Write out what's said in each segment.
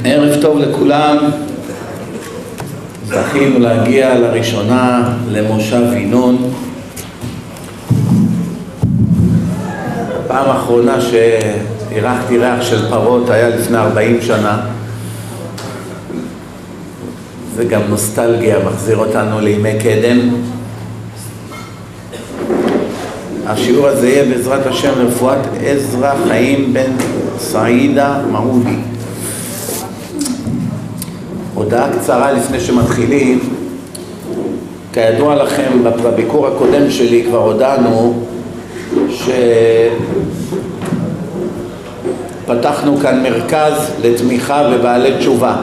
ערב טוב לכולם. זכינו להגיע לראשונה למושב ינון. הפעם האחרונה שהירחתי ריח של פרות היה לפני 40 שנה. זה גם נוסטלגיה, מחזיר אותנו לימי קדם. השיעור הזה יהיה בעזרת השם לרפואת עזרא חיים בן סעידה מעודי. הודעה קצרה לפני שמתחילים. כידוע לכם, בביקור הקודם שלי כבר הודענו שפתחנו כאן מרכז לתמיכה בבעלי תשובה.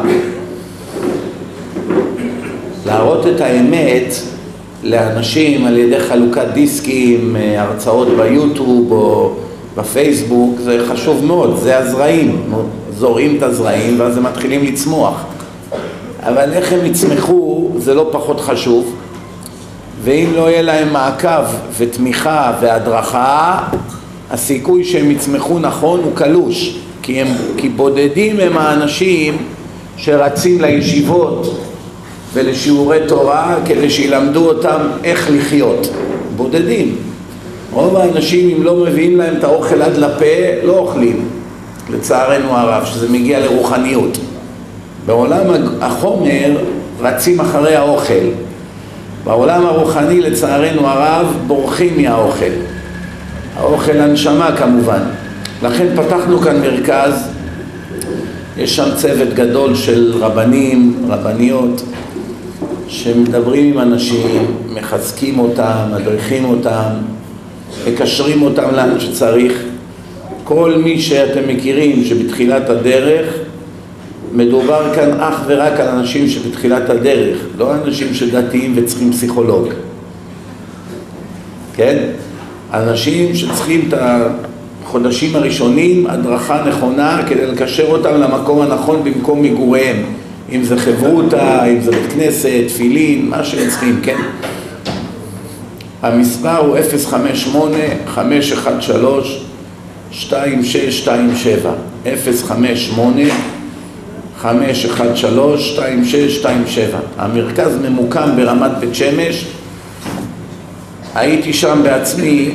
להראות את האמת לאנשים על ידי חלוקת דיסקים, הרצאות ביוטיוב או בפייסבוק, זה חשוב מאוד, זה הזרעים, זורעים את הזרעים ואז הם מתחילים לצמוח. אבל איך הם יצמחו זה לא פחות חשוב, ואם לא יהיה להם מעקב ותמיכה והדרכה, הסיכוי שהם יצמחו נכון הוא קלוש, כי בודדים הם האנשים שרצים לישיבות ולשיעורי תורה כדי שילמדו אותם איך לחיות. בודדים. רוב האנשים, אם לא מביאים להם את האוכל עד לפה, לא אוכלים. לצערנו הרב, שזה מגיע לרוחניות. בעולם החומר רצים אחרי האוכל. בעולם הרוחני, לצערנו הרב, בורחים מהאוכל. האוכל הנשמה כמובן. לכן פתחנו כאן מרכז. יש שם צוות גדול של רבנים, רבניות, שמדברים עם אנשים, מחזקים אותם, מדריכים אותם, מקשרים אותם לאן שצריך. כל מי שאתם מכירים שבתחילת הדרך, מדובר כאן אך ורק על אנשים שבתחילת הדרך, לא אנשים שדתיים וצריכים פסיכולוג. כן? אנשים שצריכים את החודשים הראשונים, הדרכה נכונה כדי לקשר אותם למקום הנכון במקום מגוריהם. אם זה חברותה, אם זה בית כנסת, תפילין, מה שהם צריכים, כן? המספר הוא 058-513-2627. 058-513-2627. המרכז ממוקם ברמת בית שמש. הייתי שם בעצמי,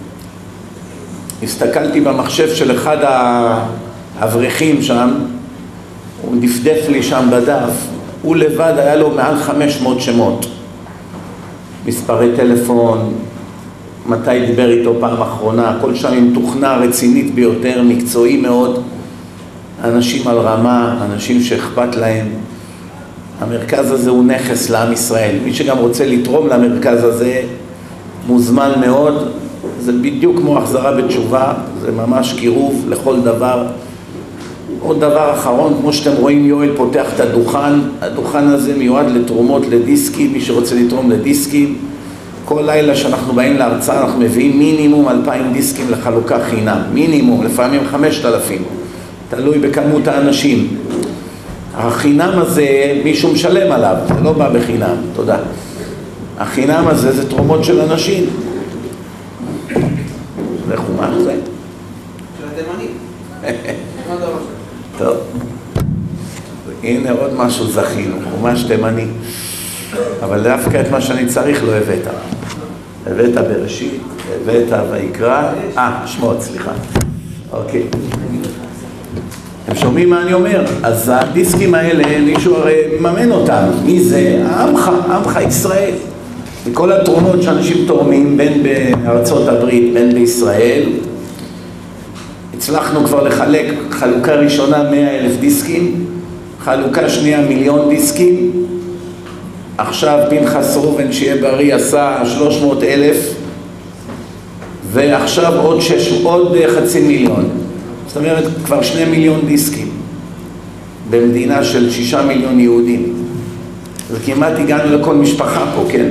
הסתכלתי במחשב של אחד האברכים שם, הוא דפדף לי שם בדף, הוא לבד היה לו מעל 500 שמות. מספרי טלפון, מתי דיבר איתו פעם אחרונה, כל שם עם תוכנה רצינית ביותר, מקצועי מאוד, אנשים על רמה, אנשים שאכפת להם. המרכז הזה הוא נכס לעם ישראל. מי שגם רוצה לתרום למרכז הזה, מוזמן מאוד. זה בדיוק כמו החזרה בתשובה, זה ממש קירוב לכל דבר. עוד דבר אחרון, כמו שאתם רואים, יואל פותח את הדוכן. הדוכן הזה מיועד לתרומות לדיסקים, מי שרוצה לתרום לדיסקים. כל לילה שאנחנו באים להרצאה, אנחנו מביאים מינימום 2,000 דיסקים לחלוקה חינם. מינימום, לפעמים 5,000. תלוי בכמות האנשים. החינם הזה, מישהו משלם עליו, זה לא בא בחינם, תודה. החינם הזה זה תרומות של אנשים. זה חומש זה? של התימנים. טוב, הנה עוד משהו זכינו, חומש תימני, אבל דווקא את מה שאני צריך לא הבאת. הבאת בראשית, הבאת ויקרא, שמות, סליחה. אוקיי. אתם שומעים מה אני אומר? אז הדיסקים האלה, מישהו הרי מממן אותם. מי זה? עמך ישראל. מכל התרומות שאנשים תורמים, בין בארצות הברית, בין בישראל, הצלחנו כבר לחלק חלוקה ראשונה 100,000 דיסקים, חלוקה שנייה 1,000,000 דיסקים. עכשיו פנחס רובן שיהיה בריא עשה 300,000, ועכשיו עוד 500,000. זאת אומרת כבר 2 מיליון דיסקים במדינה של 6 מיליון יהודים. אז כמעט הגענו לכל משפחה פה, כן?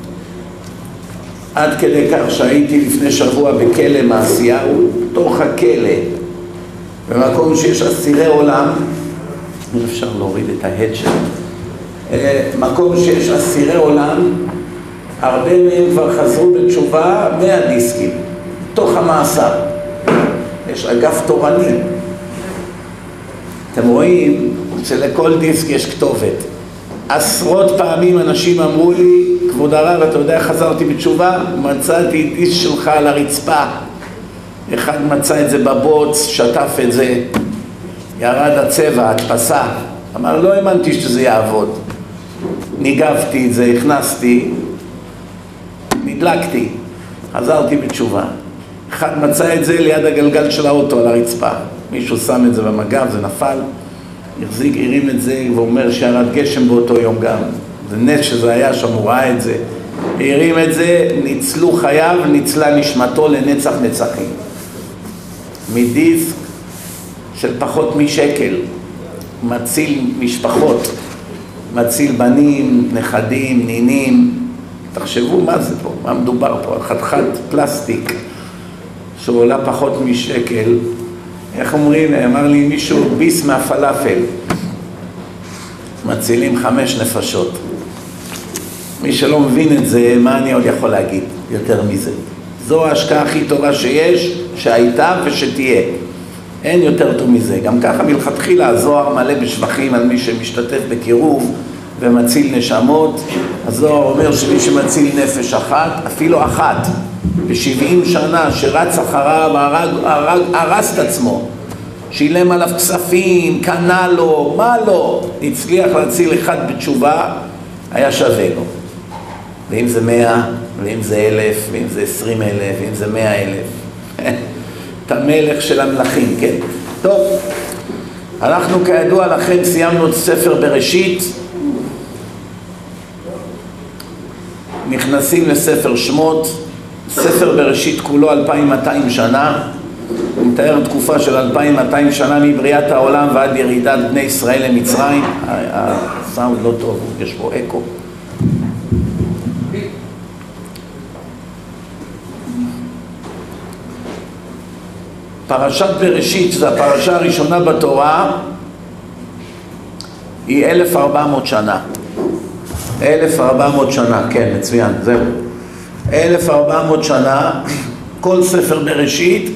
עד כדי כך שהייתי לפני שבוע בכלא מעשיהו, תוך הכלא, במקום שיש אסירי עולם, אם אפשר להוריד את ההד שלו, מקום שיש אסירי עולם, הרבה מהם כבר חזרו בתשובה 100 דיסקים, תוך המאסר. יש אגף תורני. אתם רואים שלכל דיסק יש כתובת. עשרות פעמים אנשים אמרו לי, כבוד הרב, אתה יודע, חזרתי בתשובה, מצאתי דיסק שלך על הרצפה. אחד מצא את זה בבוץ, שטף את זה, ירד הצבע, הדפסה. אמר, לא האמנתי שזה יעבוד. ניגבתי את זה, הכנסתי, נדלקתי, חזרתי בתשובה. אחד מצא את זה ליד הגלגל של האוטו על הרצפה. מישהו שם את זה במגב, זה נפל, החזיק, הרים את זה, ואומר שירד גשם באותו יום גם. זה נס שזה היה שם, הוא ראה את זה. הרים את זה, ניצלו חייו, ניצלה נשמתו לנצח נצחים. מדיסק של פחות משקל, מציל משפחות, מציל בנים, נכדים, נינים. תחשבו מה זה פה, מה מדובר פה, על חתיכת פלסטיק שעולה פחות משקל. איך אומרים, אמר לי מישהו, ביס מהפלאפל. מצילים 5 נפשות. מי שלא מבין את זה, מה אני עוד יכול להגיד יותר מזה? זו ההשקעה הכי טובה שיש, שהייתה ושתהיה. אין יותר טוב מזה. גם ככה מלכתחילה הזוהר מלא בשבחים על מי שמשתתף בקירוב ומציל נשמות. הזוהר אומר שמי שמציל נפש אחת, אפילו אחת, ב70 שנה שרץ אחריו, הרס את עצמו, שילם עליו כספים, קנה לו, מה לא, הצליח להציל אחד בתשובה, היה שווה לו. ואם זה 100, ואם זה 1,000, ואם זה 20,000, ואם זה 100,000. את המלך של המלכים, כן? טוב, אנחנו כידוע לכם סיימנו את ספר בראשית, נכנסים לספר שמות. ספר בראשית כולו 2200 שנה, הוא מתאר תקופה של 2200 שנה מבריאת העולם ועד ירידת בני ישראל למצרים. הסאונד לא טוב, יש פה אקו. פרשת בראשית, זו הפרשה הראשונה בתורה, היא 1400 שנה. 1400 שנה, כן, מצוין, זהו. 1400 שנה, כל ספר בראשית,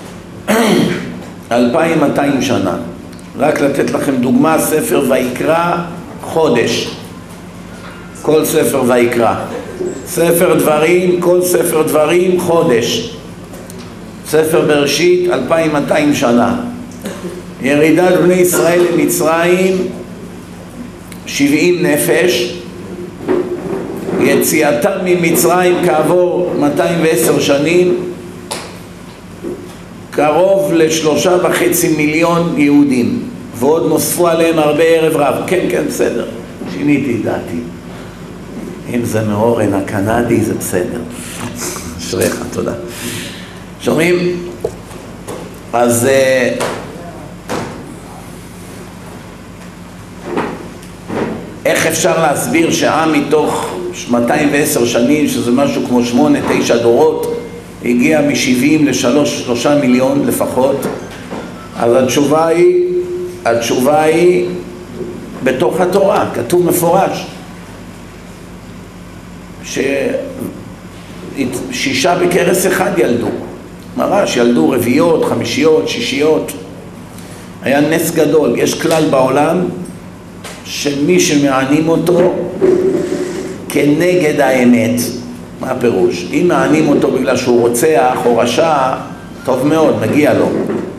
2200 שנה. רק לתת לכם דוגמה, ספר ויקרא, חודש. כל ספר ויקרא. ספר דברים, כל ספר דברים, חודש. ספר בראשית, 2200 שנה. ירידת בני ישראל למצרים, 70 נפש. יציאתם ממצרים כעבור 210 שנים, קרוב ל3.5 מיליון יהודים, ועוד נוספו עליהם הרבה ערב רב. כן, כן, בסדר, שיניתי דעתי. אם זה מאורן הקנדי זה בסדר. אשריך, תודה. שומעים? אז איך אפשר להסביר שעם מתוך 210 שנים, שזה משהו כמו 8-9 דורות, הגיע מ70 ל3 מיליון לפחות? אז התשובה היא בתוך התורה, כתוב מפורש ש6 בכרס אחד ילדו, ממש ילדו רביעיות, חמישיות, שישיות. היה נס גדול. יש כלל בעולם שמי שמענים אותו כנגד האמת. מה הפירוש? אם מענים אותו בגלל שהוא רוצח או רשע, טוב מאוד, מגיע לו.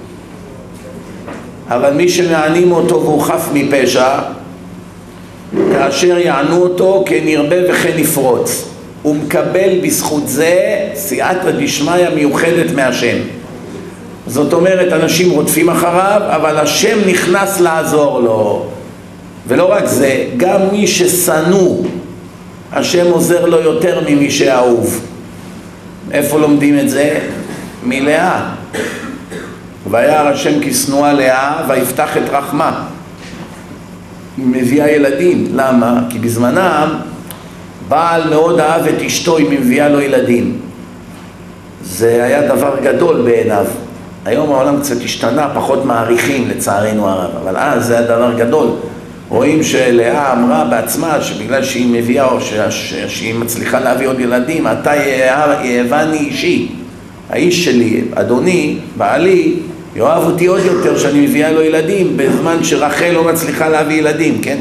אבל מי שמענים אותו והוא חף מפשע, כאשר יענו אותו כנרבה וכן יפרוץ, הוא מקבל בזכות זה סייעתא דשמיא מיוחדת מהשם. זאת אומרת, אנשים רודפים אחריו, אבל השם נכנס לעזור לו. ולא רק זה, גם מי ששנוא, השם עוזר לו יותר ממי שאהוב. איפה לומדים את זה? מלאה. וירא השם כי שנואה לאה ויפתח את רחמה. היא מביאה ילדים. למה? כי בזמנם בעל מאוד אהב את אשתו אם היא מביאה לו ילדים. זה היה דבר גדול בעיניו. היום העולם קצת השתנה, פחות מעריכים לצערנו הרב, אבל אז זה היה דבר גדול. רואים שלאה אמרה בעצמה שבגלל שהיא מביאה או שהיא מצליחה להביא עוד ילדים, אתה יאהבני אישי, האיש שלי, אדוני, בעלי, יאהב אותי עוד יותר שאני מביאה לו ילדים, בזמן שרחל לא מצליחה להביא ילדים, כן?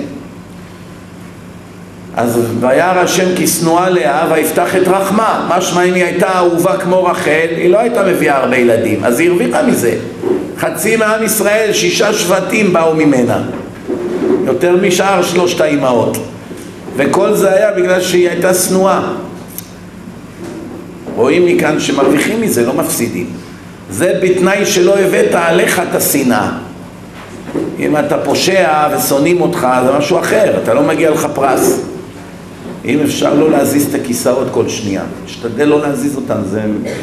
אז וירא השם כי שנואה לאה ויפתח את רחמה. משמע אם היא הייתה אהובה כמו רחל, היא לא הייתה מביאה הרבה ילדים, אז היא הרוויחה מזה. חצי מעם ישראל, 6 שבטים באו ממנה, יותר משאר 3 האימהות, וכל זה היה בגלל שהיא הייתה שנואה. רואים מכאן שמרוויחים מזה, לא מפסידים. זה בתנאי שלא הבאת עליך את השנאה. אם אתה פושע ושונאים אותך, זה משהו אחר, אתה לא מגיע לך פרס. אם אפשר לא להזיז את הכיסאות כל שנייה, שתדל לא להזיז אותם, זה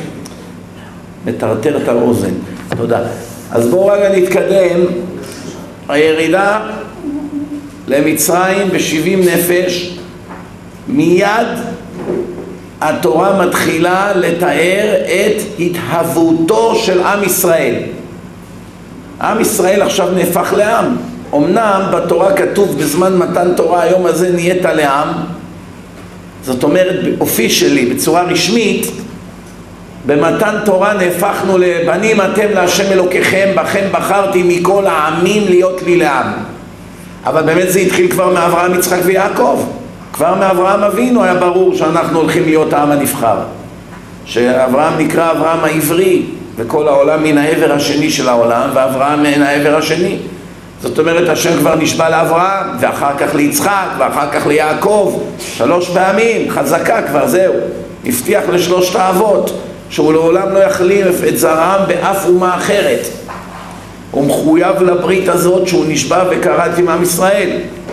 מטרטר את האוזן. תודה. אז בואו רגע נתקדם. הירידה למצרים ב70 נפש, מיד התורה מתחילה לתאר את התהוותו של עם ישראל. עם ישראל עכשיו נהפך לעם. אמנם בתורה כתוב בזמן מתן תורה היום הזה נהיית לעם, זאת אומרת באופי שלי, בצורה רשמית, במתן תורה נהפכנו לבנים אתם להשם אלוקיכם, בכם בחרתי מכל העמים להיות לי לעם. אבל באמת זה התחיל כבר מאברהם, יצחק ויעקב. כבר מאברהם אבינו היה ברור שאנחנו הולכים להיות העם הנבחר, שאברהם נקרא אברהם העברי, וכל העולם מן העבר השני של העולם, ואברהם מן העבר השני. זאת אומרת השם כבר נשבע לאברהם, ואחר כך ליצחק, ואחר כך ליעקב, 3 פעמים, חזקה כבר, זהו. הבטיח ל3 האבות שהוא לעולם לא יחליף את זרעם באף אומה אחרת. הוא מחויב לברית הזאת שהוא נשבע וקראת עם עם ישראל.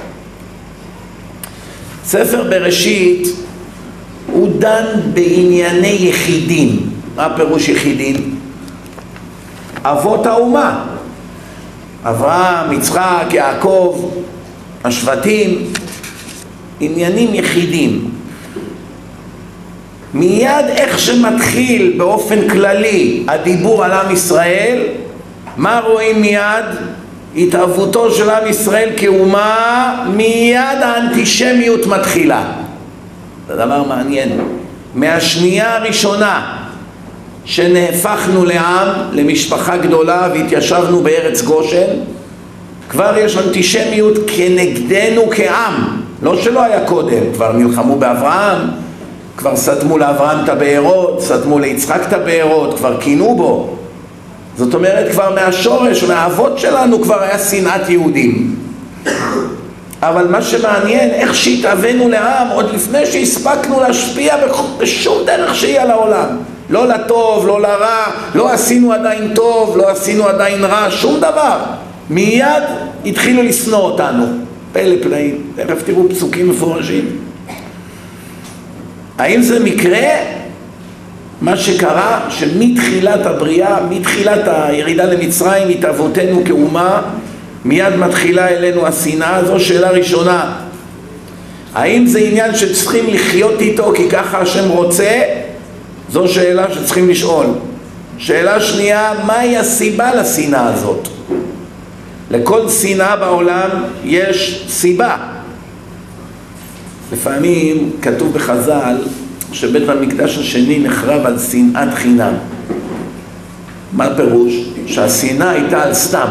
ספר בראשית הוא דן בענייני יחידים. מה פירוש יחידים? אבות האומה, אברהם, יצחק, יעקב, השבטים, עניינים יחידים. מיד איך שמתחיל באופן כללי הדיבור על עם ישראל, מה רואים מיד? התהוותו של עם ישראל כאומה, מיד האנטישמיות מתחילה. זה דבר מעניין. מהשנייה הראשונה שנהפכנו לעם, למשפחה גדולה והתיישבנו בארץ גושן, כבר יש אנטישמיות כנגדנו כעם. לא שלא היה קודם, כבר נלחמו באברהם, כבר סתמו לאברהם את הבארות, סתמו ליצחק את הבארות, כבר קינו בו. זאת אומרת כבר מהשורש, מהאבות שלנו כבר היה שנאת יהודים. אבל מה שמעניין, איך שהתאבנו לעם עוד לפני שהספקנו להשפיע בשום דרך שהיא על העולם. לא לטוב, לא לרע, לא עשינו עדיין טוב, לא עשינו עדיין רע, שום דבר. מיד התחילו לשנוא אותנו. פלא פלאים, תכף תראו פסוקים מפורשים. האם זה מקרה? מה שקרה שמתחילת הבריאה, מתחילת הירידה למצרים, התהוותנו כאומה, מיד מתחילה אלינו השנאה. זו שאלה ראשונה. האם זה עניין שצריכים לחיות איתו כי ככה השם רוצה? זו שאלה שצריכים לשאול. שאלה שנייה, מהי הסיבה לשנאה הזאת? לכל שנאה בעולם יש סיבה. לפעמים כתוב בחז"ל שבית המקדש השני נחרב על שנאת חינם. מה פירוש? שהשנאה הייתה על סתם.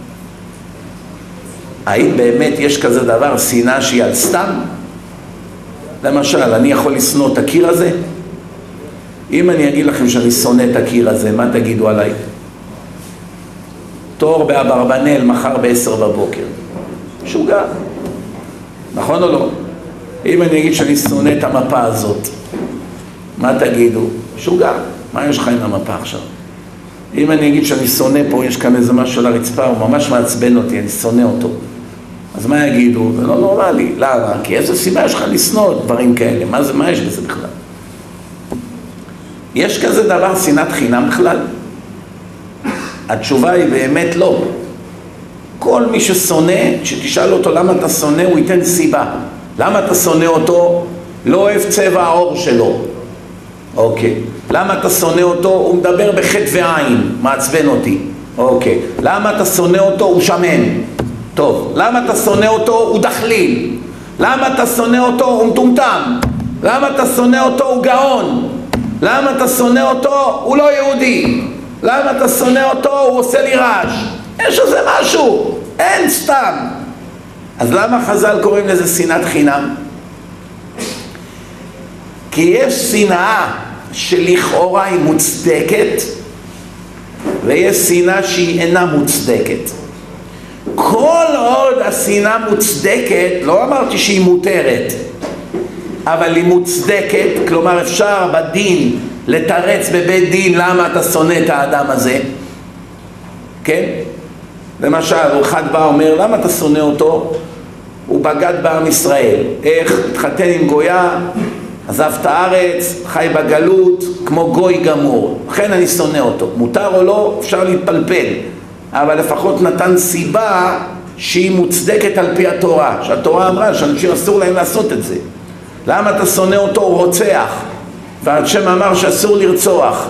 האם באמת יש כזה דבר, שנאה שהיא על סתם? למשל, אני יכול לשנוא את הקיר הזה? אם אני אגיד לכם שאני שונא את הקיר הזה, מה תגידו עליי? תור באברבנל מחר ב10 בבוקר. משוגע. נכון או לא? אם אני אגיד שאני שונא את המפה הזאת, מה תגידו? משוגע. מה יש לך עם המפה עכשיו? אם אני אגיד שאני שונא פה, יש כאן איזה משהו על הרצפה, הוא ממש מעצבן אותי, אני שונא אותו. אז מה יגידו? זה לא נורמלי. למה? כי איזו סיבה יש לך לשנוא דברים כאלה. מה יש בזה בכלל? יש כזה דבר שנאת חינם בכלל? התשובה היא באמת לא. כל מי ששונא, שתשאל אותו למה אתה שונא, הוא ייתן סיבה. למה אתה שונא אותו? לא אוהב צבע העור שלו. אוקיי. למה אתה שונא אותו? הוא מדבר בחטא ועין, מעצבן אותי. אוקיי. למה אתה שונא אותו? הוא שמן. טוב. למה אתה שונא אותו? הוא דחליל. למה אתה שונא אותו? הוא מטומטם. למה אתה שונא אותו? הוא גאון. למה אתה שונא אותו? הוא לא יהודי. למה אתה שונא אותו? הוא עושה לי רעש. יש איזה משהו, אין סתם. אז למה חז"ל קוראים לזה שנאת חינם? כי יש שנאה שלכאורה היא מוצדקת, ויש שנאה שהיא אינה מוצדקת. כל עוד השנאה מוצדקת, לא אמרתי שהיא מותרת, אבל היא מוצדקת, כלומר אפשר בדין לתרץ בבית דין למה אתה שונא את האדם הזה, כן? למשל, אחד בא אומר, למה אתה שונא אותו? הוא בגד בעם ישראל. איך? התחתן עם גויה, עזב את הארץ, חי בגלות, כמו גוי גמור. לכן אני שונא אותו. מותר או לא? אפשר להתפלפל. אבל לפחות נתן סיבה שהיא מוצדקת על פי התורה. שהתורה אמרה שאנשים אסור להם לעשות את זה. למה אתה שונא אותו? הוא רוצח. והשם אמר שאסור לרצוח.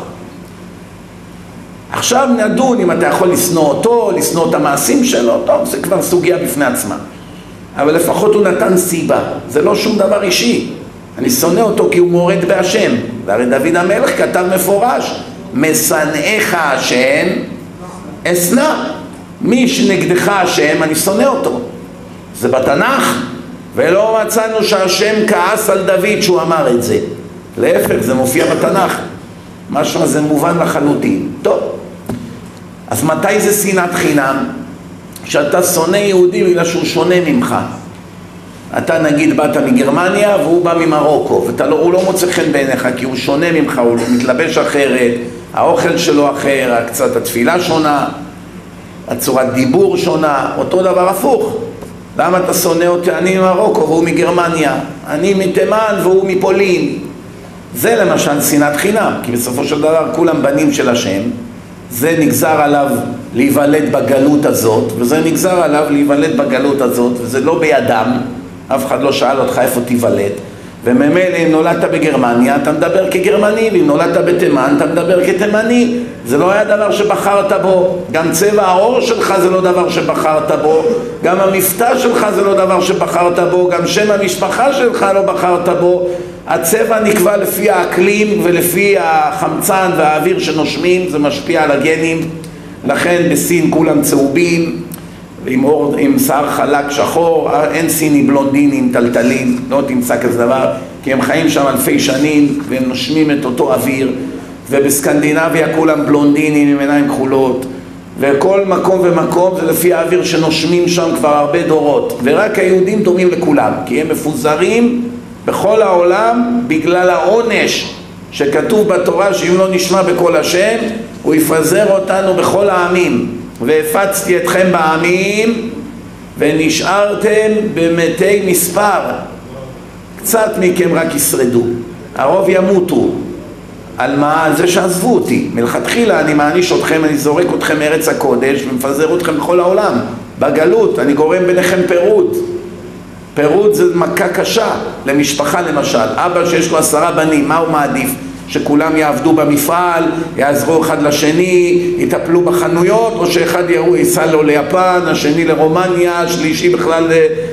עכשיו נדון אם אתה יכול לשנוא אותו, לשנוא את המעשים שלו, טוב, זה כבר סוגיה בפני עצמה. אבל לפחות הוא נתן סיבה. זה לא שום דבר אישי. אני שונא אותו כי הוא מורד בהשם. והרי דוד המלך כתב מפורש, משנאיך השם אשנא. מי שנגדך השם אני שונא אותו. זה בתנ"ך. ולא מצאנו שהשם כעס על דוד שהוא אמר את זה. להפך, זה מופיע בתנ"ך. משהו הזה מובן לחלוטין. טוב. אז מתי זה שנאת חינם? שאתה שונא יהודי בגלל שהוא שונה ממך. אתה נגיד באת מגרמניה והוא בא ממרוקו, והוא לא מוצא חן בעיניך כי הוא שונה ממך, הוא מתלבש אחרת, האוכל שלו אחר, קצת התפילה שונה, הצורת דיבור שונה, אותו דבר הפוך. למה אתה שונא אותי? אני ממרוקו והוא מגרמניה, אני מתימן והוא מפולין. זה למשל שנאת חינם, כי בסופו של דבר כולם בנים של השם, זה נגזר עליו להיוולד בגלות הזאת, וזה נגזר עליו להיוולד בגלות הזאת, וזה לא בידם, אף אחד לא שאל אותך איפה תיוולד, וממילא אם נולדת בגרמניה אתה מדבר כגרמני, ואם נולדת בתימן אתה מדבר כתימני. זה לא היה דבר שבחרת בו. גם צבע העור שלך זה לא דבר שבחרת בו, גם המבטא שלך זה לא דבר שבחרת בו, גם שם המשפחה שלך לא בחרת בו. הצבע נקבע לפי האקלים ולפי החמצן והאוויר שנושמים, זה משפיע על הגנים. לכן בסין כולם צהובים עם שיער חלק שחור, אין סיני בלונדינים טלטלים, לא תמצא כזה דבר, כי הם חיים שם אלפי שנים והם נושמים את אותו אוויר. ובסקנדינביה כולם בלונדינים עם עיניים כחולות, וכל מקום ומקום זה לפי האוויר שנושמים שם כבר הרבה דורות. ורק היהודים דומים לכולם, כי הם מפוזרים בכל העולם בגלל העונש שכתוב בתורה שאם לא נשמע בקול השם הוא יפזר אותנו בכל העמים. והפצתי אתכם בעמים ונשארתם במתי מספר, קצת מכם רק ישרדו, הרוב ימותו. על מה? על זה שעזבו אותי. מלכתחילה אני מעניש אתכם, אני זורק אתכם מארץ הקודש ומפזר אתכם בכל העולם. בגלות אני גורם ביניכם פירוד. פירוד זה מכה קשה למשפחה. למשל אבא שיש לו 10 בנים, מה הוא מעדיף? שכולם יעבדו במפעל, יעזרו אחד לשני, יטפלו בחנויות, או שאחד ייסע לו ליפן, השני לרומניה, השלישי בכלל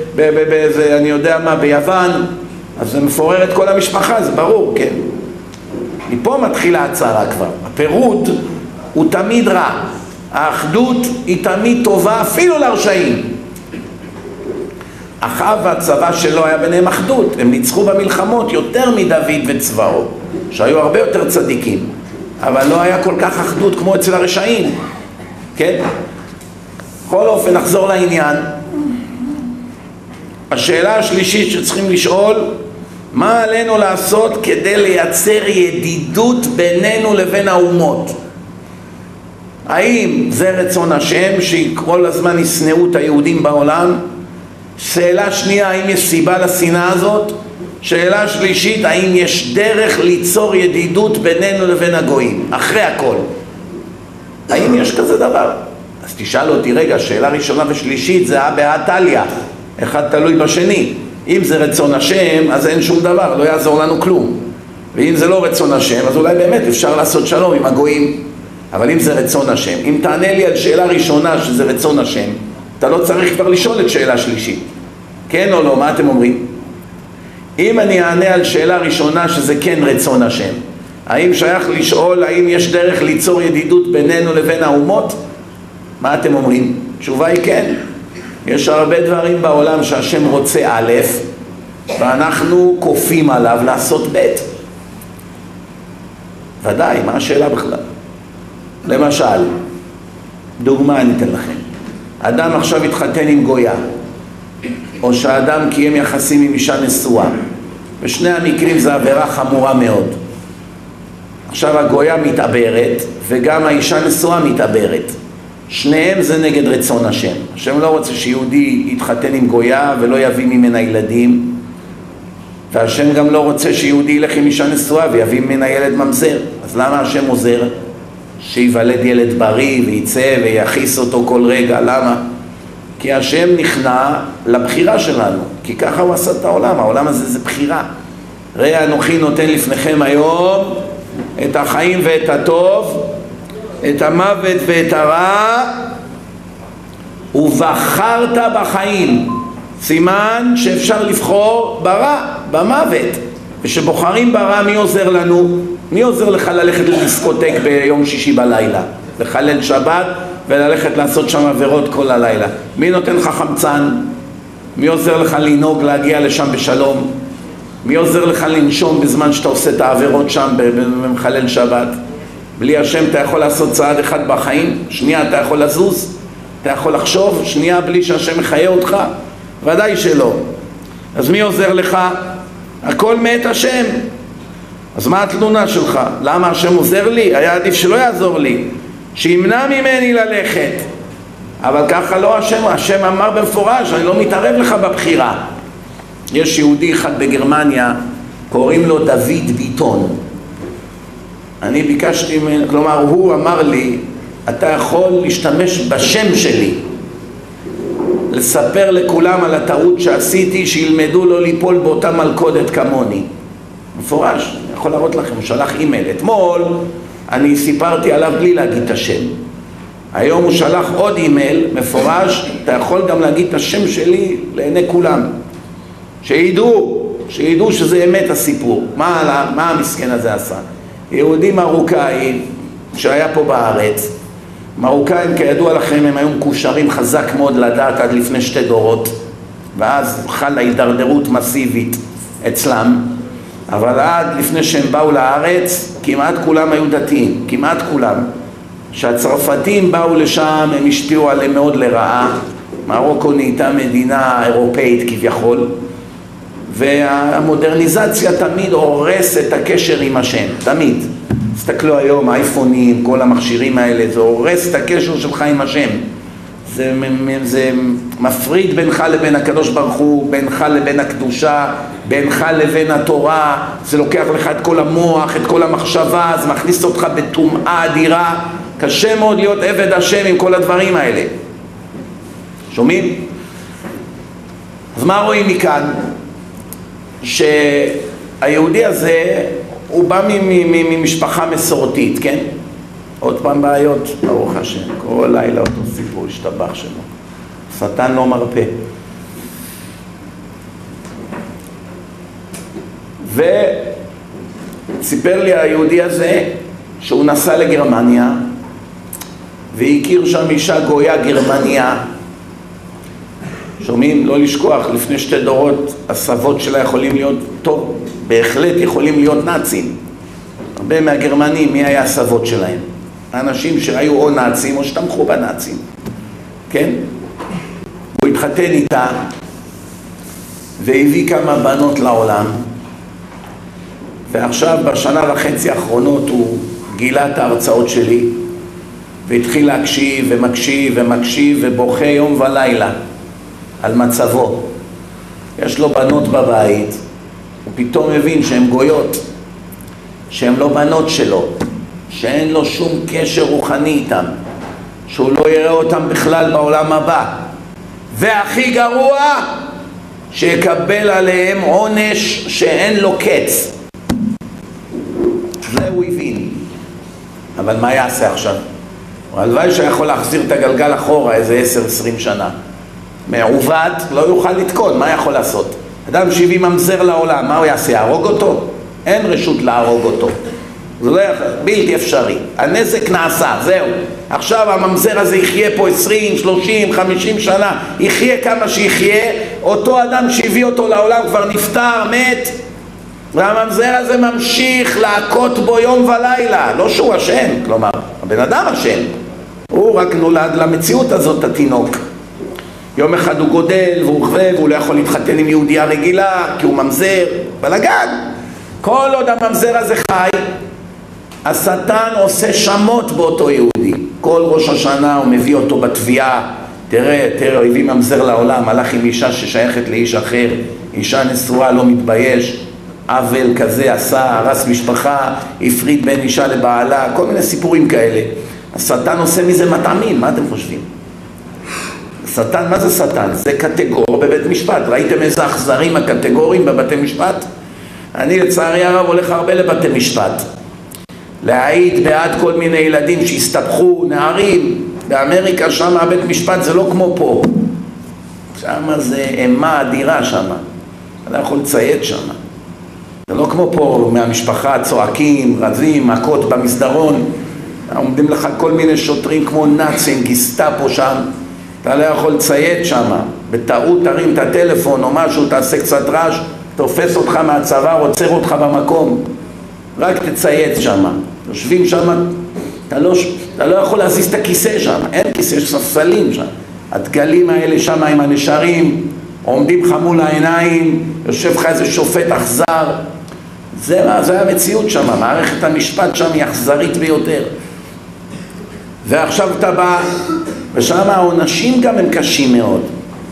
אני יודע מה, ביוון. אז זה מפורר את כל המשפחה, זה ברור, כן. מפה מתחילה הצערה כבר. הפירוד הוא תמיד רע, האחדות היא תמיד טובה, אפילו לרשעים. אחאב והצבא שלו היה ביניהם אחדות, הם ניצחו במלחמות יותר מדוד וצבאו, שהיו הרבה יותר צדיקים, אבל לא היה כל כך אחדות כמו אצל הרשעים, כן? בכל אופן נחזור לעניין. השאלה השלישית שצריכים לשאול, מה עלינו לעשות כדי לייצר ידידות בינינו לבין האומות? האם זה רצון השם שכל הזמן ישנאו את היהודים בעולם? שאלה שנייה, האם יש סיבה לשנאה הזאת? שאלה שלישית, האם יש דרך ליצור ידידות בינינו לבין הגויים? אחרי הכל, האם יש כזה דבר? אז תשאל אותי, רגע, שאלה ראשונה ושלישית זה בהתליה, אחד תלוי בשני. אם זה רצון השם אז אין שום דבר, לא יעזור לנו כלום. ואם זה לא רצון השם אז אולי באמת אפשר לעשות שלום עם הגויים. אבל אם זה רצון השם, אם תענה לי על שאלה ראשונה שזה רצון השם, אתה לא צריך כבר לשאול את שאלה שלישית. כן או לא? מה אתם אומרים? אם אני אענה על שאלה ראשונה שזה כן רצון השם, האם שייך לשאול האם יש דרך ליצור ידידות בינינו לבין האומות? מה אתם אומרים? תשובה היא כן. יש הרבה דברים בעולם שהשם רוצה א', ואנחנו כופים עליו לעשות ב'. ודאי, מה השאלה בכלל? למשל, דוגמה אני אתן לכם. אדם עכשיו התחתן עם גויה, או שהאדם קיים יחסים עם אישה נשואה. בשני המקרים זה עבירה חמורה מאוד. עכשיו הגויה מתעברת, וגם האישה נשואה מתעברת. שניהם זה נגד רצון השם. השם לא רוצה שיהודי יתחתן עם גויה ולא יביא ממנה ילדים, והשם גם לא רוצה שיהודי ילך עם אישה נשואה ויביא ממנה ילד ממזר. אז למה השם עוזר? שיוולד ילד בריא וייצא ויחיס אותו כל רגע. למה? כי השם נכנע לבחירה שלנו, כי ככה הוא עשה את העולם. העולם הזה זה בחירה. ראה אנוכי נותן לפניכם היום את החיים ואת הטוב, את המוות ואת הרע, ובחרת בחיים. סימן שאפשר לבחור ברע, במוות. ושבוחרים ברע, מי עוזר לנו? מי עוזר לך ללכת לדיסקוטק ביום שישי בלילה? לחלל שבת וללכת לעשות שם עבירות כל הלילה. מי נותן לך חמצן? מי עוזר לך לנהוג להגיע לשם בשלום? מי עוזר לך לנשום בזמן שאתה עושה את העבירות שם במחלל שבת? בלי השם אתה יכול לעשות צעד אחד בחיים, שנייה אתה יכול לזוז, אתה יכול לחשוב, שנייה בלי שהשם מחיה אותך? ודאי שלא. אז מי עוזר לך? הכל מאת השם. אז מה התלונה שלך? למה השם עוזר לי? היה עדיף שלא יעזור לי, שימנע ממני ללכת. אבל ככה לא השם. השם אמר במפורש, אני לא מתערב לך בבחירה. יש יהודי אחד בגרמניה, קוראים לו דוד ביטון. אני ביקשתי, כלומר הוא אמר לי, אתה יכול להשתמש בשם שלי, לספר לכולם על הטעות שעשיתי, שילמדו לא ליפול באותה מלכודת כמוני. מפורש, אני יכול להראות לכם, הוא שלח אימייל. אתמול אני סיפרתי עליו בלי להגיד את השם. היום הוא שלח עוד אימייל מפורש, אתה יכול גם להגיד את השם שלי לעיני כולם. שידעו שזה אמת הסיפור. מה המסכן הזה עשה? יהודי מרוקאי שהיה פה בארץ. מרוקאים כידוע לכם הם היו מקושרים חזק מאוד לדעת עד לפני 2 דורות, ואז חלה הידרדרות מסיבית אצלם. אבל עד לפני שהם באו לארץ כמעט כולם היו דתיים, כמעט כולם. כשהצרפתים באו לשם הם השפיעו עליהם מאוד לרעה. מרוקו נהייתה מדינה אירופאית כביכול, והמודרניזציה תמיד הורס את הקשר עם השם, תמיד. תסתכלו היום, האייפונים, כל המכשירים האלה, זה הורס את הקשר שלך עם השם. זה מפריד בינך לבין הקדוש ברוך הוא, בינך לבין הקדושה, בינך לבין התורה. זה לוקח לך את כל המוח, את כל המחשבה, זה מכניס אותך בטומאה אדירה. קשה מאוד להיות עבד השם עם כל הדברים האלה. שומעים? אז מה רואים מכאן? שהיהודי הזה הוא בא ממשפחה מסורתית, כן? עוד פעם בעיות, ברוך השם, כל לילה אותו סיפור השתבח שלו, שטן לא מרפא. וסיפר לי היהודי הזה שהוא נסע לגרמניה והכיר שם אישה גויה גרמניה. שומעים? לא לשכוח, לפני 2 דורות הסבות שלה יכולים להיות, טוב, בהחלט יכולים להיות נאצים. הרבה מהגרמנים, מי היה הסבות שלהם? האנשים שהיו או נאצים או שתמכו בנאצים, כן? הוא התחתן איתה והביא כמה בנות לעולם, ועכשיו בשנה וחצי האחרונות הוא גילה את ההרצאות שלי והתחיל להקשיב ומקשיב ומקשיב ובוכה יום ולילה על מצבו. יש לו בנות בבית, הוא פתאום מבין שהן גויות, שהן לא בנות שלו, שאין לו שום קשר רוחני איתם, שהוא לא יראה אותם בכלל בעולם הבא, והכי גרוע שיקבל עליהם עונש שאין לו קץ. זה הוא הבין. אבל מה יעשה עכשיו? הלוואי שיכול להחזיר את הגלגל אחורה איזה 10-20 שנה. מעובד לא יוכל לתקון, מה יכול לעשות? אדם שהביא ממזר לעולם, מה הוא יעשה? יהרוג אותו? אין רשות להרוג אותו. זה לא בלתי אפשרי. הנזק נעשה, זהו. עכשיו הממזר הזה יחיה פה 20, 30, 50 שנה, יחיה כמה שיחיה, אותו אדם שהביא אותו לעולם כבר נפטר, מת, והממזר הזה ממשיך להכות בו יום ולילה. לא שהוא אשם, כלומר, הבן אדם אשם. הוא רק נולד למציאות הזאת, התינוק. יום אחד הוא גודל והוא חווה, והוא לא יכול להתחתן עם יהודייה רגילה, כי הוא ממזר, בלגן. כל עוד הממזר הזה חי, השטן עושה שמות באותו יהודי. כל ראש השנה הוא מביא אותו בתביעה. תראה, הביא ממזר לעולם, הלך עם אישה ששייכת לאיש אחר, אישה נשואה, לא מתבייש, עוול כזה עשה, הרס משפחה, הפריד בין אישה לבעלה, כל מיני סיפורים כאלה. השטן עושה מזה מטעמים, מה אתם חושבים? שטן, מה זה שטן? זה קטגור בבית משפט. ראיתם איזה אכזרים הקטגורים בבתי משפט? אני לצערי הרב הולך הרבה לבתי משפט. להעיד בעד כל מיני ילדים שהסתבכו, נערים. באמריקה שם הבית משפט זה לא כמו פה. שם זה אימה אדירה שם. אתה לא יכול לציית שם. זה לא כמו פה, מהמשפחה צועקים, רזים, מכות במסדרון. עומדים לך כל מיני שוטרים כמו נאצים, גיסטאפו שם. אתה לא יכול לציית שם. בטעות תרים את הטלפון או משהו, תעשה קצת רעש, תופס אותך מהצבא, עוצר אותך במקום. רק תציית שם. יושבים שם, אתה לא יכול להזיז את הכיסא שם. אין כיסא, יש ספסלים שם. הדגלים האלה שם עם הנשרים, עומדים לך מול העיניים, יושב לך איזה שופט אכזר. זה המציאות שם. מערכת המשפט שם היא אכזרית ביותר. ועכשיו אתה בא, ושם העונשים גם הם קשים מאוד.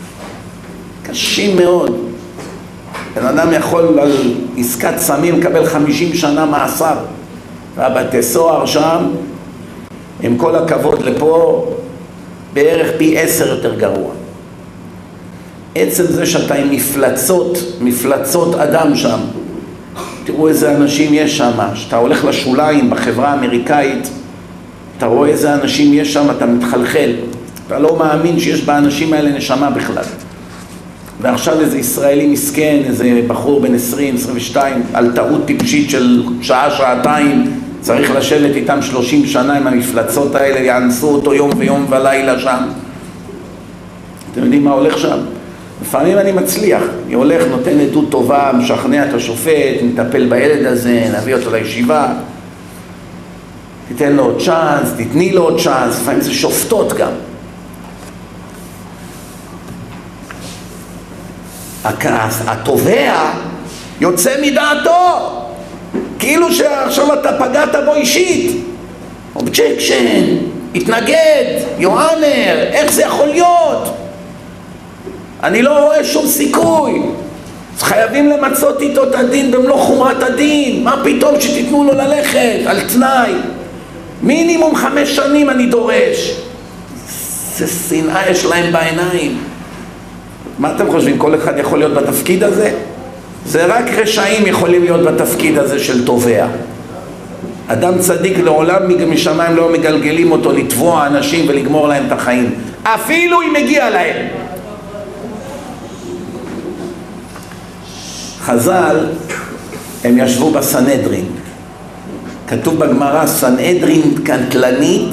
קשים מאוד. בן אדם יכול על עסקת סמים לקבל 50 שנה מאסר. והבתי סוהר שם, עם כל הכבוד לפה, בערך פי 10 יותר גרוע. עצם זה שאתה עם מפלצות אדם שם. תראו איזה אנשים יש שם. שאתה הולך לשוליים בחברה האמריקאית, אתה רואה איזה אנשים יש שם, אתה מתחלחל. אתה לא מאמין שיש באנשים האלה נשמה בכלל. ועכשיו איזה ישראלי מסכן, איזה בחור בן 20, 22, על טעות טיפשית של שעה, שעתיים, צריך לשבת איתם 30 שנה עם המפלצות האלה, יאנסו אותו יום ויום ולילה שם. אתם יודעים מה הולך שם? לפעמים אני מצליח, אני הולך, נותן עדות טובה, משכנע את השופט, נטפל בילד הזה, נביא אותו לישיבה, תיתן לו עוד צ'אנס, תתני לו עוד צ'אנס, לפעמים זה שופטות גם. הכעס, התובע, יוצא מדעתו, כאילו שעכשיו אתה פגעת בו אישית. אובג'קשן, התנגד, יוהנר, איך זה יכול להיות? אני לא רואה שום סיכוי. אז חייבים למצות איתו את הדין במלוא חומרת הדין. מה פתאום שתיתנו לו ללכת על תנאי? מינימום 5 שנים אני דורש. זה שנאה יש להם בעיניים. מה אתם חושבים? כל אחד יכול להיות בתפקיד הזה? זה רק רשעים יכולים להיות בתפקיד הזה של תובע. אדם צדיק לעולם משמיים לא מגלגלים אותו לתבוע אנשים ולגמור להם את החיים. אפילו אם מגיע להם. חז"ל, הם ישבו בסנהדרין. כתוב בגמרא, סנהדרין קטלנית,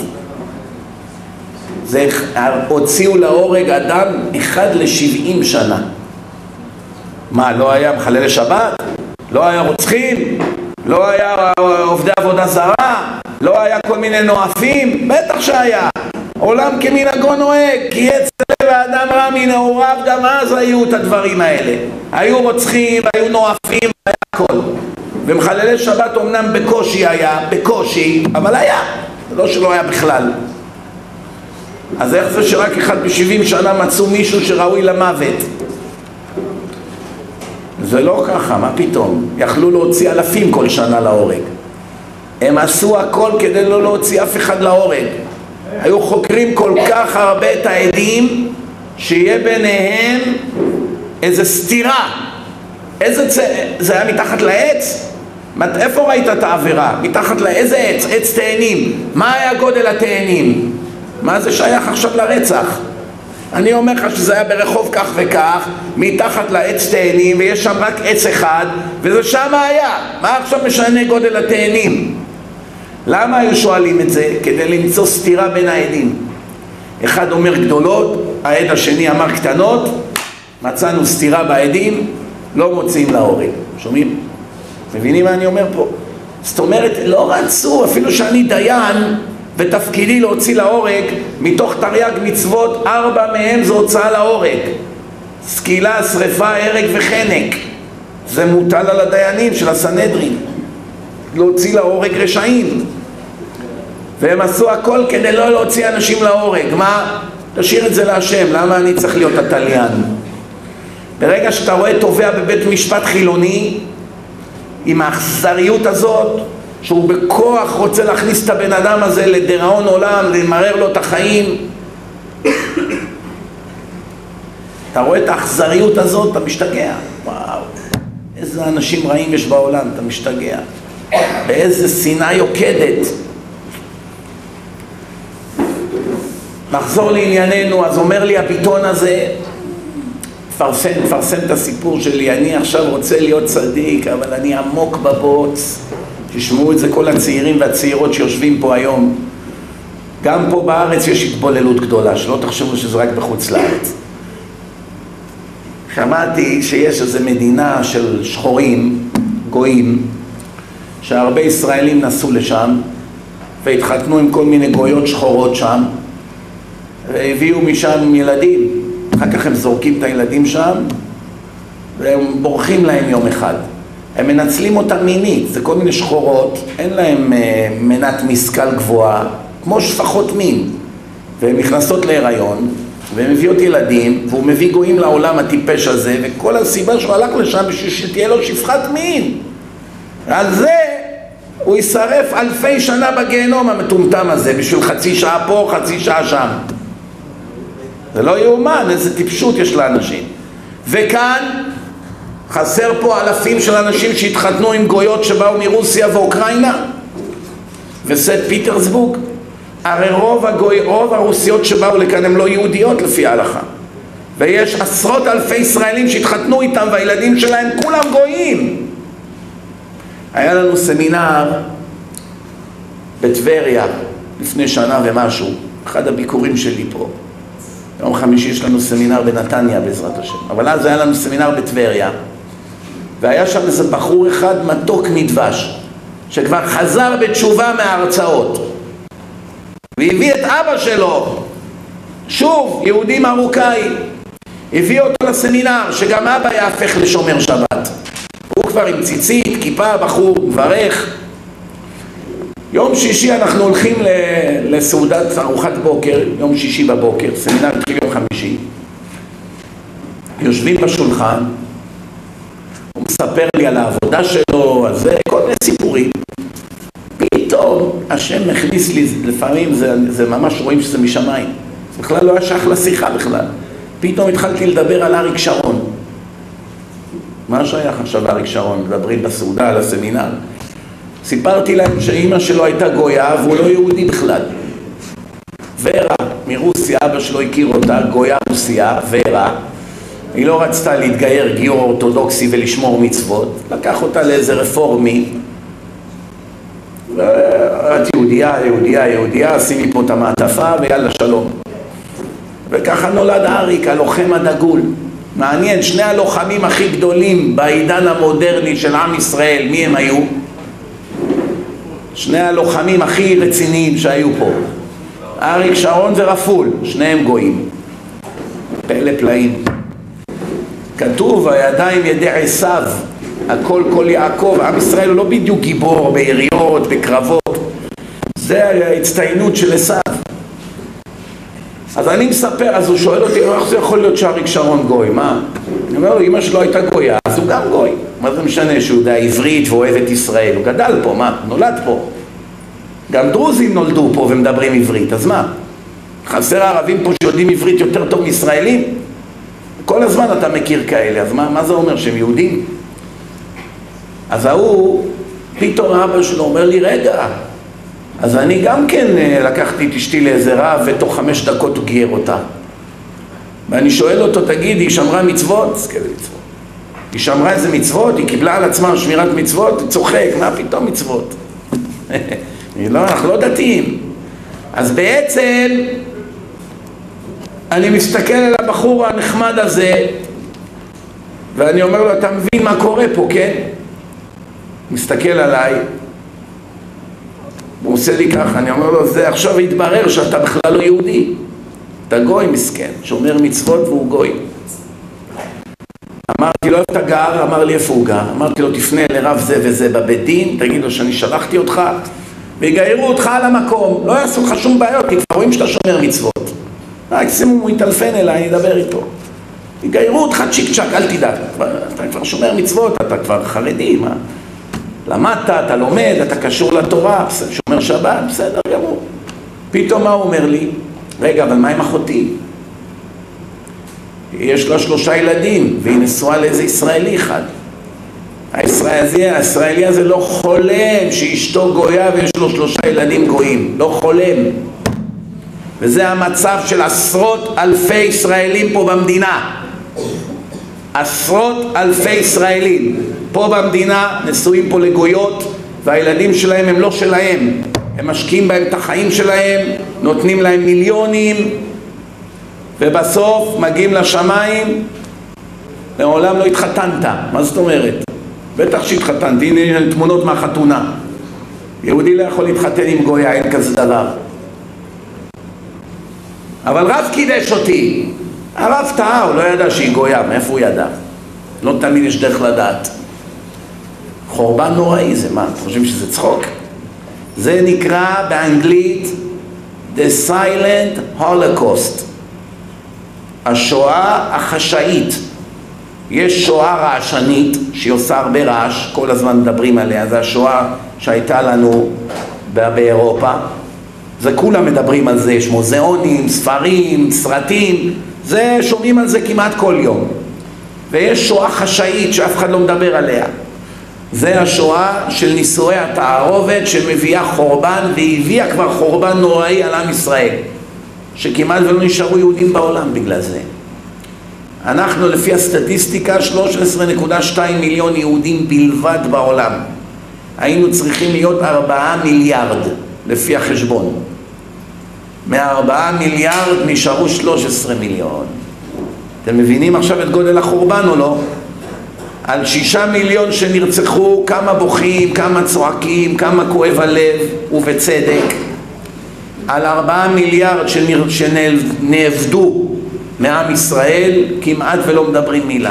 זה הוציאו להורג אדם 1 ל-70 שנה. מה, לא היה מחלל שבת? לא היה רוצחים? לא היה עובדי עבודה זרה? לא היה כל מיני נואפים? בטח שהיה. עולם כמנהגו נוהג, כי יצא ואדם רע מנעוריו, גם אז היו את הדברים האלה. היו רוצחים, היו נואפים, היה הכל. ומחללי שבת אומנם בקושי היה, בקושי, אבל היה. זה לא שלא היה בכלל. אז איך זה שרק 1 ב-70 שנה מצאו מישהו שראוי למוות? זה לא ככה, מה פתאום? יכלו להוציא אלפים כל שנה להורג. הם עשו הכל כדי לא להוציא אף אחד להורג. היו חוקרים כל כך הרבה את העדים, שיהיה ביניהם איזה סתירה. זה היה מתחת לעץ? איפה ראית את העבירה? מתחת לאיזה עץ? עץ תאנים. מה היה גודל התאנים? מה זה שייך עכשיו לרצח? אני אומר לך שזה היה ברחוב כך וכך, מתחת לעץ תאנים, ויש שם רק עץ אחד, וזה שם היה. מה עכשיו משנה גודל התאנים? למה היו שואלים את זה? כדי למצוא סתירה בין העדים. אחד אומר גדולות, העד השני אמר קטנות, מצאנו סתירה בעדים, לא מוצאים להורג. שומעים? מבינים מה אני אומר פה? זאת אומרת, לא רצו, אפילו שאני דיין ותפקידי להוציא להורג, מתוך תרי"ג מצוות 4 מהם זו הוצאה להורג. סקילה, שריפה, הרג וחנק. זה מוטל על הדיינים של הסנהדרין. להוציא להורג רשעים. והם עשו הכל כדי לא להוציא אנשים להורג. מה? תשאיר את זה להשם. למה אני צריך להיות התליין? ברגע שאתה רואה תובע בבית משפט חילוני, עם האכזריות הזאת, שהוא בכוח רוצה להכניס את הבן אדם הזה לדיראון עולם, למרר לו את החיים, אתה רואה את האכזריות הזאת, אתה משתגע. וואו, איזה אנשים רעים יש בעולם, אתה משתגע. באיזה שנאה יוקדת. נחזור לענייננו. אז אומר לי הביטון הזה, פרסם את הסיפור שלי, אני עכשיו רוצה להיות צדיק, אבל אני עמוק בבוץ. תשמעו את זה כל הצעירים והצעירות שיושבים פה היום. גם פה בארץ יש התבוללות גדולה, שלא תחשבו שזה רק בחוץ לארץ. שמעתי שיש איזו מדינה של שחורים, גויים, שהרבה ישראלים נסעו לשם והתחתנו עם כל מיני גויות שחורות שם והביאו משם ילדים. אחר כך הם זורקים את הילדים שם והם בורחים להם יום אחד. הם מנצלים אותם מינית, זה כל מיני שחורות, אין להם מנת משכל גבוהה, כמו שפחות מין. והן נכנסות להיריון והם מביאות ילדים, והוא מביא גויים לעולם הטיפש הזה, וכל הסיבה שהוא הלך לשם בשביל שתהיה לו שפחת מין. על זה הוא ישרף 1000 שנה בגיהנום המטומטם הזה, בשביל חצי שעה פה, חצי שעה שם. זה לא יאומן, איזה טיפשות יש לאנשים. וכאן חסר פה אלפים של אנשים שהתחתנו עם גויות שבאו מרוסיה ואוקראינה וסט פיטרסבורג. הרי רוב הרוסיות שבאו לכאן הם לא יהודיות לפי ההלכה, ויש עשרות אלפי ישראלים שהתחתנו איתם והילדים שלהם כולם גויים. היה לנו סמינר בטבריה לפני שנה ומשהו, אחד הביקורים שלי פה. יום חמישי יש לנו סמינר בנתניה בעזרת השם, אבל אז היה לנו סמינר בטבריה, והיה שם איזה בחור אחד מתוק מדבש שכבר חזר בתשובה מההרצאות, והביא את אבא שלו, שוב יהודי מרוקאי, הביא אותו לסמינר, שגם אבא יהפך לשומר שבת. הוא כבר עם ציצית, כיפה, בחור מברך. יום שישי אנחנו הולכים לסעודת ארוחת בוקר, יום שישי בבוקר, סמינר התחיל יום חמישי. יושבים בשולחן, הוא מספר לי על העבודה שלו, על זה, כל מיני סיפורים. פתאום השם מכניס לי, לפעמים זה ממש רואים שזה משמיים. זה בכלל לא היה שייך לשיחה בכלל. פתאום התחלתי לדבר על אריק שרון. מה שייך עכשיו אריק שרון? מדברים בסעודה על הסמינר. סיפרתי להם שאמא שלו הייתה גויה והוא לא יהודי בכלל. ורה מרוסיה, אבא שלו הכיר אותה, גויה רוסיה, ורה. היא לא רצתה להתגייר גיור אורתודוקסי ולשמור מצוות. לקח אותה לאיזה רפורמי. את יהודיה, שימי פה את המעטפה ויאללה שלום. וככה נולד אריק, הלוחם הדגול. מעניין, שני הלוחמים הכי גדולים בעידן המודרני של עם ישראל, מי הם היו? שני הלוחמים הכי רציניים שהיו פה, אריק שרון ורפול, שניהם גויים. פלא פלאים. כתוב, הידיים ידי עשיו, הכל כל יעקב. עם ישראל הוא לא בדיוק גיבור ביריות, בקרבות, זה ההצטיינות של עשיו. אז אני מספר, אז הוא שואל אותי, איך זה יכול להיות שאריק שרון גוי? מה? אני אומר לו, אמא שלו הייתה גויה, אז הוא גם גוי. מה זה משנה שהוא יודע עברית ואוהב את ישראל? הוא גדל פה, מה? נולד פה. גם דרוזים נולדו פה ומדברים עברית, אז מה? חסר הערבים פה שיודעים עברית יותר טוב מישראלים? כל הזמן אתה מכיר כאלה, אז מה זה אומר, שהם יהודים? אז ההוא, פתאום אבא שלו אומר לי, רגע, אז אני גם כן לקחתי את אשתי לאיזה רב, ותוך 5 דקות הוא גייר אותה. ואני שואל אותו, תגיד, היא שמרה מצוות? כאלה מצוות. היא שמרה איזה מצוות? היא קיבלה על עצמה שמירת מצוות? היא צוחק, מה פתאום מצוות? אנחנו לא דתיים. אז בעצם אני מסתכל על הבחור הנחמד הזה ואני אומר לו, אתה מבין מה קורה פה, כן? מסתכל עליי, הוא עושה לי ככה, אני אומר לו, זה עכשיו יתברר שאתה בכלל לא יהודי, אתה גוי מסכן, שומר מצוות והוא גוי. אמרתי לו, איפה אתה גר? אמר לי, איפה הוא גר? אמרתי לו, תפנה לרב זה וזה בבית דין, תגיד לו שאני שלחתי אותך ויגיירו אותך על המקום, לא יעשו לך שום בעיות, כי כבר רואים שאתה שומר מצוות. מקסימום הוא יטלפן אליי, אני אדבר איתו. יגיירו אותך צ'יק צ'ק, אל תדאג, אתה כבר שומר מצוות, אתה כבר חרדי, מה? למדת, אתה לומד, אתה קשור לתורה, שומר שבת, בסדר גמור. פתאום מה הוא אומר לי? רגע, אבל מה עם אחותי? יש לה 3 ילדים, והיא נשואה לאיזה ישראלי אחד. הישראלי הזה לא חולם שאשתו גויה ויש לו 3 ילדים גויים, לא חולם. וזה המצב של עשרות אלפי ישראלים פה במדינה. עשרות אלפי ישראלים פה במדינה נשואים פה לגויות, והילדים שלהם הם לא שלהם, הם משקיעים בהם את החיים שלהם, נותנים להם מיליונים, ובסוף מגיעים לשמיים, לעולם לא התחתנת. מה זאת אומרת? בטח שהתחתנתי, הנה תמונות מהחתונה. יהודי לא יכול להתחתן עם גויה, אין כזה דבר. אבל רב קידש אותי, הרב טעה, הוא לא ידע שהיא גויה, מאיפה הוא ידע? לא תמיד יש דרך לדעת. חורבן נוראי זה, מה? אתם חושבים שזה צחוק? זה נקרא באנגלית The Silent Holocaust, השואה החשאית. יש שואה רעשנית שהיא עושה הרבה רעש, כל הזמן מדברים עליה, זה השואה שהייתה לנו באירופה, זה כולם מדברים על זה, יש מוזיאונים, ספרים, סרטים, זה שומעים על זה כמעט כל יום. ויש שואה חשאית שאף אחד לא מדבר עליה, זה השואה של נישואי התערובת שמביאה חורבן, והיא הביאה כבר חורבן נוראי על עם ישראל, שכמעט ולא נשארו יהודים בעולם בגלל זה. אנחנו לפי הסטטיסטיקה 13.2 מיליון יהודים בלבד בעולם. היינו צריכים להיות 4 מיליארד לפי החשבון. מ4 מיליארד נשארו 13 מיליון. אתם מבינים עכשיו את גודל החורבן או לא? על 6 מיליון שנרצחו, כמה בוכים, כמה צועקים, כמה כואב הלב, ובצדק. על 4 מיליארד שנאבדו מעם ישראל, כמעט ולא מדברים מילה.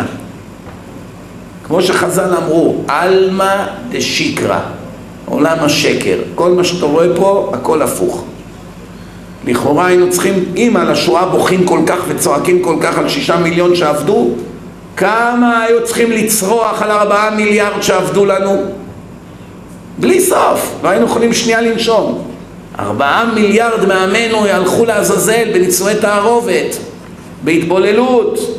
כמו שחז"ל אמרו, אלמה דשיקרא, עולם השקר. כל מה שאתה רואה פה, הכל הפוך. לכאורה היינו צריכים, אם על השואה בוכים כל כך וצועקים כל כך על 6 מיליון שעבדו, כמה היו צריכים לצרוח על 4 מיליארד שעבדו לנו? בלי סוף, לא היינו יכולים שנייה לנשום. 4 מיליארד מעמנו הלכו לעזאזל בנישואי תערובת, בהתבוללות.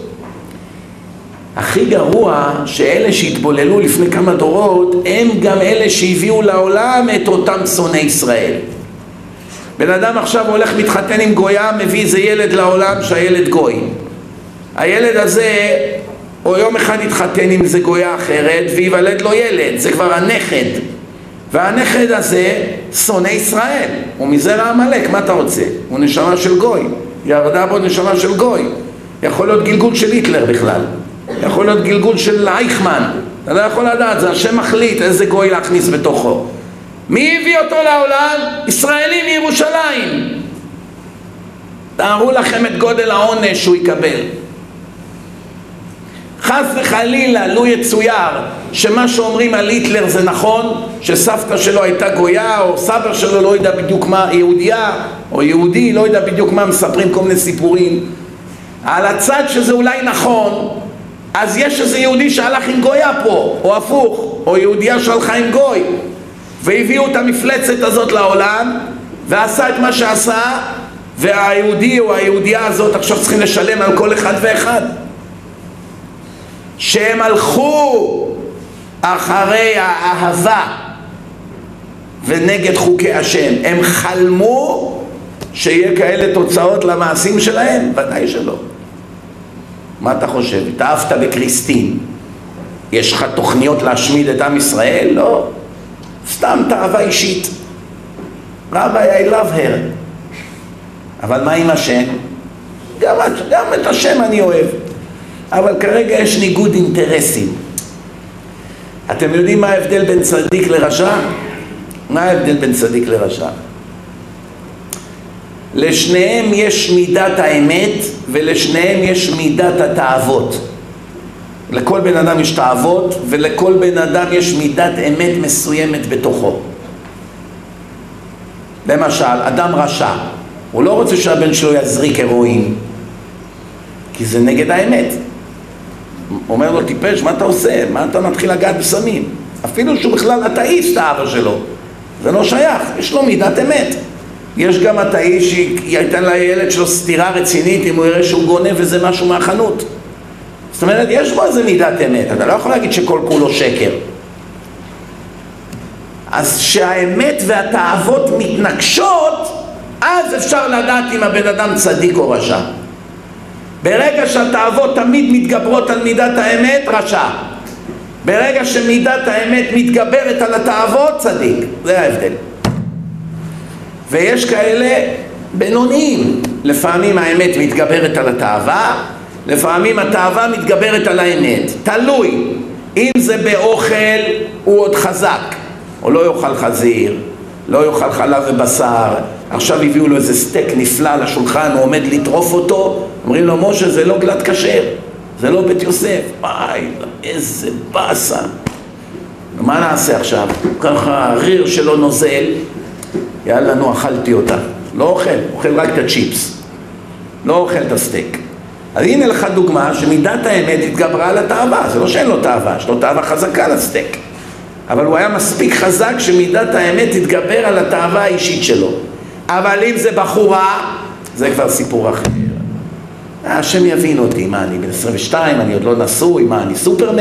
הכי גרוע שאלה שהתבוללו לפני כמה דורות הם גם אלה שהביאו לעולם את אותם שונאי ישראל. בן אדם עכשיו הולך מתחתן עם גויה, מביא איזה ילד לעולם שהילד גוי. הילד הזה או יום אחד יתחתן עם איזה גויה אחרת ויוולד לו ילד, זה כבר הנכד. והנכד הזה שונא ישראל, הוא מזרע עמלק, מה אתה רוצה? הוא נשמה של גוי, ירדה בו נשמה של גוי. יכול להיות גלגול של היטלר בכלל, יכול להיות גלגול של אייכמן, אתה לא יכול לדעת, זה השם מחליט איזה גוי להכניס בתוכו. מי הביא אותו לעולם? ישראלי מירושלים. תארו לכם את גודל העונש שהוא יקבל. חס וחלילה לו יצויר שמה שאומרים על היטלר זה נכון, שסבתא שלו הייתה גויה או סבא שלו לא יודע בדיוק מה, יהודייה או יהודי, לא יודע בדיוק מה, מספרים כל מיני סיפורים על הצד שזה אולי נכון. אז יש איזה יהודי שהלך עם גויה פה, או הפוך, או יהודייה שהלכה עם גוי, והביאו את המפלצת הזאת לעולם ועשה את מה שעשה, והיהודי או היהודייה הזאת עכשיו צריכים לשלם על כל אחד ואחד שהם הלכו אחרי האהבה ונגד חוקי השם. הם חלמו שיהיה כאלה תוצאות למעשים שלהם? ודאי שלא. מה אתה חושב? התאהבת בקריסטין, יש לך תוכניות להשמיד את עם ישראל? לא, סתם תאווה אישית. רבי, I love her. אבל מה עם השם? גם את השם אני אוהב. אבל כרגע יש ניגוד אינטרסים. אתם יודעים מה ההבדל בין צדיק לרשע? מה ההבדל בין צדיק לרשע? לשניהם יש מידת האמת ולשניהם יש מידת התאוות. לכל בן אדם יש תאוות ולכל בן אדם יש מידת אמת מסוימת בתוכו. למשל, אדם רשע, הוא לא רוצה שהבן שלו יזריק הרואין, כי זה נגד האמת. אומר לו, טיפש, מה אתה עושה? מה אתה מתחיל לגעת בסמים? אפילו שהוא בכלל אתאיסט, האבא שלו. זה לא שייך, יש לו מידת אמת. יש גם אתאיסט שייתן לילד שלו סתירה רצינית אם הוא יראה שהוא גונב וזה משהו מהחנות. זאת אומרת, יש בו איזה מידת אמת. אתה לא יכול להגיד שכל כולו שקר. אז שהאמת והתאוות מתנגשות, אז אפשר לדעת אם הבן אדם צדיק או רשע. ברגע שהתאוות תמיד מתגברות על מידת האמת, רשע. ברגע שמידת האמת מתגברת על התאוות, צדיק. זה ההבדל. ויש כאלה בינוניים. לפעמים האמת מתגברת על התאווה, לפעמים התאווה מתגברת על האמת. תלוי. אם זה באוכל, הוא עוד חזק. הוא לא יאכל חזיר, לא יאכל חלב ובשר. עכשיו הביאו לו איזה סטייק נפלא לשולחן, הוא עומד לטרוף אותו. אומרים לו, משה, זה לא גלת כשר, זה לא בית יוסף. וואי, איזה באסה. מה נעשה עכשיו? ככה הריר שלו נוזל. יאללה, נו, אכלתי אותה. לא אוכל רק את הצ'יפס. לא אוכל את הסטייק. אז הנה לך דוגמה שמידת האמת התגברה על התאווה. זה לא שאין לו תאווה, יש לו תאווה חזקה לסטייק. אבל הוא היה מספיק חזק שמידת האמת התגבר על התאווה האישית שלו. אבל אם זה בחורה, זה כבר סיפור אחר. השם יבין אותי, מה אני בן 22, אני עוד לא נשוי, מה אני סופרמן?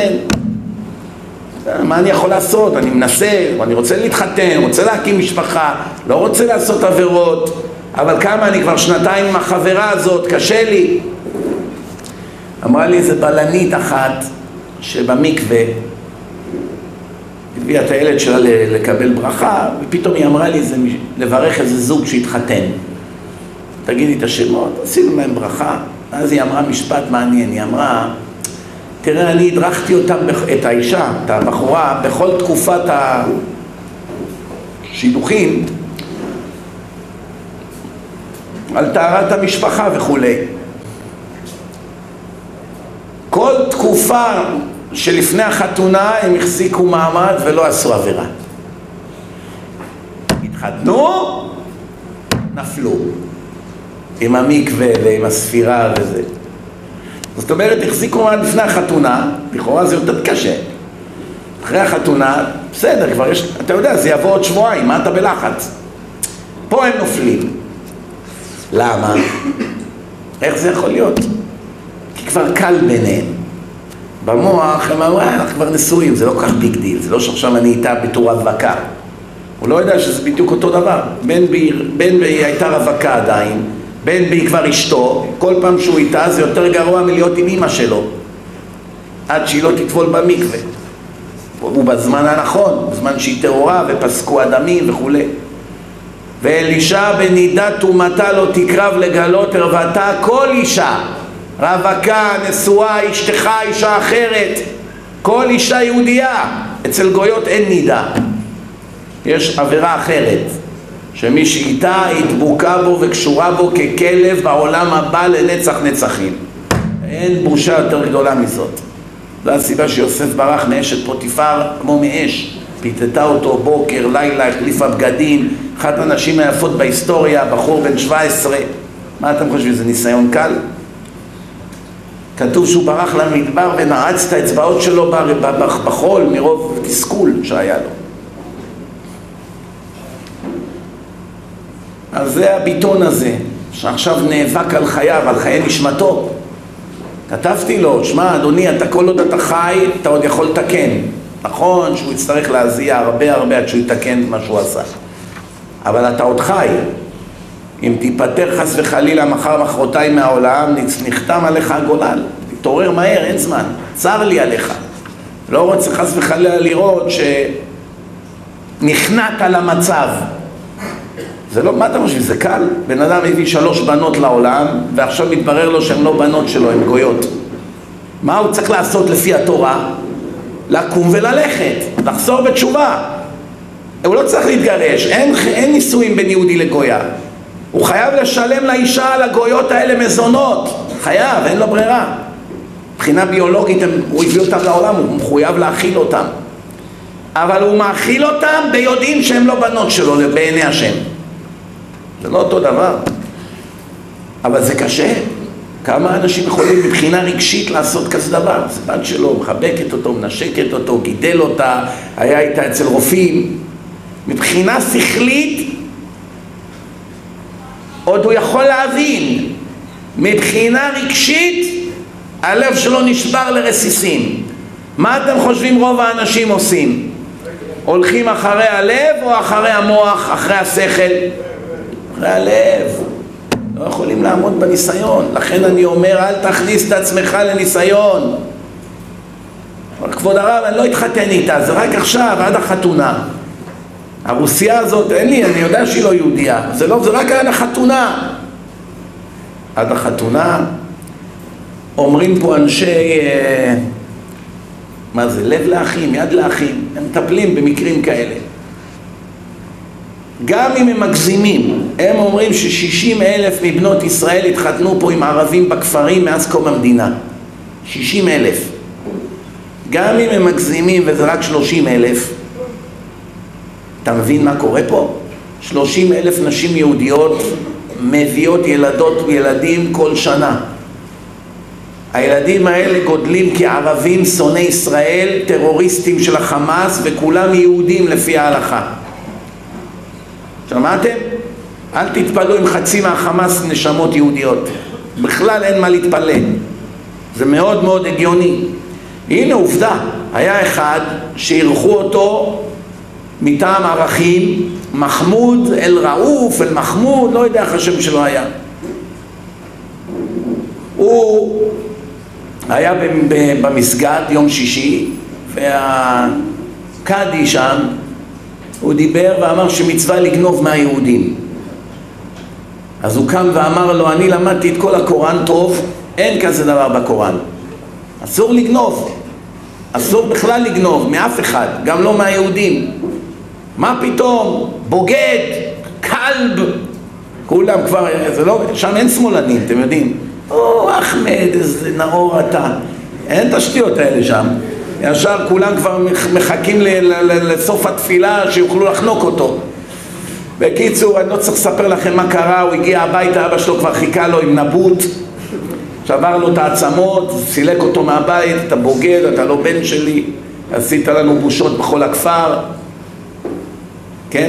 מה אני יכול לעשות? אני מנסה, אני רוצה להתחתן, רוצה להקים משפחה, לא רוצה לעשות עבירות, אבל כמה אני כבר שנתיים עם החברה הזאת, קשה לי. אמרה לי איזה בלנית אחת שבמקווה הביאה את הילד שלה לקבל ברכה, ופתאום היא אמרה לי לברך איזה זוג שהתחתן. תגידי את השמות, עשינו להם ברכה. אז היא אמרה משפט מעניין, היא אמרה, תראה, אני הדרכתי אותם, את האישה, את הבחורה, בכל תקופת השידוכים, על טהרת המשפחה וכו'. כל תקופה שלפני החתונה הם החזיקו מעמד ולא עשו עבירה. התחתנו, נפלו. עם המקווה ועם הספירה וזה. זאת אומרת, החזיקו מעמד לפני החתונה, לכאורה זה יותר קשה. אחרי החתונה, בסדר, כבר יש, אתה יודע, זה יבוא עוד שבועיים, מה אתה בלחץ? פה הם נופלים. למה? איך זה יכול להיות? כי כבר קל ביניהם. במוח הם אמרו, אנחנו כבר נשואים, זה לא כל כך ביג דיל, זה לא שעכשיו אני איתה בתור רווקה. הוא לא יודע שזה בדיוק אותו דבר. בן בי הייתה רווקה עדיין, בן בי כבר אשתו, כל פעם שהוא איתה זה יותר גרוע מלהיות עם אמא שלו, עד שהיא לא תטבול במקווה. הוא בזמן הנכון, בזמן שהיא טהורה ופסקו הדמים וכו'. ואלישע בנידת תומתה לא תקרב לגלות ערוותה כל אישה, רווקה, נשואה, אשתך, אישה אחרת, כל אישה יהודייה. אצל גויות אין נידה, יש עבירה אחרת, שמי שאיתה התבוקה בו וקשורה בו ככלב בעולם הבא לנצח נצחים. אין בושה יותר גדולה מזאת. זו הסיבה שיוסף ברח מאשת פוטיפר כמו מאש, פיתתה אותו בוקר, לילה, החליפה בגדים, אחת הנשים היפות בהיסטוריה, בחור בן 17. מה אתם חושבים, זה ניסיון קל? כתוב שהוא ברח למדבר ונעץ את האצבעות שלו בחול מרוב תסכול שהיה לו. אז זה הביטון הזה, שעכשיו נאבק על חייו, על חיי נשמתו. כתבתי לו, שמע אדוני, אתה כל עוד אתה חי, אתה עוד יכול לתקן. נכון שהוא יצטרך להזיע הרבה עד שהוא יתקן מה שהוא עשה. אבל אתה עוד חי. אם תיפטר חס וחלילה מחר מחרתיים מהעולם, נחתם עליך הגולל. תתעורר מהר, אין זמן. צר לי עליך. לא רוצה חס וחלילה לראות שנכנעת על המצב. זה לא, מה אתה חושב, זה קל? בן אדם הביא 3 בנות לעולם, ועכשיו מתברר לו שהן לא בנות שלו, הן גויות. מה הוא צריך לעשות לפי התורה? לקום וללכת, לחזור בתשובה. הוא לא צריך להתגרש, אין נישואים בין יהודי לגויה. הוא חייב לשלם לאישה על הגויות האלה מזונות. חייב, אין לו ברירה. מבחינה ביולוגית הוא הביא אותם לעולם, הוא מחויב להאכיל אותם. אבל הוא מאכיל אותם ביודעים שהם לא בנות שלו, בעיני השם. זה לא אותו דבר. אבל זה קשה. כמה אנשים יכולים מבחינה רגשית לעשות כזה דבר? זה בת שלו, מחבקת אותו, מנשקת אותו, גידל אותה, היה איתה אצל רופאים. מבחינה שכלית עוד הוא יכול להבין. מבחינה רגשית הלב שלו נשבר לרסיסים. מה אתם חושבים רוב האנשים עושים? הולכים אחרי הלב או אחרי המוח, אחרי השכל? אחרי הלב. לא יכולים לעמוד בניסיון. לכן אני אומר, אל תכניס את עצמך לניסיון. כבוד הרב, אני לא אתחתן איתה, זה רק עכשיו, עד החתונה. הרוסיה הזאת, אין לי, אני יודע שהיא לא יהודיה. זה רק עד החתונה. עד החתונה, אומרים פה אנשי, מה זה, לב לאחים, יד לאחים. הם מטפלים במקרים כאלה. גם אם הם מגזימים, הם אומרים ש60,000 מבנות ישראל התחתנו פה עם ערבים בכפרים מאז קום המדינה. 60,000. גם אם הם מגזימים וזה רק 30,000, אתה מבין מה קורה פה? 30,000 נשים יהודיות מביאות ילדות וילדים כל שנה. הילדים האלה גודלים כערבים, שונאי ישראל, טרוריסטים של החמאס, וכולם יהודים לפי ההלכה. שמעתם? אל תתפלו עם חצי מהחמאס נשמות יהודיות. בכלל אין מה להתפלל. זה מאוד מאוד הגיוני. הנה עובדה, היה אחד שערכו אותו מטעם ערכים, מחמוד אל-ראוף, אל-מחמוד, לא יודע איך השם שלו היה. הוא היה במסגד יום שישי, והקאדי שם, הוא דיבר ואמר שמצווה לגנוב מהיהודים. אז הוא קם ואמר לו, אני למדתי את כל הקוראן טוב, אין כזה דבר בקוראן. אסור לגנוב. אסור בכלל לגנוב מאף אחד, גם לא מהיהודים. מה פתאום? בוגד, כלב. כולם כבר, זה לא, שם אין שמאלנים, אתם יודעים. אחמד, איזה נאור אתה. אין תשתיות האלה שם. ישר כולם כבר מחכים לסוף התפילה שיוכלו לחנוק אותו. בקיצור, אני לא צריך לספר לכם מה קרה, הוא הגיע הביתה, אבא שלו כבר חיכה לו עם נבוט, שבר לו את העצמות, סילק אותו מהבית, אתה בוגד, אתה לא בן שלי, עשית לנו בושות בכל הכפר, כן?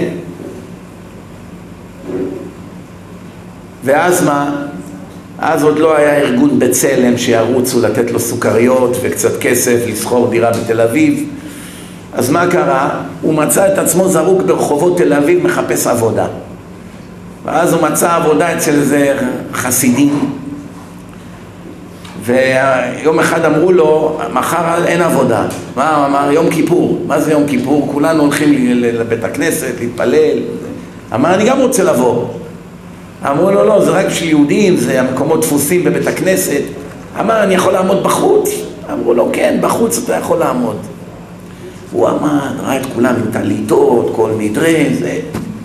ואז מה? אז עוד לא היה ארגון בצלם שירוצו לתת לו סוכריות וקצת כסף לסחור דירה בתל אביב. אז מה קרה? הוא מצא את עצמו זרוק ברחובות תל אביב מחפש עבודה. ואז הוא מצא עבודה אצל איזה חסידים. ויום אחד אמרו לו, מחר אין עבודה. מה הוא אמר? יום כיפור. מה זה יום כיפור? כולנו הולכים לבית הכנסת, להתפלל. אמר, אני גם רוצה לבוא. אמרו לו, לא, זה רק בשביל יהודים, זה המקומות דפוסים בבית הכנסת. אמר, אני יכול לעמוד בחוץ? אמרו לו, כן, בחוץ אתה יכול לעמוד. הוא עמד, ראה את כולם עם טליתות, כל נדרי, זה...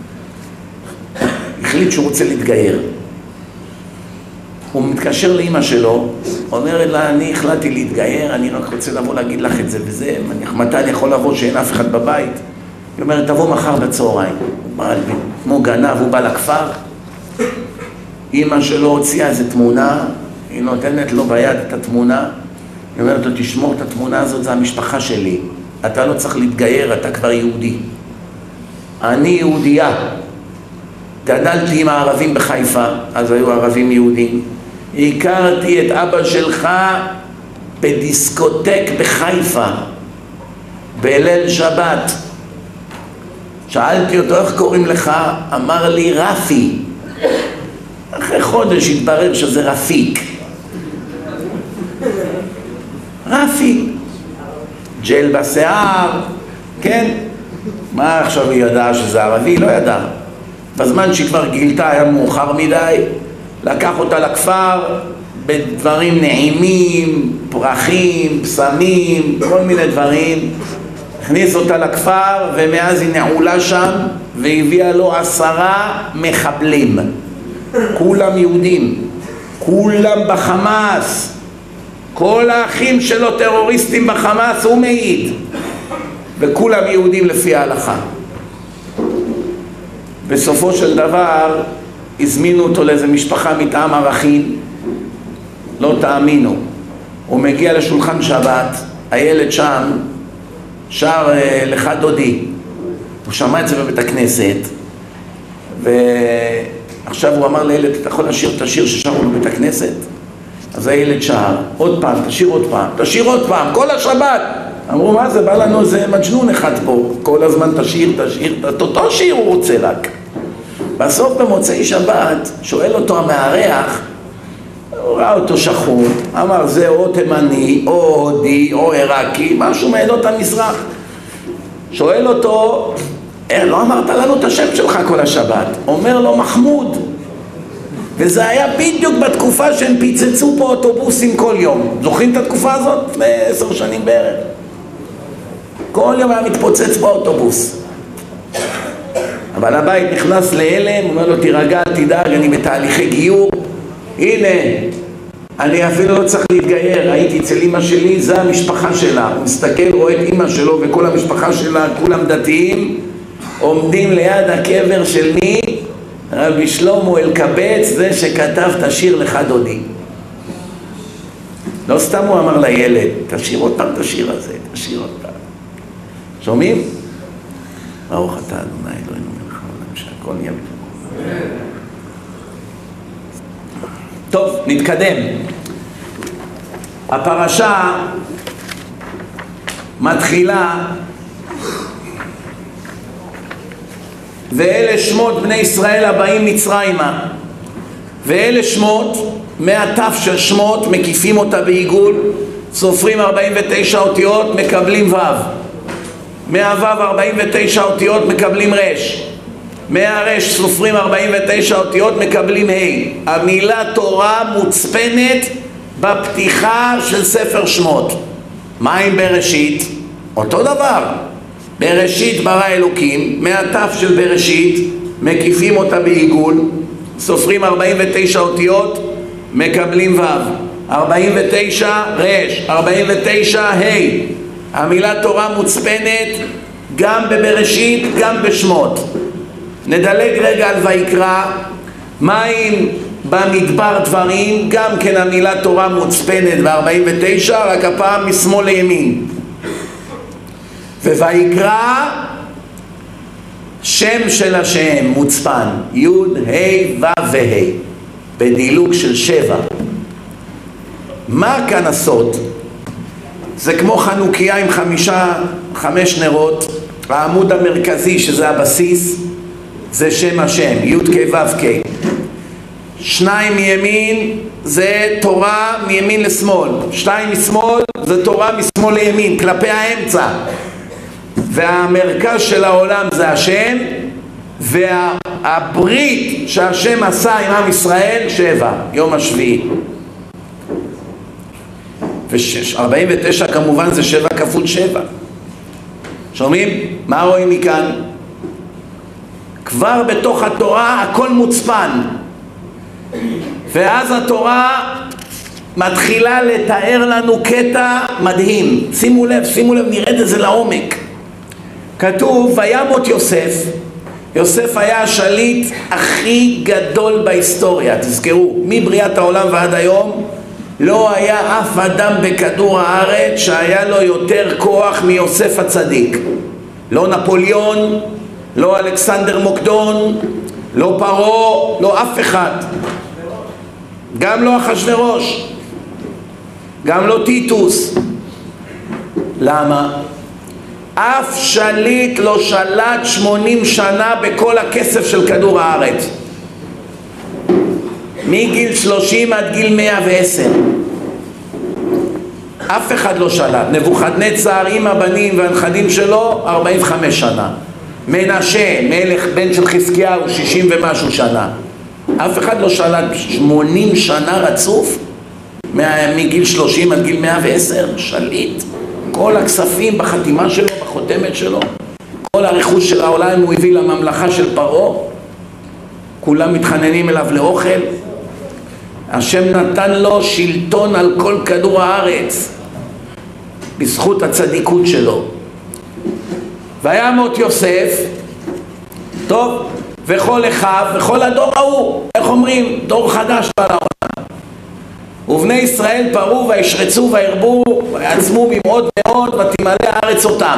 החליט שהוא רוצה להתגייר. הוא מתקשר לאמא שלו, אומרת לה, אני החלטתי להתגייר, אני רק רוצה לבוא להגיד לך את זה וזה, מתי אני יכול לבוא שאין אף אחד בבית? היא אומרת, תבוא מחר בצהריים. הוא בא, כמו גנב, הוא בא לכפר, אמא שלו הוציאה איזו תמונה, היא נותנת לו ביד את התמונה, היא אומרת לו, תשמור את התמונה הזאת, זה המשפחה שלי. אתה לא צריך להתגייר, אתה כבר יהודי. אני יהודייה. גדלתי עם הערבים בחיפה, אז היו ערבים יהודים. הכרתי את אבא שלך בדיסקוטק בחיפה, בליל שבת. שאלתי אותו, איך קוראים לך? אמר לי, רפי. אחרי חודש התברר שזה רפיק. רפי. ג'ל בשיער, כן? מה עכשיו היא ידעה שזה ערבי? לא ידעה. בזמן שהיא כבר גילתה היה מאוחר מדי, לקח אותה לכפר בדברים נעימים, פרחים, פסמים, כל מיני דברים, הכניס אותה לכפר ומאז היא נעולה שם והביאה לו 10 מחבלים, כולם יהודים, כולם בחמאס, כל האחים שלו טרוריסטים בחמאס, הוא מעיד, וכולם יהודים לפי ההלכה. בסופו של דבר הזמינו אותו לאיזה משפחה מטעם ערכים, לא תאמינו, הוא מגיע לשולחן שבת, הילד שם שר לך דודי, הוא שמע את זה בבית הכנסת, ועכשיו הוא אמר לילד, אתה יכול לשיר את השיר ששרו לו בבית הכנסת? אז הילד שר, עוד פעם, תשיר עוד פעם, תשיר עוד פעם, כל השבת. אמרו, מה זה, בא לנו איזה מג'נון אחד פה, כל הזמן תשיר, את אותו שיר הוא רוצה רק. בסוף במוצאי שבת, שואל אותו המארח, הוא ראה אותו שחור, אמר זה או תימני, או הודי, או עיראקי, משהו מעדות המזרח. שואל אותו, לא אמרת לנו את השם שלך כל השבת? אומר לו מחמוד. וזה היה בדיוק בתקופה שהם פיצצו פה אוטובוסים כל יום. זוכרים את התקופה הזאת? לפני 10 שנים בערך. כל יום היה מתפוצץ באוטובוס. אבל הבית נכנס להלם, אומר לו תירגע, תדאג, אני בתהליכי גיור. הנה, אני אפילו לא צריך להתגייר, הייתי אצל אמא שלי, זה המשפחה שלה. הוא מסתכל, רואה את אמא שלו וכל המשפחה שלה, כולם דתיים, עומדים ליד הקבר של מי? רבי שלמה אלקבץ, זה שכתב תשיר לך דודי. לא סתם הוא אמר לילד, תשיר עוד פעם את השיר הזה, תשיר עוד פעם. שומעים? ברוך אתה אדוני אלוהינו מלך העולם שהכל נהיה בטוב. טוב, נתקדם. הפרשה מתחילה ואלה שמות בני ישראל הבאים מצרימה, ואלה שמות מהתף של שמות מקיפים אותה בעיגול, סופרים 49 אותיות מקבלים ו', מהו' 49 אותיות מקבלים רש, מהרש סופרים 49 אותיות מקבלים ה'. המילה תורה מוצפנת בפתיחה של ספר שמות. מה עם בראשית? אותו דבר, בראשית ברא אלוקים, מהתף של בראשית מקיפים אותה בעיגול, סופרים 49 אותיות מקבלים ו', 49 רש, 49 ה'. המילה תורה מוצפנת גם בבראשית גם בשמות. נדלג רגע על ויקרא. מים במדבר דברים, גם כן המילה תורה מוצפנת ב-49, רק הפעם משמאל לימין. וויקרא שם של השם מוצפן, י' ה' ו' וה', בדילוג של 7. מה כאן הסוד? זה כמו חנוכיה עם 5 נרות. העמוד המרכזי שזה הבסיס זה שם השם, י' כ' ו' כ'. 2 מימין זה תורה מימין לשמאל, 2 משמאל זה תורה משמאל לימין, כלפי האמצע. והמרכז של העולם זה השם, והברית שהשם עשה עם עם ישראל 7, יום השביעי. ו-49 כמובן זה 7 כפול 7. שומעים? מה רואים מכאן? כבר בתוך התורה הכל מוצפן, ואז התורה מתחילה לתאר לנו קטע מדהים. שימו לב, נרד את זה לעומק. כתוב וימות יוסף. יוסף היה השליט הכי גדול בהיסטוריה. תזכרו, מבריאת העולם ועד היום לא היה אף אדם בכדור הארץ שהיה לו יותר כוח מיוסף הצדיק. לא נפוליאון, לא אלכסנדר מוקדון, לא פרעה, לא אף אחד. גם לא אחשוורוש, גם לא טיטוס. למה? אף שליט לא שלט 80 שנה בכל הכסף של כדור הארץ, מגיל 30 עד גיל 110. אף אחד לא שלט. נבוכדנצר עם הבנים והנכדים שלו 45 שנה. מנשה, מלך בן של חזקיהו, 60 ומשהו שנה. אף אחד לא שלט 80 שנה רצוף, מגיל 30 עד גיל 110, שליט. כל הכספים בחתימה שלו, בחותמת שלו, כל הרכוש של העולם הוא הביא לממלכה של פרעה, כולם מתחננים אליו לאוכל. השם נתן לו שלטון על כל כדור הארץ, בזכות הצדיקות שלו. והיה מות יוסף, טוב, וכל אחיו, וכל הדור ההוא, איך אומרים? דור חדש על העולם. ובני ישראל פרו וישרצו וירבו ויעצמו במאוד מאוד ותמלא הארץ אותם.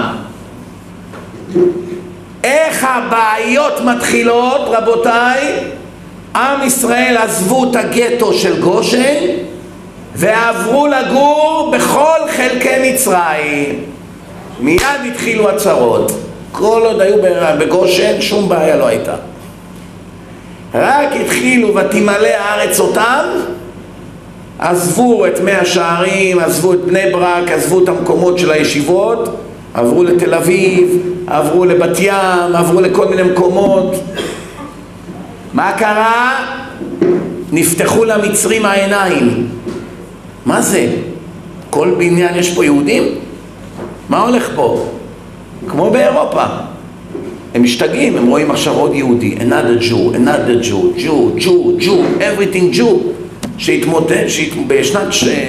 איך הבעיות מתחילות, רבותיי? עם ישראל עזבו את הגטו של גושן ועברו לגור בכל חלקי מצרים. מיד התחילו הצרות. כל עוד היו בגושן שום בעיה לא הייתה. רק התחילו ותמלא הארץ אותם, עזבו את מאה שערים, עזבו את בני ברק, עזבו את המקומות של הישיבות, עברו לתל אביב, עברו לבת ים, עברו לכל מיני מקומות. מה קרה? נפתחו למצרים העיניים. מה זה? כל בניין יש פה יהודים? מה הולך פה? כמו באירופה. הם משתגעים, הם רואים עכשיו עוד יהודי, another Jew, another Jew, Jew, Jew, Jew, everything Jew, שהתמוטט, בשנת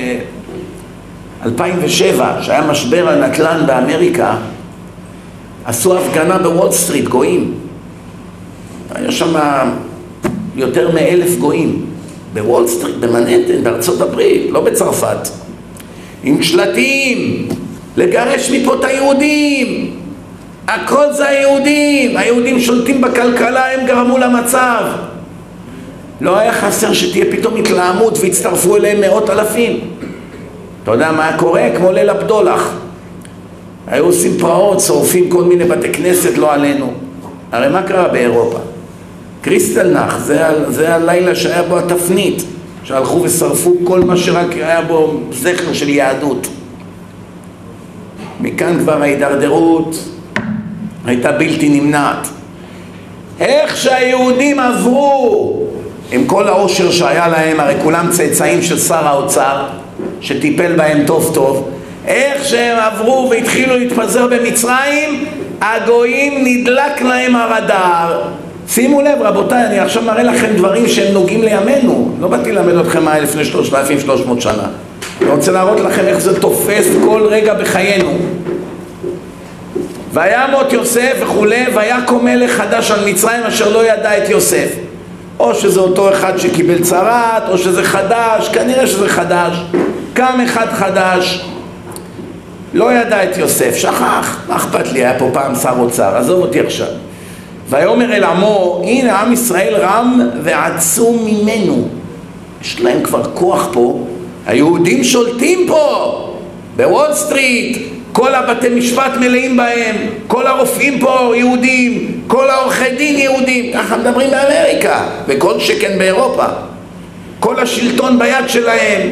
2007, שהיה משבר הנדל"ן באמריקה, עשו הפגנה בוול סטריט, גויים. היה שם יותר מ1,000 גויים, בוול סטריט, במנהטן, בארצות הברית, לא בצרפת, עם שלטים, לגרש מפה את היהודים. הכל זה היהודים, היהודים שולטים בכלכלה, הם גרמו למצב. לא היה חסר שתהיה פתאום התלהמות והצטרפו אליהם מאות אלפים. אתה יודע מה היה קורה? כמו ליל הבדולח. היו עושים פרעות, שורפים כל מיני בתי כנסת, לא עלינו. הרי מה קרה באירופה? קריסטלנאך, זה הלילה שהיה בו התפנית, שהלכו ושרפו כל מה שרק היה בו זכר של יהדות. מכאן כבר ההידרדרות הייתה בלתי נמנעת. איך שהיהודים עברו עם כל העושר שהיה להם, הרי כולם צאצאים של שר האוצר שטיפל בהם טוב טוב, איך שהם עברו והתחילו להתפזר במצרים, הגויים נדלק להם הרדאר. שימו לב רבותיי, אני עכשיו מראה לכם דברים שהם נוגעים לימינו, לא באתי ללמד אתכם מה לפני 3,300 שנה. אני רוצה להראות לכם איך זה תופס כל רגע בחיינו. והיה מות יוסף וכולי, ויקום מלך חדש על מצרים אשר לא ידע את יוסף. או שזה אותו אחד שקיבל צרת, או שזה חדש, כנראה שזה חדש. קם אחד חדש, לא ידע את יוסף, שכח, מה אכפת לי, היה פה פעם שר אוצר, עזוב אותי עכשיו. ויאמר אל עמו, הנה עם ישראל רם ועצום ממנו. יש להם כבר כוח פה, היהודים שולטים פה, בוול סטריט, כל הבתי משפט מלאים בהם, כל הרופאים פה יהודים, כל העורכי דין יהודים, ככה מדברים באמריקה, וכל שכן באירופה. כל השלטון ביד שלהם.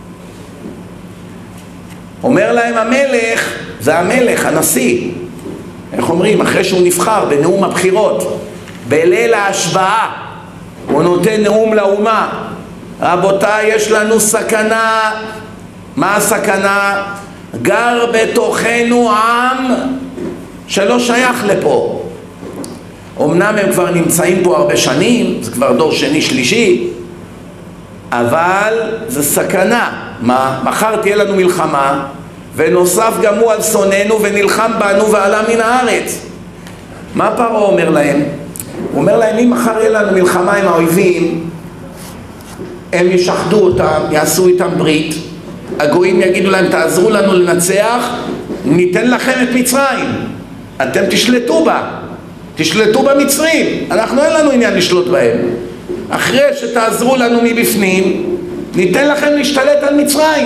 אומר להם המלך, זה המלך, הנשיא, איך אומרים, אחרי שהוא נבחר בנאום הבחירות, בליל ההשבעה, הוא נותן נאום לאומה. רבותיי, יש לנו סכנה. מה הסכנה? גר בתוכנו עם שלא שייך לפה. אמנם הם כבר נמצאים פה הרבה שנים, זה כבר דור שני שלישי, אבל זה סכנה. מה? מחר תהיה לנו מלחמה, ונוסף גם הוא על שונאינו ונלחם בנו ועלה מן הארץ. מה פרעה אומר להם? הוא אומר להם, אם מחר יהיה לנו מלחמה עם האויבים, הם ישחדו אותם, יעשו איתם ברית, הגויים יגידו להם, תעזרו לנו לנצח, ניתן לכם את מצרים, אתם תשלטו בה, תשלטו במצרים, אנחנו אין לנו עניין לשלוט בהם. אחרי שתעזרו לנו מבפנים, ניתן לכם להשתלט על מצרים.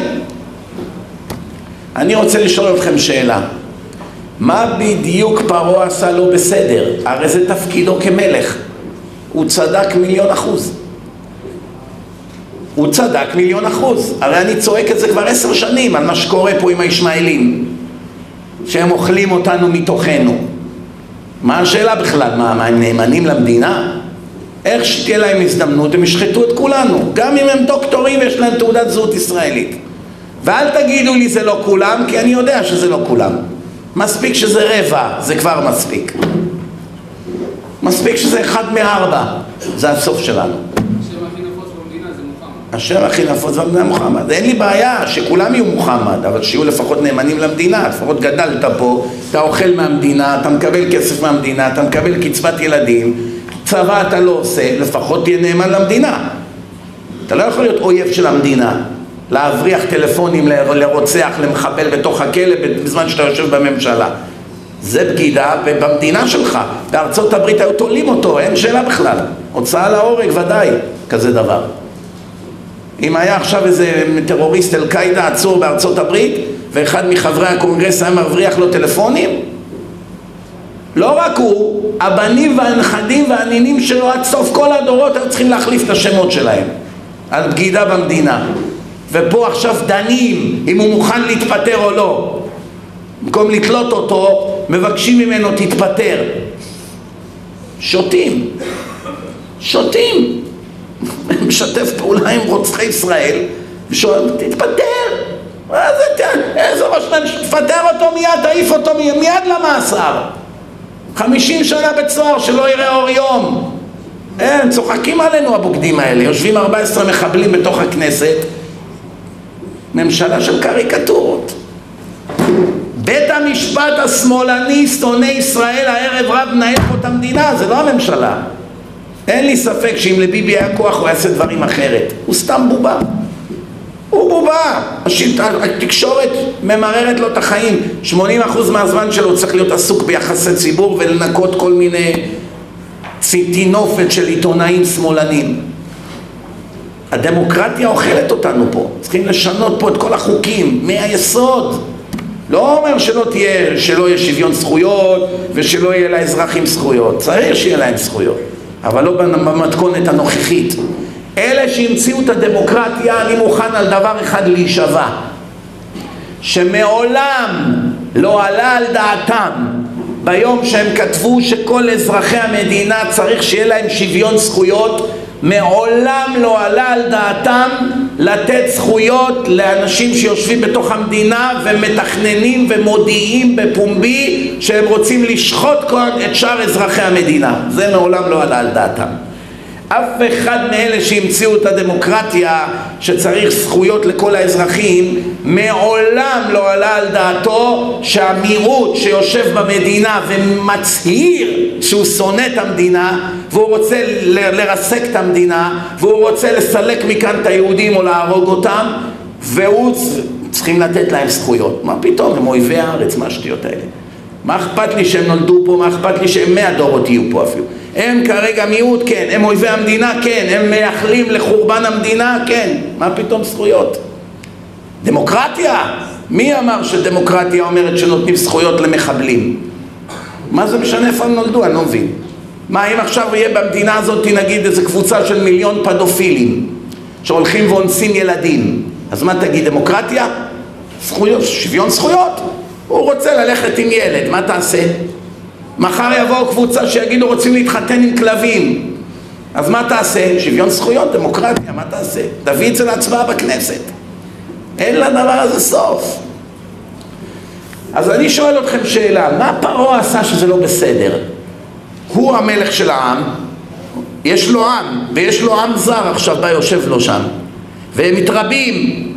אני רוצה לשאול אתכם שאלה, מה בדיוק פרעה עשה לא בסדר? הרי זה תפקידו כמלך. הוא צדק 1,000,000%. הוא צדק 1,000,000%. הרי אני צועק את זה כבר 10 שנים על מה שקורה פה עם הישמעאלים, שהם אוכלים אותנו מתוכנו. מה השאלה בכלל? מה הם נאמנים למדינה? איך שתהיה להם הזדמנות, הם ישחטו את כולנו, גם אם הם דוקטורים ויש להם תעודת זהות ישראלית. ואל תגידו לי זה לא כולם, כי אני יודע שזה לא כולם. מספיק שזה רבע, זה כבר מספיק. מספיק שזה 1 מ-4, זה הסוף שלנו. השם הכי נפוץ במדינה זה מוחמד. השם הכי נפוץ במדינה מוחמד. אין לי בעיה שכולם יהיו מוחמד, אבל שיהיו לפחות נאמנים למדינה. לפחות גדלת פה, אתה אוכל מהמדינה, אתה מקבל כסף מהמדינה, אתה מקבל קצבת ילדים, צבא אתה לא עושה, לפחות תהיה נאמן למדינה. אתה לא יכול להיות אויב של המדינה, להבריח טלפונים, לרוצח, למחבל בתוך הכלא בזמן שאתה יושב בממשלה. זה בגידה במדינה שלך. בארצות הברית היו תולים אותו, אין שאלה בכלל. הוצאה להורג ודאי, כזה דבר. אם היה עכשיו איזה טרוריסט אל-קאידה עצור בארצות הברית, ואחד מחברי הקונגרס היה מבריח לו טלפונים, לא רק הוא, הבנים והנכדים והנינים שלו עד סוף כל הדורות היו צריכים להחליף את השמות שלהם על בגידה במדינה. ופה עכשיו דנים אם הוא מוכן להתפטר או לא. במקום לתלות אותו, מבקשים ממנו תתפטר. שותים. שותים. משתף פעולה עם רוצחי ישראל ושואל, תתפטר. איזה ראש ממשלה, תפטר אותו מיד, תעיף אותו מיד למאסר. 50 שנה בצוהר שלא יראה אור יום. הם צוחקים עלינו הבוגדים האלה. יושבים 14 מחבלים בתוך הכנסת. ממשלה של קריקטורות. בית המשפט השמאלני שונא ישראל הערב רב מנהל פה את המדינה, זה לא הממשלה. אין לי ספק שאם לביבי היה כוח הוא יעשה דברים אחרת. הוא סתם בובה. הוא בובה. התקשורת ממררת לו את החיים. 80% מהזמן שלו צריך להיות עסוק ביחסי ציבור ולנקות כל מיני ציטינופת של עיתונאים שמאלנים. הדמוקרטיה אוכלת אותנו פה. צריכים לשנות פה את כל החוקים מהיסוד. לא אומר שלא יהיה שוויון זכויות ושלא יהיה לאזרחים זכויות. צריך שיהיה להם זכויות, אבל לא במתכונת הנוכחית. אלה שהמציאו את הדמוקרטיה, אני מוכן על דבר אחד להישבע, שמעולם לא עלה על דעתם ביום שהם כתבו שכל אזרחי המדינה צריך שיהיה להם שוויון זכויות, מעולם לא עלה על דעתם לתת זכויות לאנשים שיושבים בתוך המדינה ומתכננים ומודיעים בפומבי שהם רוצים לשחוט את שאר אזרחי המדינה. זה מעולם לא עלה על דעתם. אף אחד מאלה שהמציאו את הדמוקרטיה שצריך זכויות לכל האזרחים, מעולם לא עלה על דעתו שהמיעוט שיושב במדינה ומצהיר שהוא שונא את המדינה והוא רוצה לרסק את המדינה והוא רוצה לסלק מכאן את היהודים או להרוג אותם, והוא צריכים לתת להם זכויות. מה פתאום, הם אויבי הארץ, מה השטויות האלה? מה אכפת לי שהם נולדו פה, מה אכפת לי שהם 100 דורות יהיו פה אפילו? הם כרגע מיעוט, כן. הם אויבי המדינה, כן. הם מייחלים לחורבן המדינה, כן. מה פתאום זכויות? דמוקרטיה? מי אמר שדמוקרטיה אומרת שנותנים זכויות למחבלים? מה זה משנה איפה הם נולדו? אני לא מבין. מה אם עכשיו יהיה במדינה הזאת נגיד איזו קבוצה של 1,000,000 פדופילים שהולכים ואונסים ילדים, אז מה תגיד, דמוקרטיה? זכויות, שוויון זכויות. הוא רוצה ללכת עם ילד, מה תעשה? מחר יבואו קבוצה שיגידו רוצים להתחתן עם כלבים, אז מה תעשה? שוויון זכויות, דמוקרטיה, מה תעשה? תביא את זה להצבעה בכנסת. אין לדבר הזה סוף. אז אני שואל אתכם שאלה, מה פרעה עשה שזה לא בסדר? הוא המלך של העם, יש לו עם, ויש לו עם זר עכשיו בא יושב לו שם, והם מתרבים,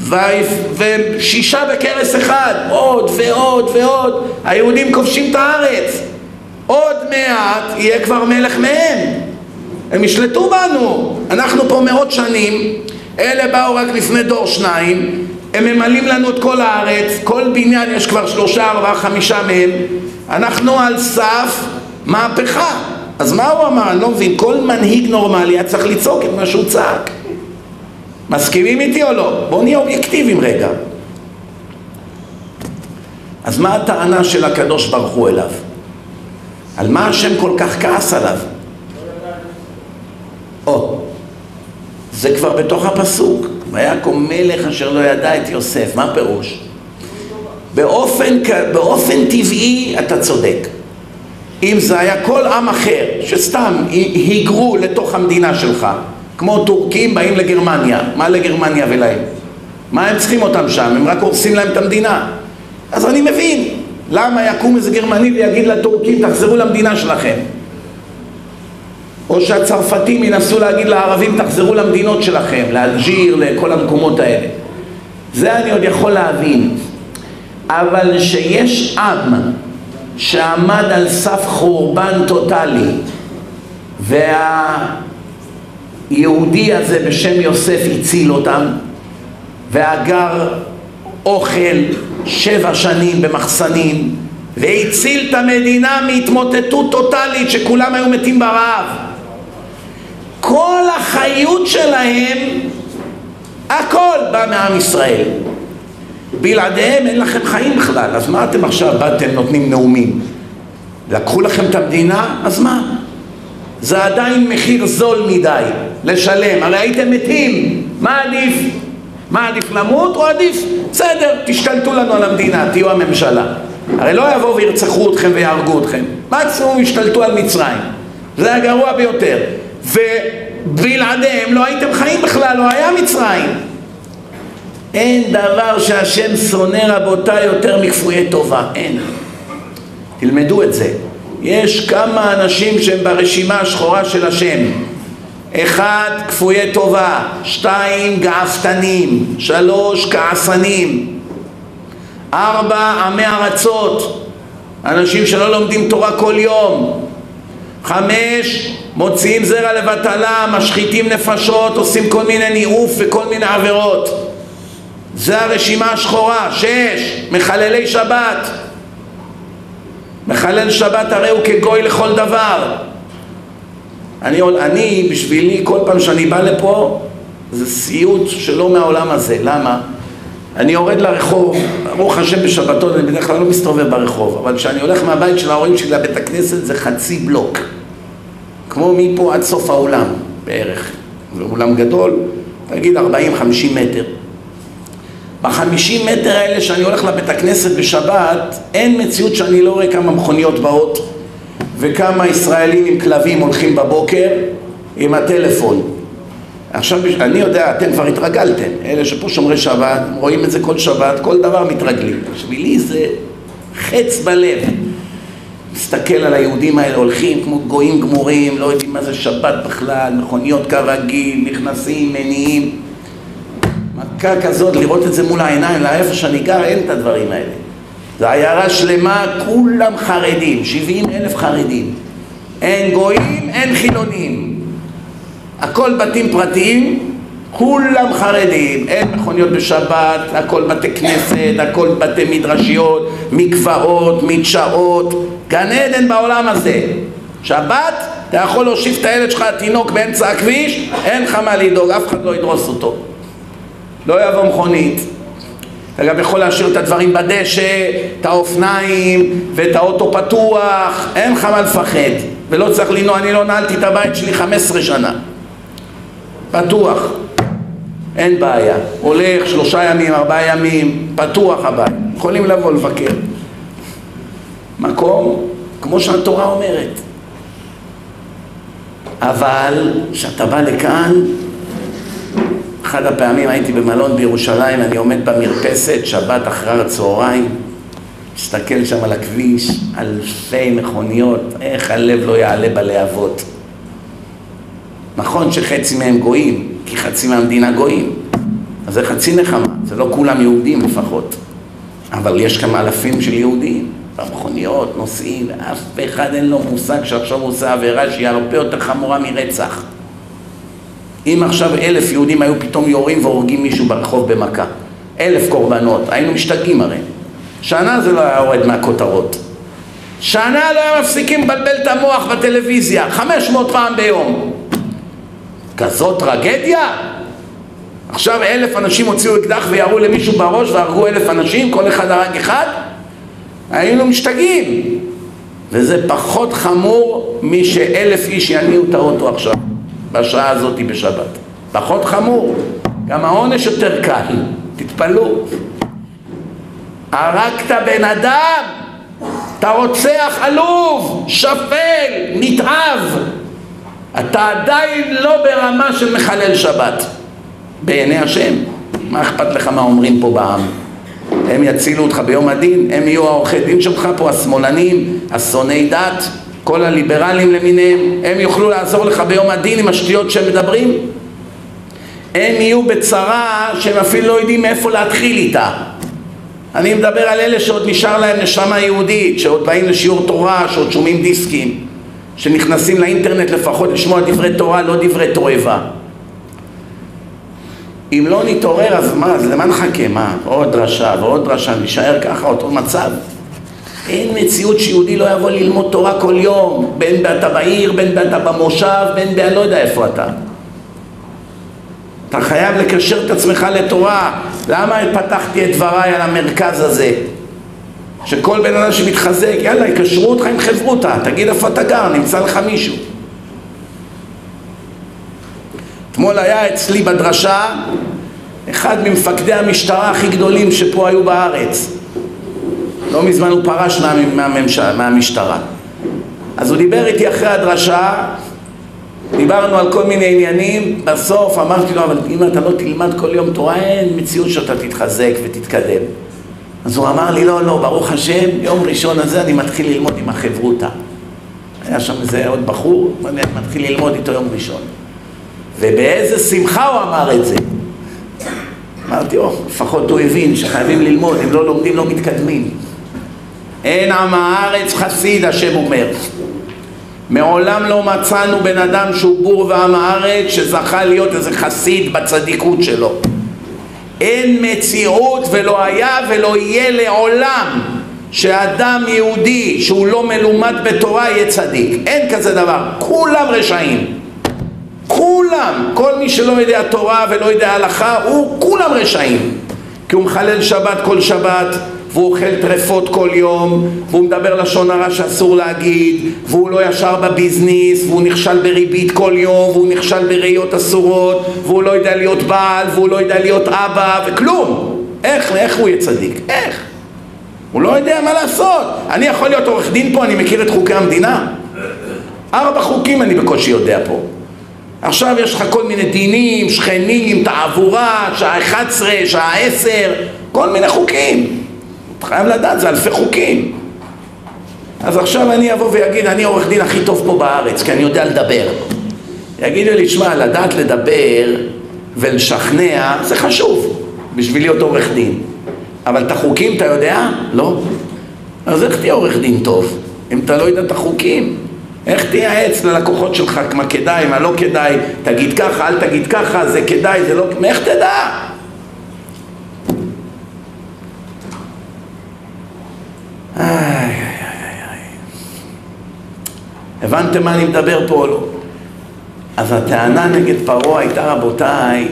ו6 בכרס אחד, עוד ועוד ועוד, היהודים כובשים את הארץ, עוד מעט יהיה כבר מלך מהם, הם ישלטו בנו, אנחנו פה 100 שנים, אלה באו רק לפני דור 2, הם ממלאים לנו את כל הארץ, כל בניין יש כבר 3, 4, 5 מהם, אנחנו על סף מהפכה. אז מה הוא אמר? אני לא מבין, כל מנהיג נורמלי היה צריך לצעוק את מה שהוא צעק. מסכימים איתי או לא? בואו נהיה אובייקטיביים רגע. אז מה הטענה של הקדוש ברוך הוא אליו? על מה השם כל כך כעס עליו? זה כבר בתוך הפסוק. ויקום מלך אשר לא ידע את יוסף. מה פירוש? באופן טבעי אתה צודק. אם זה היה כל עם אחר שסתם היגרו לתוך המדינה שלך, כמו טורקים באים לגרמניה, מה לגרמניה ולהם? מה הם צריכים אותם שם? הם רק הורסים להם את המדינה. אז אני מבין למה יקום איזה גרמני ויגיד לטורקים תחזרו למדינה שלכם, או שהצרפתים ינסו להגיד לערבים תחזרו למדינות שלכם, לאלג'יר, לכל המקומות האלה. זה אני עוד יכול להבין. אבל שיש עם שעמד על סף חורבן טוטלי, והיהודי הזה בשם יוסף הציל אותם, ואגר אוכל 7 שנים במחסנים, והציל את המדינה מהתמוטטות טוטלית שכולם היו מתים ברעב. כל החיות שלהם, הכל בא מעם ישראל. בלעדיהם אין לכם חיים בכלל. אז מה אתם עכשיו באתם נותנים נאומים? לקחו לכם את המדינה? אז מה? זה עדיין מחיר זול מדי לשלם. הרי הייתם מתים. מה עדיף? מה עדיף, למות או עדיף? בסדר, תשתלטו לנו על המדינה, תהיו הממשלה. הרי לא יבואו וירצחו אתכם ויהרגו אתכם. מקסימום ישתלטו על מצרים. זה הגרוע ביותר. ובלעדיהם לא הייתם חיים בכלל, לא היה מצרים. אין דבר שהשם שונא רבותיי יותר מכפויי טובה, אין. תלמדו את זה. יש כמה אנשים שהם ברשימה השחורה של השם. 1, כפויי טובה, 2, גאוותנים, 3, כעסנים, 4, עמי ארצות, אנשים שלא לומדים תורה כל יום, 5, מוציאים זרע לבטלה, משחיתים נפשות, עושים כל מיני ניאוף וכל מיני עבירות. זה הרשימה השחורה. 6, מחללי שבת. מחלל שבת הרי הוא כגוי לכל דבר. אני בשבילי כל פעם שאני בא לפה זה סיוט שלא מהעולם הזה. למה? אני יורד לרחוב, ברוך השם בשבתות, אני בדרך כלל לא מסתובב ברחוב, אבל כשאני הולך מהבית של ההורים שלי לבית הכנסת זה חצי בלוק, כמו מפה עד סוף האולם בערך. זה אולם גדול, תגיד 40-50 מטר. ב-50 מטר האלה שאני הולך לבית הכנסת בשבת, אין מציאות שאני לא רואה כמה מכוניות באות וכמה ישראלים עם כלבים הולכים בבוקר עם הטלפון. עכשיו אני יודע, אתם כבר התרגלתם, אלה שפה שומרי שבת, רואים את זה כל שבת, כל דבר מתרגלים. בשבילי זה חץ בלב. מסתכל על היהודים האלה, הולכים כמו גויים גמורים, לא יודעים מה זה שבת בכלל, מכוניות כרגיל, נכנסים, מניעים. מכה כזאת, לראות את זה מול העיניים, לאיפה שאני גר, אין את הדברים האלה. זו עיירה שלמה, כולם חרדים, 70,000 חרדים. אין גויים, אין חילונים. הכל בתים פרטיים, כולם חרדים. אין מכוניות בשבת, הכל בתי כנסת, הכל בתי מדרשיות, מקוואות, מדשאות. גן עדן בעולם הזה. שבת, אתה יכול להושיב את הילד שלך, התינוק באמצע הכביש, אין לך מה לדאוג, אף אחד לא ידרוס אותו. לא יבוא מכונית. אתה גם יכול להשאיר את הדברים בדשא, את האופניים ואת האוטו פתוח, אין לך מה לפחד. ולא צריך לנוע, אני לא נעלתי את הבית שלי 15 שנה. פתוח, אין בעיה. הולך 3 ימים, 4 ימים, פתוח הבית. יכולים לבוא לבקר. מקום, כמו שהתורה אומרת. אבל כשאתה בא לכאן, אחד הפעמים הייתי במלון בירושלים, אני עומד במרפסת, שבת אחר הצהריים, מסתכל שם על הכביש, אלפי מכוניות, איך הלב לא יעלה בלהבות. נכון שחצי מהם גויים, כי חצי מהמדינה גויים, אז זה חצי נחמה, זה לא כולם יהודים לפחות, אבל יש כמה אלפים של יהודים, במכוניות, נוסעים, אף אחד אין לו מושג שעכשיו הוא עושה עבירה שהיא הרבה יותר חמורה מרצח. אם עכשיו 1,000 יהודים היו פתאום יורים והורגים מישהו ברחוב במכה, 1,000 קורבנות, היינו משתגעים הרי. שנה זה לא היה יורד מהכותרות. שנה לא היה מפסיקים לבלבל את המוח בטלוויזיה, 500 פעם ביום. כזאת טרגדיה? עכשיו 1,000 אנשים הוציאו אקדח וירו למישהו בראש והרגו 1,000 אנשים, כל אחד הרג אחד? היינו משתגעים. וזה פחות חמור מ1,000 איש יניעו את האוטו עכשיו. בשעה הזאת בשבת. פחות חמור. גם העונש יותר קל. תתפלו. הרגת בן אדם, אתה רוצח עלוב, שפל, נתעב. אתה עדיין לא ברמה של מחלל שבת. בעיני השם, מה אכפת לך מה אומרים פה בעם? הם יצילו אותך ביום הדין, הם יהיו העורכי דין שלך פה, השמאלנים, השונאי דת, כל הליברלים למיניהם, הם יוכלו לעזור לך ביום הדין עם השטויות שהם מדברים? הם יהיו בצרה שהם אפילו לא יודעים מאיפה להתחיל איתה. אני מדבר על אלה שעוד נשאר להם נשמה יהודית, שעוד באים לשיעור תורה, שעוד שומעים דיסקים, שנכנסים לאינטרנט לפחות לשמוע דברי תורה, לא דברי תועבה. אם לא נתעורר, אז מה? אז למה נחכה? מה? עוד דרשה ועוד דרשה, נשאר ככה אותו מצב. אין מציאות שיהודי לא יבוא ללמוד תורה כל יום, בין אתה בעיר, בין אתה במושב, בין לא יודע איפה אתה. אתה חייב לקשר את עצמך לתורה. למה פתחתי את דבריי על המרכז הזה? שכל בן אדם שמתחזק, יאללה, יקשרו אותך עם חברותה, תגיד איפה אתה גר, נמצא לך מישהו. אתמול היה אצלי בדרשה אחד ממפקדי המשטרה הכי גדולים שפה היו בארץ. לא מזמן הוא פרש מהמשטרה. אז הוא דיבר איתי אחרי הדרשה, דיברנו על כל מיני עניינים, בסוף אמרתי לו, אבל אם אתה לא תלמד כל יום תורה, אין מציאות שאתה תתחזק ותתקדם. אז הוא אמר לי, לא, ברוך השם, יום ראשון הזה אני מתחיל ללמוד עם החברותה. היה שם איזה עוד בחור, אני מתחיל ללמוד איתו יום ראשון. ובאיזה שמחה הוא אמר את זה. אמרתי, לפחות הוא הבין שחייבים ללמוד, אם לא לומדים לא מתקדמים. אין עם הארץ חסיד, השם אומר. מעולם לא מצאנו בן אדם שהוא בור ועם הארץ שזכה להיות איזה חסיד בצדיקות שלו. אין מציאות ולא היה ולא יהיה לעולם שאדם יהודי שהוא לא מלומד בתורה יהיה צדיק. אין כזה דבר. כולם רשעים. כולם. כל מי שלא יודע תורה ולא יודע הלכה, כולם רשעים. כי הוא מחלל שבת כל שבת, והוא אוכל טרפות כל יום, והוא מדבר לשון הרע שאסור להגיד, והוא לא ישר בביזניס, והוא נכשל בריבית כל יום, והוא נכשל בראיות אסורות, והוא לא יודע להיות בעל, והוא לא יודע להיות אבא, וכלום. איך הוא יהיה צדיק? איך? הוא לא יודע מה לעשות. אני יכול להיות עורך דין פה, אני מכיר את חוקי המדינה. 4 חוקים אני בקושי יודע פה. עכשיו יש לך כל מיני דינים, שכנים, תעבורה, שעה 11, שעה 10, כל מיני חוקים. אתה חייב לדעת, זה אלפי חוקים. אז עכשיו אני אבוא ויגיד, אני עורך דין הכי טוב פה בארץ, כי אני יודע לדבר. יגידו לי, שמע, לדעת לדבר ולשכנע, זה חשוב, בשביל להיות עורך דין. אבל את החוקים אתה יודע? לא. אז איך תהיה עורך דין טוב? אם אתה לא יודע את החוקים, איך תייעץ ללקוחות שלך מה כדאי, מה לא כדאי, תגיד ככה, אל תגיד ככה, זה כדאי, זה לא... איך תדע? הבנתם מה אני מדבר פה או לא? אז הטענה נגד פרעה הייתה, רבותיי,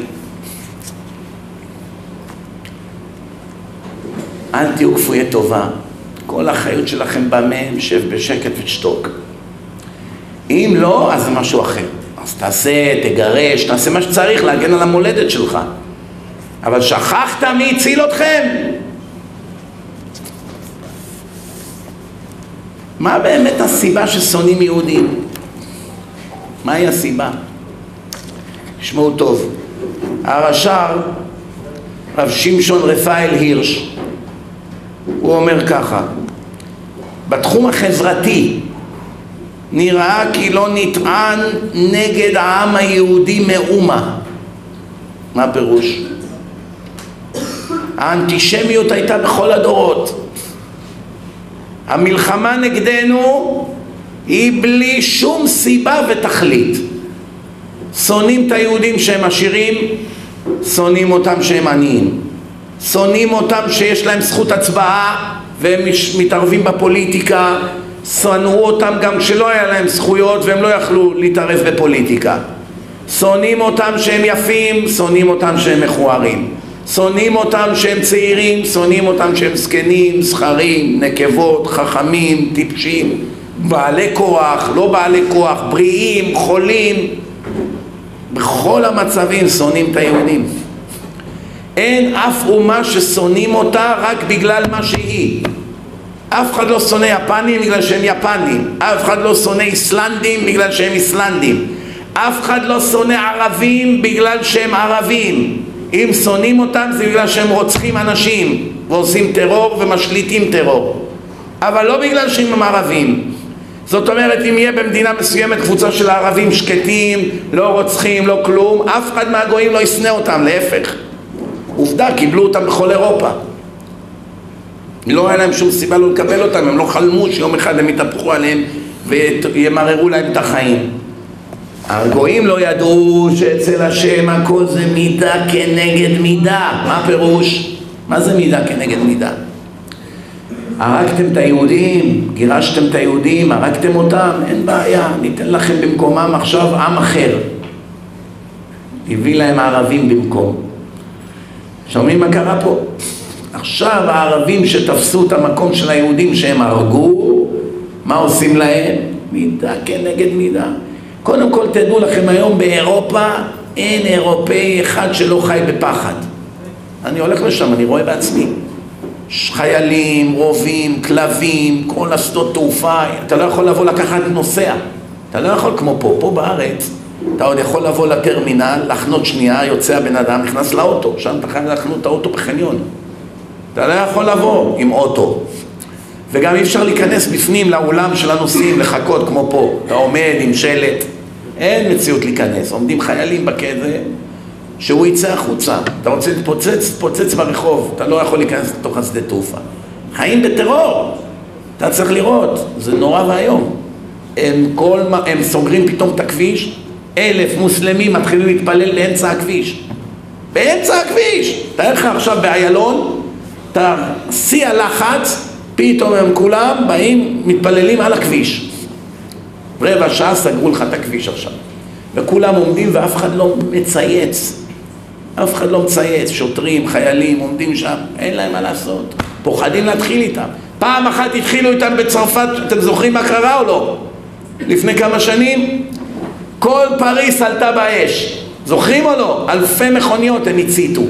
אל תהיו כפויי טובה, כל החיות שלכם במם, שב בשקט ותשתוק. אם לא, אז זה משהו אחר. אז תעשה, תגרש, תעשה מה שצריך להגן על המולדת שלך. אבל שכחת מי הציל אתכם? מה באמת הסיבה ששונאים יהודים? מהי הסיבה? תשמעו טוב. הרש"ר, רב שמשון רפאל הירש, הוא אומר ככה, בתחום החברתי נראה כי לא נטען נגד העם היהודי מאומה. מה הפירוש? האנטישמיות הייתה בכל הדורות. המלחמה נגדנו היא בלי שום סיבה ותכלית. שונאים את היהודים שהם עשירים, שונאים אותם שהם עניים. שונאים אותם שיש להם זכות הצבעה והם מתערבים בפוליטיקה. שונאו אותם גם כשלא היה להם זכויות והם לא יכלו להתערב בפוליטיקה. שונאים אותם שהם יפים, שונאים אותם שהם מכוערים. שונאים אותם שהם צעירים, שונאים אותם שהם זקנים, זכרים, נקבות, חכמים, טיפשים, בעלי כוח, לא בעלי כוח, בריאים, חולים. בכל המצבים שונאים את היהודים. אין אף אומה ששונאים אותה רק בגלל מה שהיא. אף אחד לא שונא יפנים בגלל שהם יפנים, אף אחד לא שונא איסלנדים בגלל שהם איסלנדים, אף אחד לא שונא ערבים בגלל שהם ערבים. אם שונאים אותם זה בגלל שהם רוצחים אנשים ועושים טרור ומשליטים טרור, אבל לא בגלל שהם ערבים. זאת אומרת, אם יהיה במדינה מסוימת קבוצה של הערבים שקטים, לא רוצחים, לא כלום, אף אחד מהגויים לא ישנא אותם, להפך. עובדה, קיבלו אותם בכל אירופה. לא היה להם שום סיבה לא לקבל אותם, הם לא חלמו שיום אחד הם יתהפכו עליהם וימררו להם את החיים. הגויים לא ידעו שאצל השם הכל זה מידה כנגד מידה. מה פירוש? מה זה מידה כנגד מידה? הרגתם את היהודים, גירשתם את היהודים, הרגתם אותם, אין בעיה, ניתן לכם במקומם עכשיו עם אחר. הביא להם הערבים במקום. שומעים מה קרה פה? עכשיו הערבים שתפסו את המקום של היהודים שהם הרגו, מה עושים להם? מידה כנגד מידה. קודם כל תדעו לכם, היום באירופה אין אירופאי אחד שלא חי בפחד. אני הולך לשם, אני רואה בעצמי. חיילים, רובים, כלבים, כל השדות תעופה. אתה לא יכול לבוא לקחת נוסע. אתה לא יכול כמו פה בארץ. אתה עוד יכול לבוא לטרמינל, לחנות שנייה, יוצא הבן אדם, נכנס לאוטו. שם אתה חייב לחנות את האוטו בחניון. אתה לא יכול לבוא עם אוטו. וגם אי אפשר להיכנס בפנים לאולם של הנוסעים, לחכות כמו פה. אתה עומד עם שלט. אין מציאות להיכנס. עומדים חיילים בכזה, שהוא יצא החוצה. אתה רוצה להתפוצץ ברחוב. אתה לא יכול להיכנס לתוך השדה תעופה. חיים בטרור. אתה צריך לראות. זה נורא והיום. הם סוגרים פתאום את הכביש. 1,000 מוסלמים מתחילים להתפלל לאמצע הכביש. באמצע הכביש. תאר לך עכשיו באיילון, אתה שיא הלחץ, פתאום הם כולם באים, מתפללים על הכביש. רבע שעה סגרו לך את הכביש עכשיו. וכולם עומדים ואף אחד לא מצייץ. אף אחד לא מצייץ. שוטרים, חיילים, עומדים שם. אין להם מה לעשות. פוחדים להתחיל איתם. פעם אחת התחילו איתם בצרפת, אתם זוכרים מה קרה או לא? לפני כמה שנים? כל פריס עלתה באש. זוכרים או לא? אלפי מכוניות הם הציתו.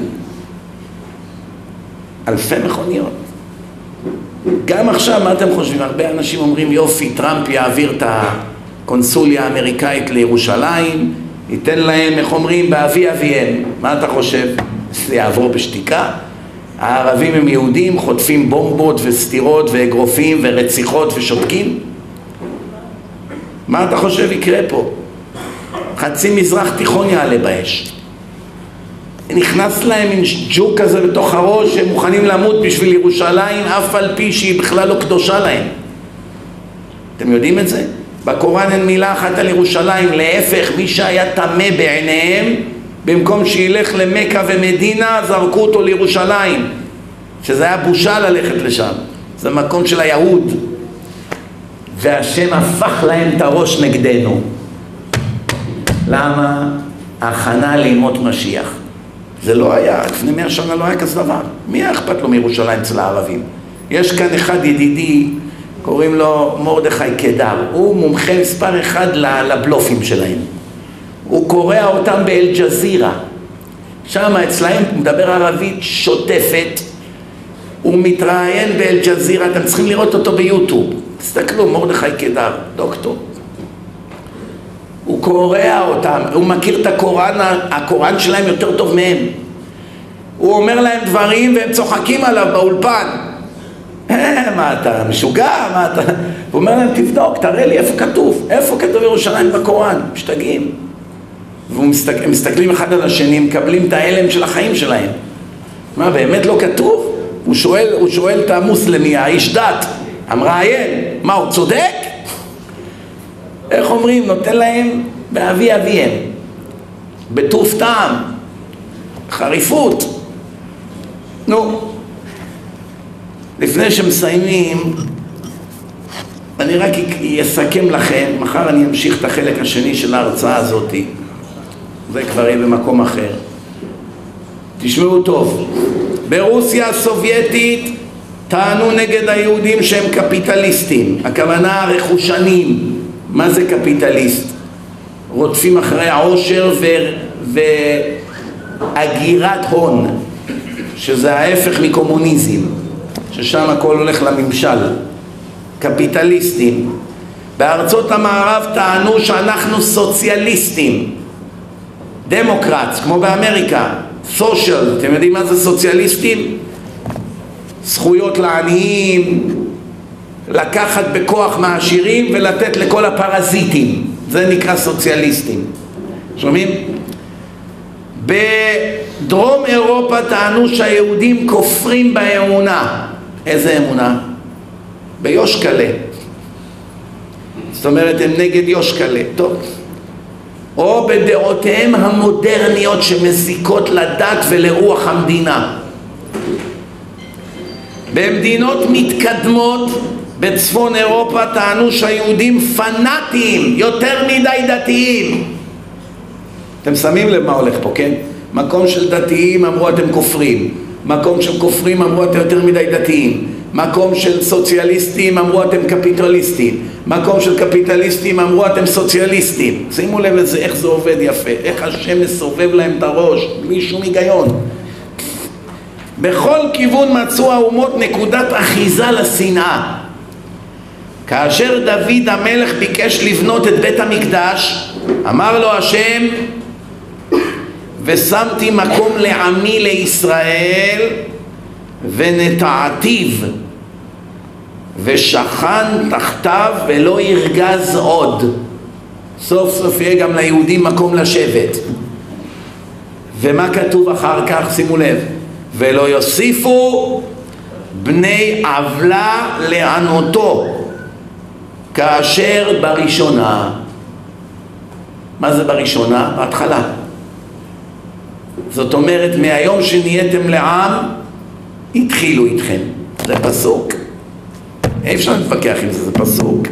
אלפי מכוניות. גם עכשיו, מה אתם חושבים? הרבה אנשים אומרים, יופי, טראמפ יעביר את הקונסוליה האמריקאית לירושלים, ייתן להם, איך אומרים, באבי אביהם. מה אתה חושב? זה יעבור בשתיקה? הערבים הם יהודים, חוטפים בומבות וסתירות ואגרופים ורציחות ושותקים? מה אתה חושב יקרה פה? חצי מזרח תיכון יעלה באש. נכנס להם עם ג'וק כזה בתוך הראש, שהם מוכנים למות בשביל ירושלים, אף על פי שהיא בכלל לא קדושה להם. אתם יודעים את זה? בקוראן אין מילה אחת על ירושלים, להפך, מי שהיה טמא בעיניהם, במקום שילך למכה ומדינה, זרקו אותו לירושלים, שזה היה בושה ללכת לשם. זה מקום של היהוד. והשם הפך להם את הראש נגדנו. למה? הכנה לימות משיח. זה לא היה, לפני 100 שנה לא היה כזה דבר. מי היה אכפת לו מירושלים אצל הערבים? יש כאן אחד ידידי, קוראים לו מרדכי קדר. הוא מומחה מספר אחד לבלופים שלהם. הוא קורא אותם באל-ג'זירה. שם אצלהם הוא מדבר ערבית שוטפת. הוא מתראיין באל-ג'זירה, אתם צריכים לראות אותו ביוטיוב. תסתכלו, מרדכי קדר, דוקטור. הוא קורא אותם, הוא מכיר את הקוראן שלהם יותר טוב מהם. הוא אומר להם דברים והם צוחקים עליו באולפן. מה אתה משוגע? מה אתה... הוא אומר להם, תבדוק, תראה לי איפה כתוב. איפה כתוב ירושלים בקוראן? משתגעים. והם מסתכלים אחד על השני, מקבלים את ההלם של החיים שלהם. מה, באמת לא כתוב? הוא שואל את המוסלמי, האיש דת, המראיין, מה, הוא צודק? איך אומרים? נותן להם באבי אביהם, בטוב טעם, חריפות. נו, לפני שמסיימים, אני רק אסכם לכם, מחר אני אמשיך את החלק השני של ההרצאה הזאת, זה כבר יהיה במקום אחר. תשמעו טוב, ברוסיה הסובייטית טענו נגד היהודים שהם קפיטליסטים, הכוונה רכושנים. מה זה קפיטליסט? רודפים אחרי העושר והגירת הון, שזה ההפך מקומוניזם, ששם הכל הולך לממשל. קפיטליסטים. בארצות המערב טענו שאנחנו סוציאליסטים, דמוקרטס, כמו באמריקה, סושיאל. אתם יודעים מה זה סוציאליסטים? זכויות לעניים, לקחת בכוח מהעשירים ולתת לכל הפרזיטים, זה נקרא סוציאליסטים. שומעים? בדרום אירופה טענו שהיהודים כופרים באמונה. איזה אמונה? ביושקלה. זאת אומרת, הם נגד יושקלה. טוב. או בדעותיהם המודרניות שמזיקות לדת ולרוח המדינה. במדינות מתקדמות בצפון אירופה טענו שהיהודים פנאטיים, יותר מדי דתיים. אתם שמים לב מה הולך פה, כן? מקום של דתיים אמרו אתם כופרים, מקום של כופרים אמרו אתם יותר מדי דתיים, מקום של סוציאליסטים אמרו אתם קפיטליסטים, מקום של קפיטליסטים אמרו אתם סוציאליסטים. שימו לב לזה, איך זה עובד יפה, איך השם מסובב להם את הראש בלי שום היגיון. בכל כיוון מצאו האומות נקודת אחיזה לשנאה. כאשר דוד המלך ביקש לבנות את בית המקדש, אמר לו השם, ושמתי מקום לעמי לישראל ונטעתיו ושכן תחתיו ולא ירגז עוד. סוף סוף יהיה גם ליהודים מקום לשבת. ומה כתוב אחר כך? שימו לב, ולא יוסיפו בני עוולה לענותו כאשר בראשונה. מה זה בראשונה? בהתחלה. זאת אומרת, מהיום שנהייתם לעם, התחילו איתכם. זה פסוק. אי אפשר להתווכח עם זה, זה פסוק.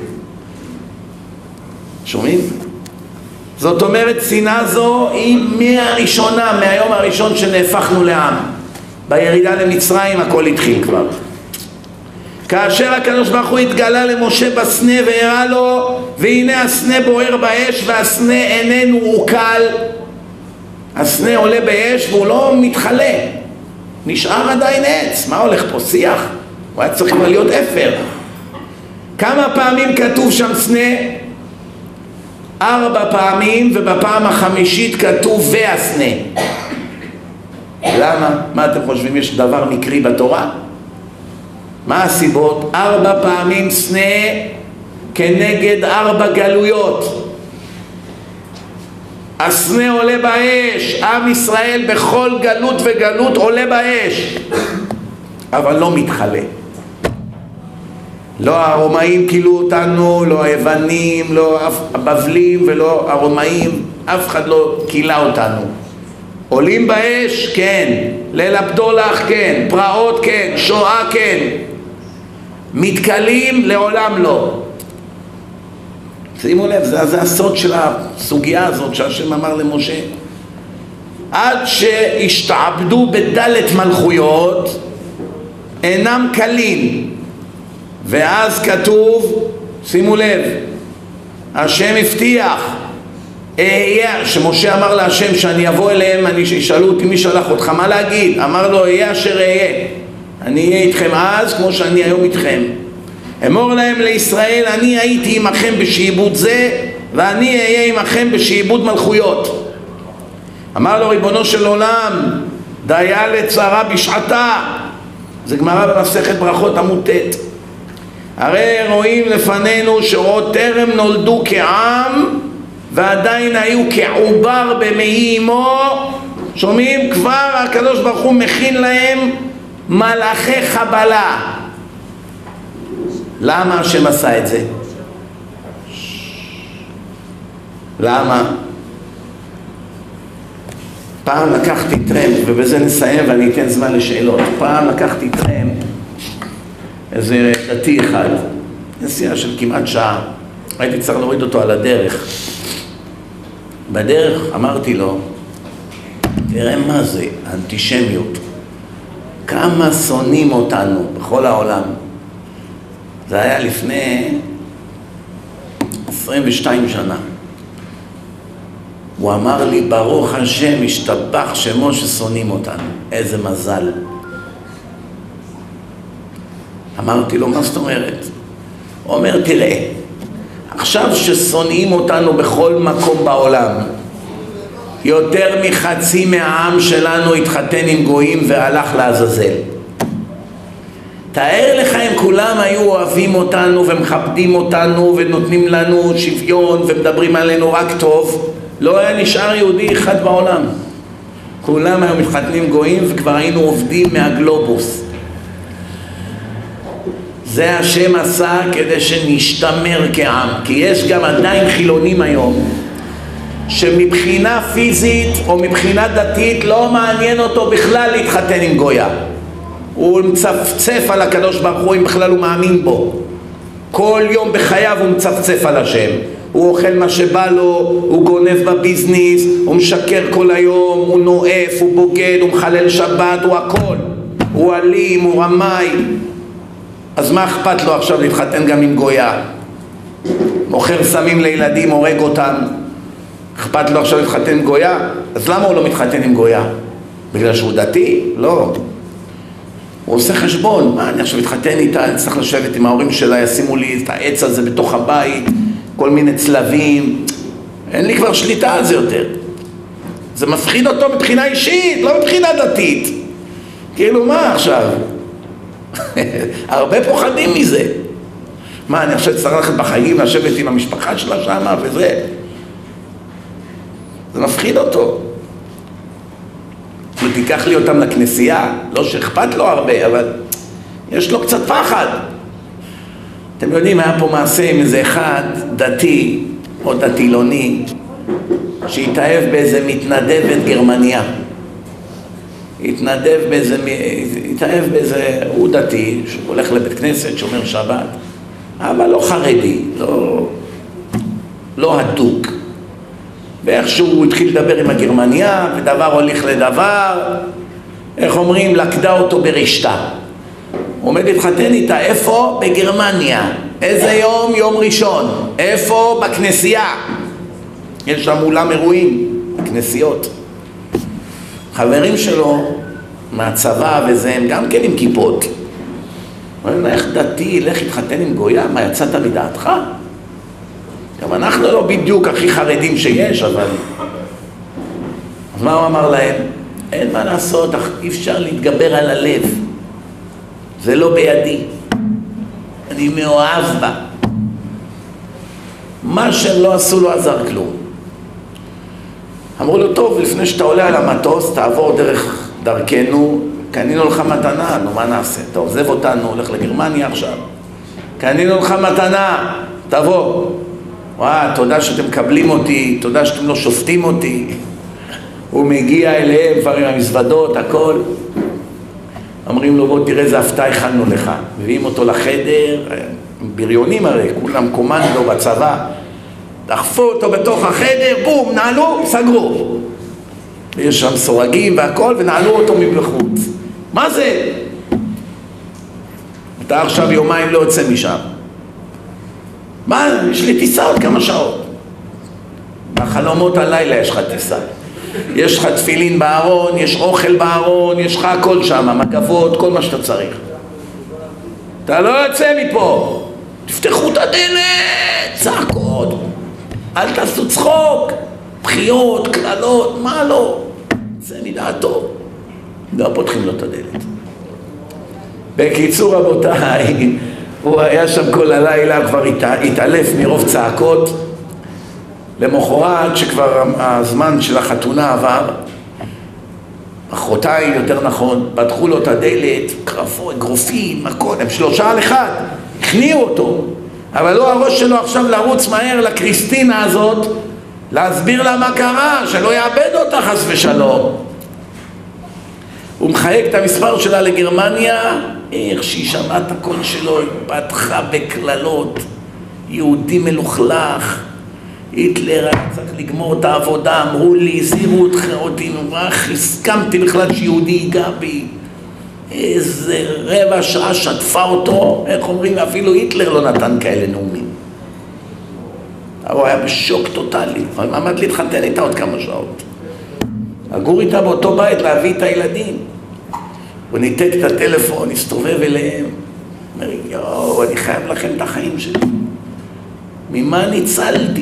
שומעים? זאת אומרת, שנאה זו היא מהראשונה, מהיום הראשון שנהפכנו לעם. בירידה למצרים הכל התחיל כבר. כאשר הקדוש ברוך הוא התגלה למשה בסנה והראה לו, והנה הסנה בוער באש והסנה איננו עוקל. הסנה עולה באש והוא לא מתחלה, נשאר עדיין עץ. מה הולך פה? שיח? הוא היה צריך להיות אפר. כמה פעמים כתוב שם סנה? 4 פעמים, ובפעם החמישית כתוב והסנה. למה? מה אתם חושבים? יש דבר מקרי בתורה? מה הסיבות? 4 פעמים סנה כנגד 4 גלויות. הסנה עולה באש, עם ישראל בכל גלות וגלות עולה באש, אבל לא מתחלה. לא הרומאים קילו אותנו, לא היוונים, לא הבבלים ולא הרומאים, אף אחד לא קילה אותנו. עולים באש, כן. ליל הבדולח, כן. פרעות, כן. שואה, כן. מתקלים, לעולם לא. שימו לב, זה הסוד של הסוגיה הזאת שהשם אמר למשה. עד שהשתעבדו בדלת מלכויות אינם קלים. ואז כתוב, שימו לב, השם הבטיח, שמשה אמר להשם שאני אבוא אליהם, ישאלו אותי מי שלח אותך, מה להגיד? אמר לו, אהיה אשר אהיה, אני אהיה איתכם אז כמו שאני היום איתכם. אמור להם לישראל, אני הייתי עמכם בשעבוד זה, ואני אהיה עמכם בשעבוד מלכויות. אמר לו, ריבונו של עולם, דיה לצרה בשעתה. זה גמרא במסכת ברכות עמוד ט'. הרי רואים לפנינו שעוד טרם נולדו כעם, ועדיין היו כעובר במעי אמו. שומעים? כבר הקדוש ברוך הוא מכין להם מלאכי חבלה. למה השם עשה את זה? למה? פעם לקחתי טרמפ, ובזה נסיים ואני אתן זמן לשאלות. פעם לקחתי טרמפ, איזה דתי אחד, נסיעה של כמעט שעה, הייתי צריך להוריד אותו על הדרך. בדרך אמרתי לו, תראה מה זה אנטישמיות, כמה שונאים אותנו בכל העולם. זה היה לפני 22 שנה. הוא אמר לי, ברוך השם, השתבח שמו ששונאים אותנו. איזה מזל. אמרתי לו, מה זאת אומרת? אומר, תראה, עכשיו ששונאים אותנו בכל מקום בעולם, יותר מחצי מהעם שלנו התחתן עם גויים והלך לעזאזל. תאר לך אם כולם היו אוהבים אותנו ומכבדים אותנו ונותנים לנו שוויון ומדברים עלינו רק טוב, לא היה נשאר יהודי אחד בעולם. כולם היו מתחתנים גויים וכבר היינו עובדים מהגלובוס. זה השם עשה כדי שנשתמר כעם, כי יש גם עדיין חילונים היום שמבחינה פיזית או מבחינה דתית לא מעניין אותו בכלל להתחתן עם גויה. הוא מצפצף על הקדוש ברוך הוא אם בכלל הוא מאמין בו. כל יום בחייו הוא מצפצף על השם. הוא אוכל מה שבא לו, הוא גונב בביזניס, הוא משקר כל היום, הוא נואף, הוא בוגד, הוא מחלל שבת, הוא הכל. הוא אלים, הוא רמאי. אז מה אכפת לו עכשיו להתחתן גם עם גויה? מוכר סמים לילדים, הורג אותם. אכפת לו עכשיו להתחתן עם גויה? אז למה הוא לא מתחתן עם גויה? בגלל שהוא דתי? לא. הוא עושה חשבון, מה אני עכשיו מתחתן איתה, אני צריך לשבת עם ההורים שלה, ישימו לי את העץ הזה בתוך הבית, כל מיני צלבים, אין לי כבר שליטה על זה יותר. זה מפחיד אותו מבחינה אישית, לא מבחינה דתית. כאילו מה עכשיו? הרבה פוחדים מזה. מה, אני עכשיו צריך ללכת בחיים, לשבת עם המשפחה שלה שמה וזה? זה מפחיד אותו. ותיקח לי אותם לכנסייה, לא שאכפת לו הרבה, אבל יש לו קצת פחד. אתם יודעים, היה פה מעשה עם איזה אחד דתי או דתילוני שהתאהב באיזה מתנדבת גרמניה. התאהב באיזה, הוא דתי, שהולך לבית כנסת, שומר שבת, אבל לא חרדי, לא הדוק. ואיכשהו הוא התחיל לדבר עם הגרמניה, ודבר הוליך לדבר, איך אומרים, לקדה אותו ברשתה. הוא עומד להתחתן איתה, איפה? בגרמניה. איזה יום? יום ראשון. איפה? בכנסייה. יש שם אולם אירועים, בכנסיות. חברים שלו מהצבא וזה, הם גם כן עם כיפות. אומרים, איך דתי, לך להתחתן עם גויה? מה, יצאת מדעתך? גם אנחנו לא בדיוק הכי חרדים שיש, אבל... אז מה הוא אמר להם? אין מה לעשות, אי אפשר להתגבר על הלב. זה לא בידי. אני מאוהב בה. מה שהם לא עשו לא עזר כלום. אמרו לו, טוב, לפני שאתה עולה על המטוס, תעבור דרכנו, קנינו לך מתנה, נו מה נעשה? טוב, עזב אותנו, הולך לגרמניה עכשיו. קנינו לך מתנה, תבוא. וואה, תודה שאתם מקבלים אותי, תודה שאתם לא שופטים אותי. הוא מגיע אליהם כבר עם המזוודות, הכל. אומרים לו, בוא תראה איזה הפתעה הכנו לך. מביאים אותו לחדר, בריונים הרי, כולם קומנדו בצבא. דחפו אותו בתוך החדר, בום, נעלו, סגרו. ויש שם סורגים והכל, ונעלו אותו מבחוץ. מה זה? אתה עכשיו יומיים לא יוצא משם. מה? יש לי טיסה עוד כמה שעות. בחלומות הלילה יש לך טיסה. יש לך תפילין בארון, יש אוכל בארון, יש לך הכל שם, מגבות, כל מה שאתה צריך. אתה לא יוצא מפה. תפתחו את הדלת, צעקות. אל תעשו צחוק, בחיות, קללות, מה לא? זה מדעתו. לא פותחים לו את הדלת. בקיצור רבותיי, הוא היה שם כל הלילה, כבר התעלף מרוב צעקות. למחרת שכבר הזמן של החתונה עבר, אחרותיים יותר נכון, פתחו לו את הדלת, קרפו, אגרופים, הכל, הם 3 על 1, הכניעו אותו. אבל לא הראש שלו עכשיו לרוץ מהר לקריסטינה הזאת, להסביר לה מה קרה, שלא יאבד אותה חס ושלום. הוא מחייק את המספר שלה לגרמניה, איך שהיא שמעה את הקול שלו, היא פתחה בקללות, יהודי מלוכלך, היטלר היה צריך לגמור את העבודה, אמרו לי, הזהירו אותי, נורח, הסכמתי בכלל שיהודי ייגע בי. איזה רבע שעה שטפה אותו, איך אומרים, אפילו היטלר לא נתן כאלה נאומים. הוא היה בשוק טוטלי, אבל עמד להתחתן איתה עוד כמה שעות. הגור איתה באותו בית להביא את הילדים. הוא ניתק את הטלפון, הסתובב אליהם. אומר, יואו, אני חייב לכם את החיים שלי. ממה ניצלתי?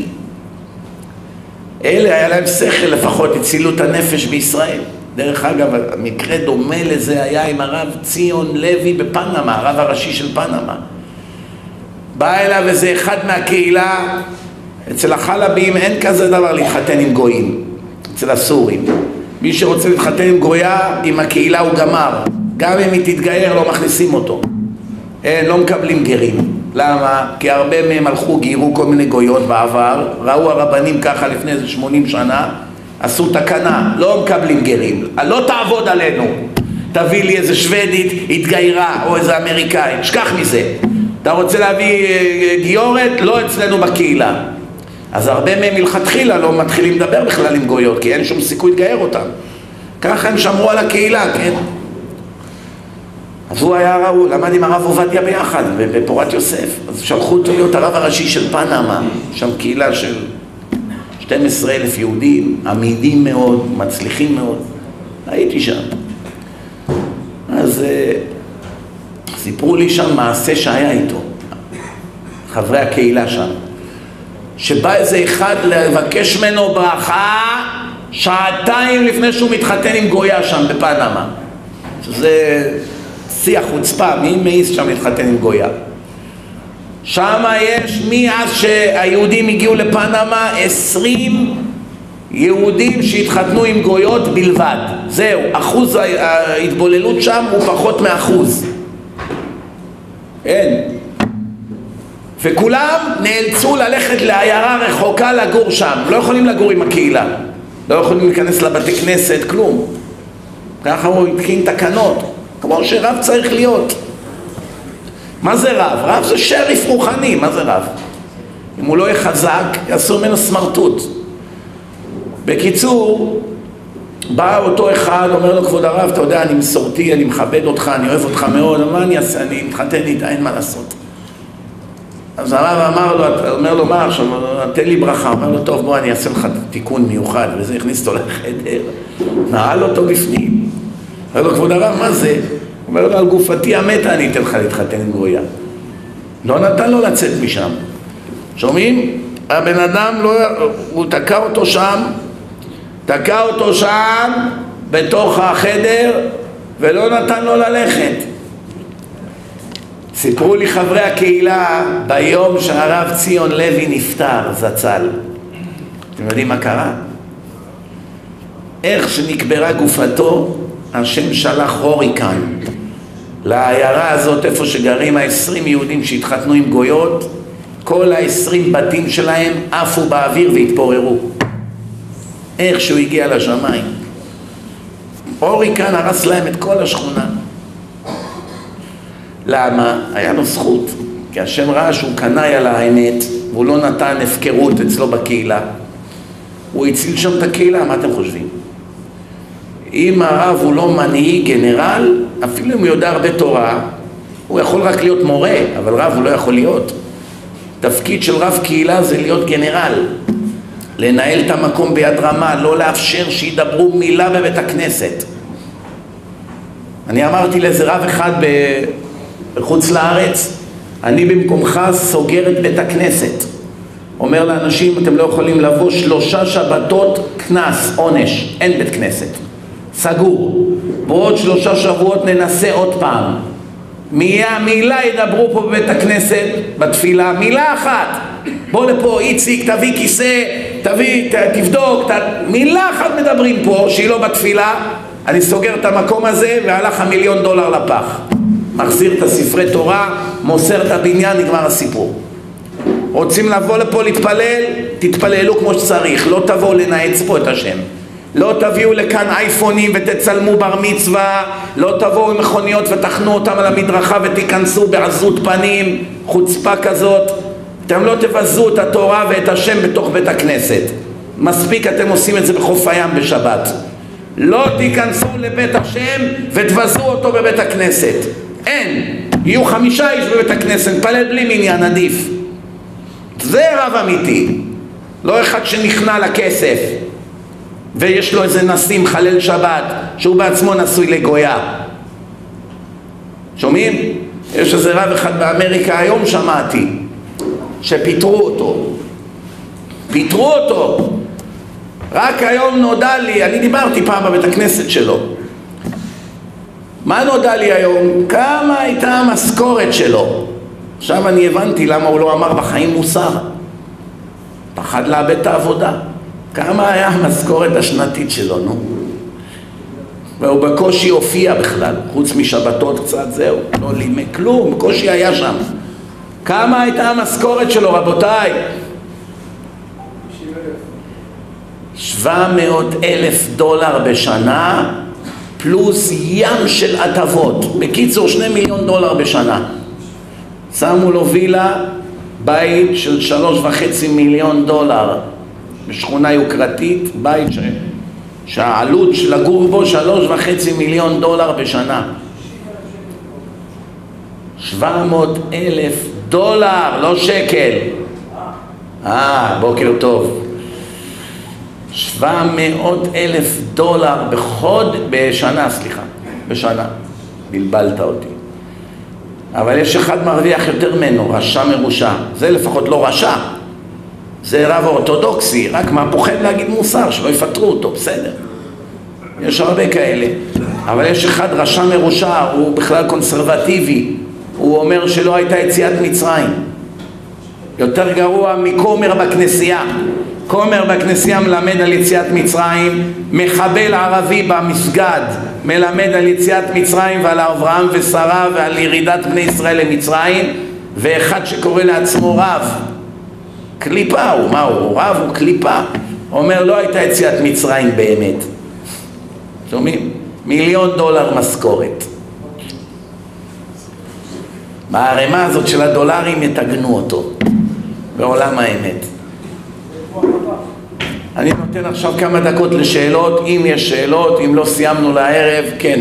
אלה היה להם שכל, לפחות הצילו את הנפש בישראל. דרך אגב, המקרה דומה לזה היה עם הרב ציון לוי בפנמה, הרב הראשי של פנמה. בא אליו איזה אחד מהקהילה, אצל החלבים אין כזה דבר להתחתן עם גויים, אצל הסורים. מי שרוצה להתחתן עם גויה, עם הקהילה הוא גמר. גם אם היא תתגייר לא מכניסים אותו. לא מקבלים גרים. למה? כי הרבה מהם הלכו, גיירו כל מיני גויות בעבר, ראו הרבנים ככה לפני איזה 80 שנה, עשו תקנה, לא מקבלים גרים, לא תעבוד עלינו. תביא לי איזה שוודית, התגיירה, או איזה אמריקאי, שכח מזה. אתה רוצה להביא גיורת? לא אצלנו בקהילה. אז הרבה מהם מלכתחילה לא מתחילים לדבר בכלל עם גויות, כי אין שום סיכוי להתגייר אותם. ככה הם שמרו על הקהילה, כן? אז הוא היה ראו, למד עם הרב עובדיה ביחד, בפורת יוסף. אז שלחו אותו להיות הרב הראשי של פנמה, שם קהילה של 12,000 יהודים, עמידים מאוד, מצליחים מאוד. הייתי שם. אז סיפרו לי שם מעשה שהיה איתו, חברי הקהילה שם, שבא איזה אחד לבקש ממנו ברכה שעתיים לפני שהוא מתחתן עם גויה שם בפנמה. שזה שיח חוצפה, מי מעיז שם להתחתן עם גויה? שם יש, מאז שהיהודים הגיעו לפנמה, 20 יהודים שהתחתנו עם גויות בלבד. זהו, אחוז ההתבוללות שם הוא פחות מאחוז. אין. וכולם נאלצו ללכת לעיירה רחוקה לגור שם. לא יכולים לגור עם הקהילה. לא יכולים להיכנס לבתי כנסת, כלום. ככה הוא התקין תקנות. כמו שרב צריך להיות. מה זה רב? רב זה שריף רוחני. מה זה רב? אם הוא לא יהיה חזק, יעשו ממנו סמרטוט. בקיצור, בא אותו אחד, אומר לו, כבוד הרב, אתה יודע, אני מסורתי, אני מכבד אותך, אני אוהב אותך מאוד, מה אני אעשה? אני מתחתן איתה, אין מה לעשות. אז הרב אומר לו, מה עכשיו? תן לי ברכה. אומר לו, טוב, בוא, אני אעשה לך תיקון מיוחד, וזה הכניס אותו לחדר, נעל אותו בפנים. אומר לו, כבוד הרב, מה זה? אומר לו, על גופתי המתה אני אתן לך להתחתן עם גויה. לא נתן לו לצאת משם. שומעים? הבן אדם, הוא תקע אותו שם, בתוך החדר, ולא נתן לו ללכת. סיפרו לי חברי הקהילה, ביום שהרב ציון לוי נפטר, זצ"ל. אתם יודעים מה קרה? איך שנקברה גופתו, השם שלח הוריקן לעיירה הזאת, איפה שגרים ה-20 יהודים שהתחתנו עם גויות, כל ה-20 בתים שלהם עפו באוויר והתפוררו. איך שהוא הגיע לשמיים. הוריקן הרס להם את כל השכונה. למה? היה לו זכות. כי השם ראה שהוא קנאי על האמת, והוא לא נתן הפקרות אצלו בקהילה. הוא הציל שם את הקהילה, מה אתם חושבים? אם הרב הוא לא מנהיג, גנרל, אפילו אם הוא יודע הרבה תורה, הוא יכול רק להיות מורה, אבל רב הוא לא יכול להיות. תפקיד של רב קהילה זה להיות גנרל. לנהל את המקום ביד רמה, לא לאפשר שידברו מילה בבית הכנסת. אני אמרתי לאיזה רב אחד בחוץ לארץ, אני במקומך סוגר את בית הכנסת. אומר לאנשים, אתם לא יכולים לבוא 3 שבתות, כנס, עונש, אין בית כנסת. סגור. בעוד 3 שבועות ננסה עוד פעם. מילה ידברו פה בבית הכנסת, בתפילה, מילה אחת. בוא לפה, איציק, תביא כיסא, תבדוק, מילה אחת מדברים פה, שהיא לא בתפילה, אני סוגר את המקום הזה, והלך $1,000,000 לפח. מחזיר את הספרי תורה, מוסר את הבניין, נגמר הסיפור. רוצים לבוא לפה להתפלל, תתפללו כמו שצריך, לא תבואו לנעץ פה את השם. לא תביאו לכאן אייפונים ותצלמו בר מצווה, לא תבואו עם מכוניות ותחנו אותם על המדרכה ותיכנסו בעזות פנים, חוצפה כזאת. אתם לא תבזו את התורה ואת השם בתוך בית הכנסת. מספיק אתם עושים את זה בחוף הים בשבת. לא תיכנסו לבית השם ותבזו אותו בבית הכנסת. אין. יהיו 5 איש בבית הכנסת, פלל בלי מניין, עדיף. זה רב אמיתי. לא אחד שנכנע לכסף. ויש לו איזה נשיא מחלל שבת, שהוא בעצמו נשוי לגויה. שומעים? יש איזה רב אחד באמריקה, היום שמעתי, שפיטרו אותו. פיטרו אותו. רק היום נודע לי, אני דיברתי פעם בבית הכנסת שלו. מה נודע לי היום? כמה הייתה המשכורת שלו? עכשיו אני הבנתי למה הוא לא אמר בחיים מוסר. פחד לאבד את העבודה. כמה היה המשכורת השנתית שלו, נו? והוא בקושי הופיע בכלל, חוץ משבתות קצת, זהו, לא לימי כלום, בקושי היה שם. כמה הייתה המשכורת שלו, רבותיי? 700,000 דולר בשנה, פלוס ים של הטבות. בקיצור, 2 מיליון דולר בשנה. שמו לו וילה, בית של 3.5 מיליון דולר, בשכונה יוקרתית, בית שהעלות של לגור בו 3.5 מיליון דולר בשנה. 700,000 דולר, לא שקל. בוקר טוב. 700,000 דולר בשנה, סליחה, בשנה. בלבלת אותי. אבל יש אחד מרוויח יותר ממנו, רשע מרושע. זה לפחות לא רשע. זה רב אורתודוקסי, רק מה פוחד להגיד מוסר, שלא יפטרו אותו, בסדר. יש הרבה כאלה. אבל יש אחד רשע מרושע, הוא בכלל קונסרבטיבי. הוא אומר שלא הייתה יציאת מצרים. יותר גרוע מכומר בכנסייה. כומר בכנסייה מלמד על יציאת מצרים, מחבל ערבי במסגד מלמד על יציאת מצרים ועל אברהם ושרה ועל ירידת בני ישראל למצרים, ואחד שקורא לעצמו רב, קליפה, מה הוא? רב הוא קליפה, אומר לא הייתה יציאת מצרים באמת. שומעים? 1,000,000 דולר משכורת. בערימה הזאת של הדולרים יתגנו אותו בעולם האמת. אני נותן עכשיו כמה דקות לשאלות, אם יש שאלות, אם לא סיימנו לערב, כן.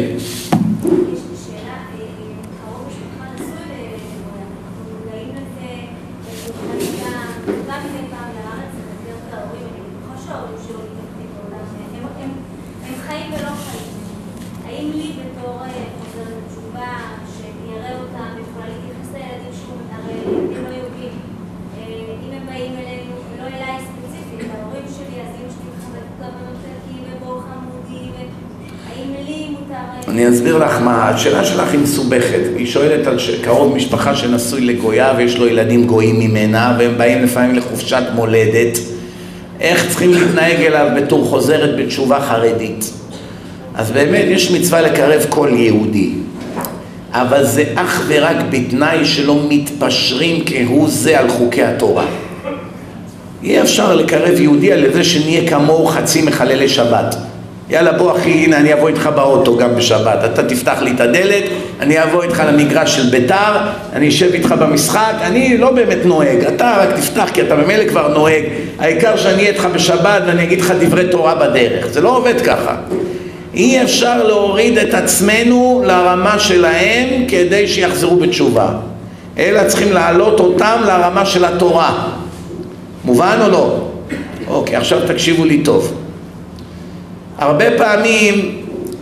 אני אסביר לך מה, השאלה שלך היא מסובכת. היא שואלת על קרוב משפחה שנשוי לגויה ויש לו ילדים גויים ממנה והם באים לפעמים לחופשת מולדת. איך צריכים להתנהג אליו בתור חוזרת בתשובה חרדית? אז באמת יש מצווה לקרב כל יהודי, אבל זה אך ורק בתנאי שלא מתפשרים כהוא זה על חוקי התורה. אי אפשר לקרב יהודי על זה שנהיה כמוהו חצי מחללי שבת. יאללה בוא אחי, הנה אני אבוא איתך באוטו גם בשבת, אתה תפתח לי את הדלת, אני אבוא איתך למגרש של ביתר, אני אשב איתך במשחק, אני לא באמת נוהג, אתה רק תפתח כי אתה במילא כבר נוהג, העיקר שאני אהיה איתך בשבת ואני אגיד לך דברי תורה בדרך. זה לא עובד ככה. אי אפשר להוריד את עצמנו לרמה שלהם כדי שיחזרו בתשובה, אלא צריכים להעלות אותם לרמה של התורה. מובן או לא? אוקיי, עכשיו תקשיבו לי טוב. הרבה פעמים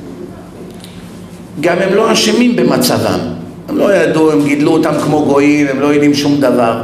גם הם לא אשמים במצבם, הם לא ידעו, הם גידלו אותם כמו גויים, הם לא יודעים שום דבר,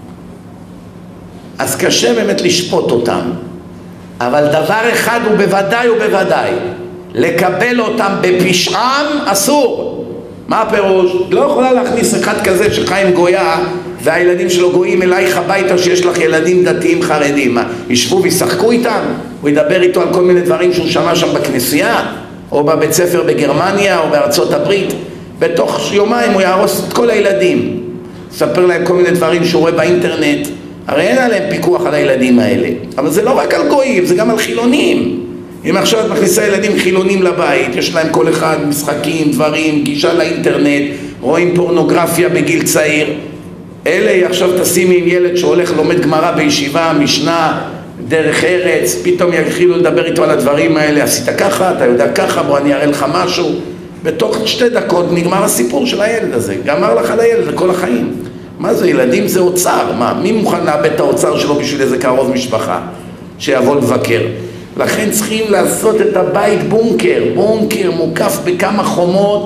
אז קשה באמת לשפוט אותם. אבל דבר אחד הוא בוודאי ובוודאי, לקבל אותם בפשעם אסור. מה הפירוש? לא יכולה להכניס אחד כזה שחי עם גויה והילדים שלו גויים אלייך הביתה שיש לך ילדים דתיים חרדים, מה, ישבו וישחקו איתם? הוא ידבר איתו על כל מיני דברים שהוא שמע שם בכנסייה או בבית ספר בגרמניה או בארצות הברית? בתוך יומיים הוא יהרוס את כל הילדים, ספר להם כל מיני דברים שהוא רואה באינטרנט. הרי אין עליהם פיקוח על הילדים האלה. אבל זה לא רק על גויים, זה גם על חילונים. אם עכשיו את מכניסה ילדים חילונים לבית, יש להם כל אחד משחקים, דברים, גישה לאינטרנט, רואים פורנוגרפיה בגיל צעיר, אלה עכשיו תשימי עם ילד שהולך לומד גמרא בישיבה, משנה, דרך ארץ, פתאום יתחילו לדבר איתו על הדברים האלה, עשית ככה, אתה יודע ככה, בוא אני אראה לך משהו. בתוך 2 דקות נגמר הסיפור של הילד הזה, גמר לך על הילד לכל החיים. מה זה, ילדים זה אוצר, מה? מי מוכן לאבד את האוצר שלו בשביל איזה קרוב משפחה שיבוא לבקר? לכן צריכים לעשות את הבית בונקר, בונקר מוקף בכמה חומות,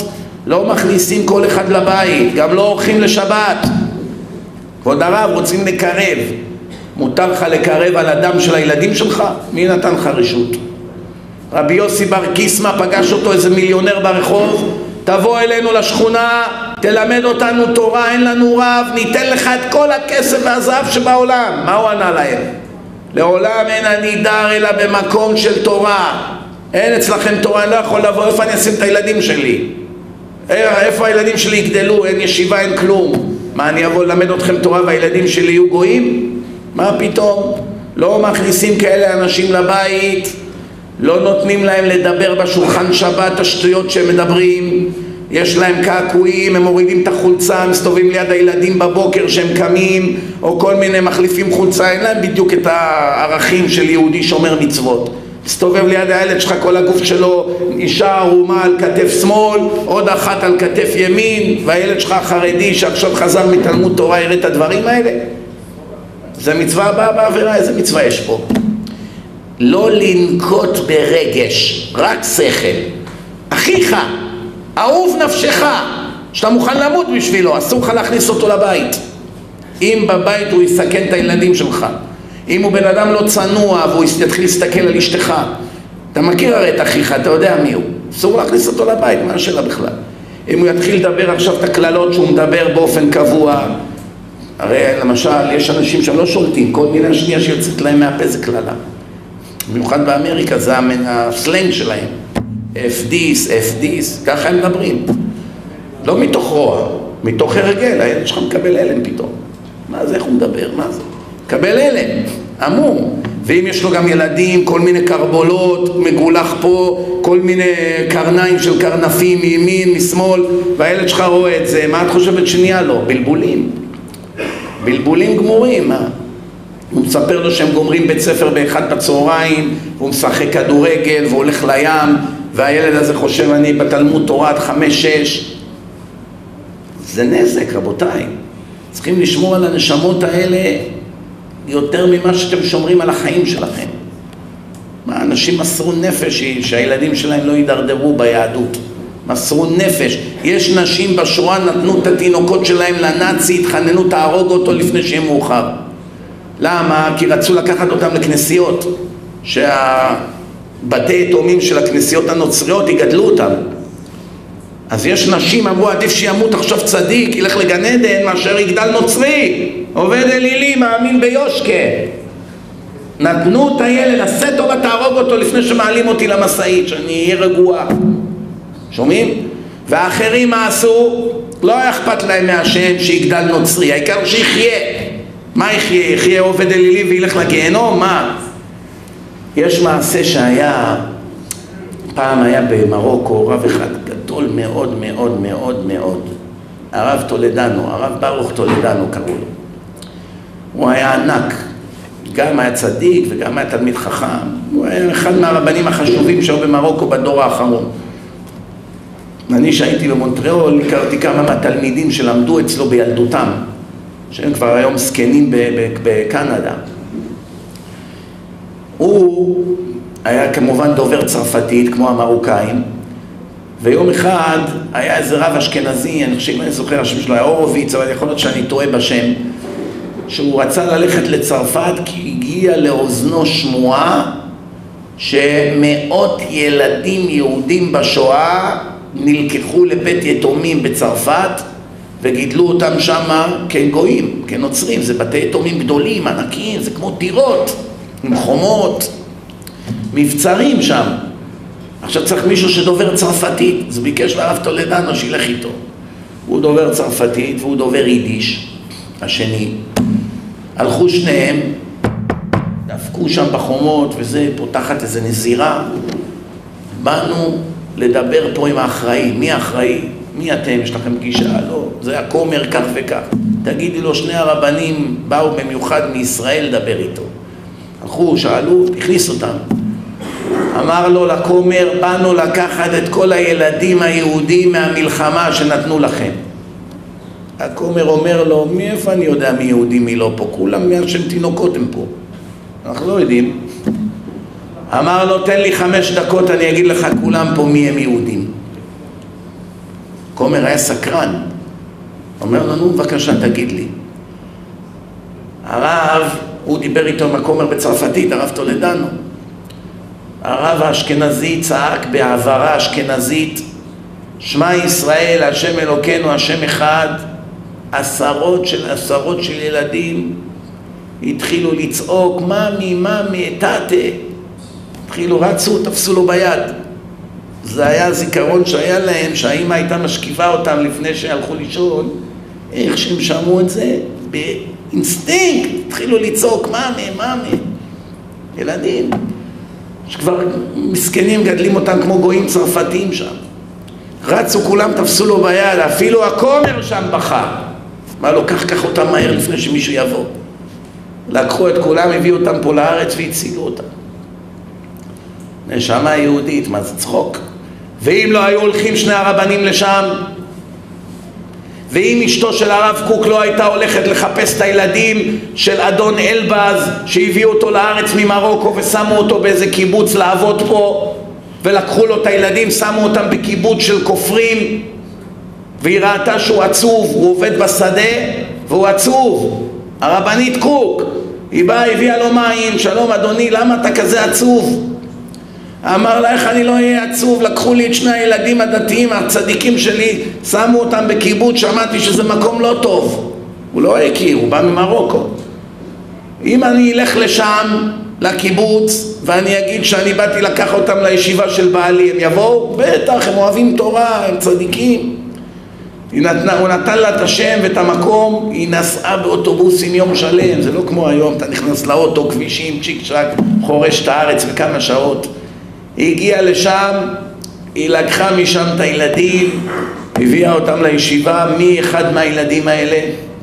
לא מכניסים כל אחד לבית, גם לא אורחים לשבת. כבוד הרב, רוצים לקרב. מותר לך לקרב על הדם של הילדים שלך? מי נתן לך רשות? רבי יוסי בר קיסמא פגש אותו איזה מיליונר ברחוב, תבוא אלינו לשכונה, תלמד אותנו תורה, אין לנו רב, ניתן לך את כל הכסף והזהב שבעולם. מה הוא ענה להם? לעולם אין אני דר אלא במקום של תורה. אין אצלכם תורה, אני לא יכול לבוא, איפה אני אשים את הילדים שלי? איפה הילדים שלי יגדלו? אין ישיבה, אין כלום. מה, אני אבוא ללמד אתכם תורה והילדים שלי יהיו גויים? מה פתאום? לא מכניסים כאלה אנשים לבית, לא נותנים להם לדבר בשולחן שבת, השטויות שהם מדברים, יש להם קעקועים, הם מורידים את החולצה, מסתובבים ליד הילדים בבוקר שהם קמים, או כל מיני מחליפים חולצה, אין להם בדיוק את הערכים של יהודי שומר מצוות. מסתובב ליד הילד שלך, כל הגוף שלו, אישה ערומה על כתף שמאל, עוד אחת על כתף ימין, והילד שלך חרדי שעכשיו חזר מתלמוד תורה יראה את הדברים האלה. זה מצווה הבאה בעבירה, איזה מצווה יש פה? לא לנקוט ברגש, רק שכל. אחיך, אהוב נפשך, שאתה מוכן למות בשבילו, אסור לך להכניס אותו לבית. אם בבית הוא יסכן את הילדים שלך, אם הוא בן אדם לא צנוע והוא יתחיל להסתכל על אשתך, אתה מכיר הרי את אחיך, אתה יודע מי הוא, אסור להכניס אותו לבית, מה השאלה בכלל? אם הוא יתחיל לדבר עכשיו את הכללות שהוא מדבר באופן קבוע, הרי למשל יש אנשים שהם לא שולטים, כל מילה שנייה שיוצאת להם מהפה זה כללה. במיוחד באמריקה זה הסלנג שלהם, FDs, ככה הם מדברים. לא מתוך רוע, מתוך הרגל, הילד שלך מקבל הלם פתאום. מה זה, איך הוא מדבר, מה זה? מקבל הלם, אמור. ואם יש לו גם ילדים, כל מיני קרבולות, מגולח פה, כל מיני קרניים של קרנפים מימין, משמאל, והילד שלך רואה את זה, מה את חושבת שנייה לו? בלבולים. בלבולים גמורים, מה? הוא מספר לו שהם גומרים בית ספר באחד בצהריים, והוא משחק כדורגל והוא הולך לים, והילד הזה חושב אני בתלמוד תורה עד 5-6. זה נזק, רבותיי. צריכים לשמור על הנשמות האלה יותר ממה שאתם שומרים על החיים שלכם. מה, אנשים מסרו נפש שהילדים שלהם לא יידרדרו ביהדות. מסרו נפש. יש נשים בשואה נתנו את התינוקות שלהם לנאצי, התחננו תהרוג אותו לפני שיהיה מאוחר. למה? כי רצו לקחת אותם לכנסיות, שהבתי יתומים של הכנסיות הנוצריות יגדלו אותם. אז יש נשים אמרו, עדיף שימות עכשיו צדיק, ילך לגן עדן, מאשר יגדל נוצרי, עובד אלילי, מאמין ביושקה. נתנו את הילד, עשה טובה תהרוג אותו לפני שמעלים אותי למסעית, שאני אהיה רגוע. שומעים? והאחרים מה עשו? לא היה אכפת להם מהשם שיגדל נוצרי, העיקר שיחיה. מה יחיה? יחיה עובד אלילי וילך לגיהנום? מה? יש מעשה שהיה, פעם היה במרוקו רב אחד גדול מאוד מאוד מאוד מאוד, הרב טולדנו, הרב ברוך טולדנו קראו לו. הוא היה ענק, גם היה צדיק וגם היה תלמיד חכם. הוא היה אחד מהרבנים החשובים שהיו במרוקו בדור האחרון. אני שהייתי במונטריאול, הכרתי כמה מהתלמידים שלמדו אצלו בילדותם, שהם כבר היום זקנים בקנדה. הוא היה כמובן דובר צרפתית כמו המרוקאים, ויום אחד היה איזה רב אשכנזי, אני חושב, אני זוכר, השם שלו היה הורוביץ, אבל יכול להיות שאני טועה בשם, שהוא רצה ללכת לצרפת כי הגיע לאוזנו שמועה שמאות ילדים יהודים בשואה נלקחו לבית יתומים בצרפת וגידלו אותם שם כגויים, כנוצרים. זה בתי יתומים גדולים, ענקים, זה כמו דירות עם חומות, מבצרים שם. עכשיו צריך מישהו שדובר צרפתית, אז ביקש לרב טולדנו שילך איתו. הוא דובר צרפתית והוא דובר יידיש, השני. הלכו שניהם, דפקו שם בחומות וזה, פותחת איזה נזירה. באנו לדבר פה עם האחראי. מי האחראי? מי אתם? יש לכם פגישה? לא, זה הכומר כך וכך. תגידי לו, שני הרבנים באו במיוחד מישראל לדבר איתו. הלכו, שאלו, הכניס אותם. אמר לו לכומר, באנו לקחת את כל הילדים היהודים מהמלחמה שנתנו לכם. הכומר אומר לו, מאיפה אני יודע מי יהודי מי לא פה? כולם מהשם תינוקות הם פה. אנחנו לא יודעים. אמר לו, תן לי 5 דקות, אני אגיד לך כולם פה מי הם יהודים. הכומר היה סקרן. אומר לנו, בבקשה תגיד לי. הרב, הוא דיבר איתו עם הכומר בצרפתית, הרב טולדנו. הרב האשכנזי צעק בהעברה אשכנזית, שמע ישראל, השם אלוקינו, השם אחד. עשרות של ילדים התחילו לצעוק, ממי, תתה. התחילו, רצו, תפסו לו ביד. זה היה זיכרון שהיה להם, שהאמא הייתה משכיבה אותם לפני שהלכו לישון, איך שהם שמעו את זה, באינסטינקט, התחילו לצעוק, ממי. ילדים, שכבר מסכנים גדלים אותם כמו גויים צרפתיים שם. רצו כולם, תפסו לו ביד, אפילו הכומר שם בכה. מה לו, קח אותם מהר לפני שמישהו יבוא. לקחו את כולם, הביאו אותם פה לארץ והצילו אותם. נשמה יהודית, מה זה צחוק? ואם לא היו הולכים שני הרבנים לשם, ואם אשתו של הרב קוק לא הייתה הולכת לחפש את הילדים של אדון אלבז שהביאו אותו לארץ ממרוקו ושמו אותו באיזה קיבוץ לעבוד פה, ולקחו לו את הילדים, שמו אותם בקיבוץ של כופרים, והיא ראתה שהוא עצוב, הוא עובד בשדה והוא עצוב. הרבנית קוק, היא באה, הביאה לו מים, שלום אדוני, למה אתה כזה עצוב? אמר לה, איך אני לא אהיה עצוב? לקחו לי את שני הילדים הדתיים, הצדיקים שלי, שמו אותם בקיבוץ, שמעתי שזה מקום לא טוב. הוא לא הכיר, הוא בא ממרוקו. אם אני אלך לשם, לקיבוץ, ואני אגיד שאני באתי לקח אותם לישיבה של בעלי, הם יבואו? בטח, הם אוהבים תורה, הם צדיקים. הוא נתן לה את השם ואת המקום, היא נסעה באוטובוסים יום שלם, זה לא כמו היום, אתה נכנס לאוטו, כבישים, צ'יק צ'ק, חורש את הארץ וכמה שעות. היא הגיעה לשם, היא לקחה משם את הילדים, הביאה אותם לישיבה. מי אחד מהילדים האלה?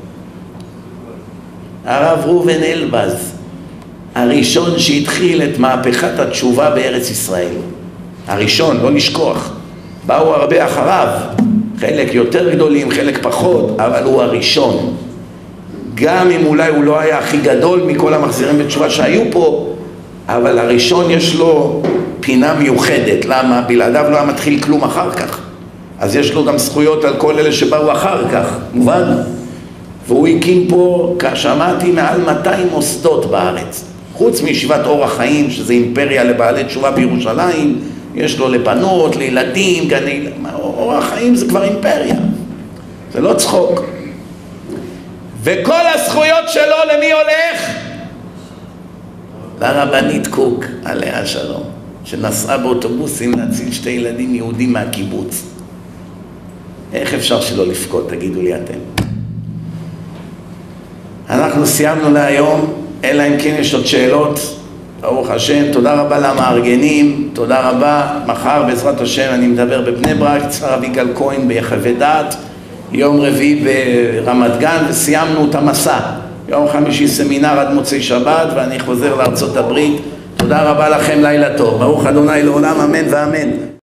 הרב ראובן אלבז, הראשון שהתחיל את מהפכת התשובה בארץ ישראל. הראשון, לא לשכוח. באו הרבה אחריו, חלק יותר גדולים, חלק פחות, אבל הוא הראשון. גם אם אולי הוא לא היה הכי גדול מכל המחזירים בתשובה שהיו פה, אבל הראשון יש לו פינה מיוחדת. למה? בלעדיו לא היה מתחיל כלום אחר כך. אז יש לו גם זכויות על כל אלה שבאו אחר כך, מובן? והוא הקים פה, שמעתי, מעל 200 מוסדות בארץ. חוץ מישיבת אור החיים, שזה אימפריה לבעלי תשובה בירושלים, יש לו לבנות, לילדים, גני... אור החיים זה כבר אימפריה. זה לא צחוק. וכל הזכויות שלו למי הולך? לרבנית קוק, עליה שלום, שנסעה באוטובוסים להציל שתי ילדים יהודים מהקיבוץ. איך אפשר שלא לפקוד, תגידו לי אתם. אנחנו סיימנו להיום, אלא אם כן יש עוד שאלות. ברוך השם, תודה רבה למארגנים, תודה רבה. מחר בעזרת השם אני מדבר בבני ברק, צר אביגל כהן ביחווה דעת, יום רביעי ברמת גן, וסיימנו את המסע. יום חמישי סמינר עד מוצאי שבת, ואני חוזר לארצות הברית. תודה רבה לכם, לילה טוב. ברוך אדוני לעולם, אמן ואמן.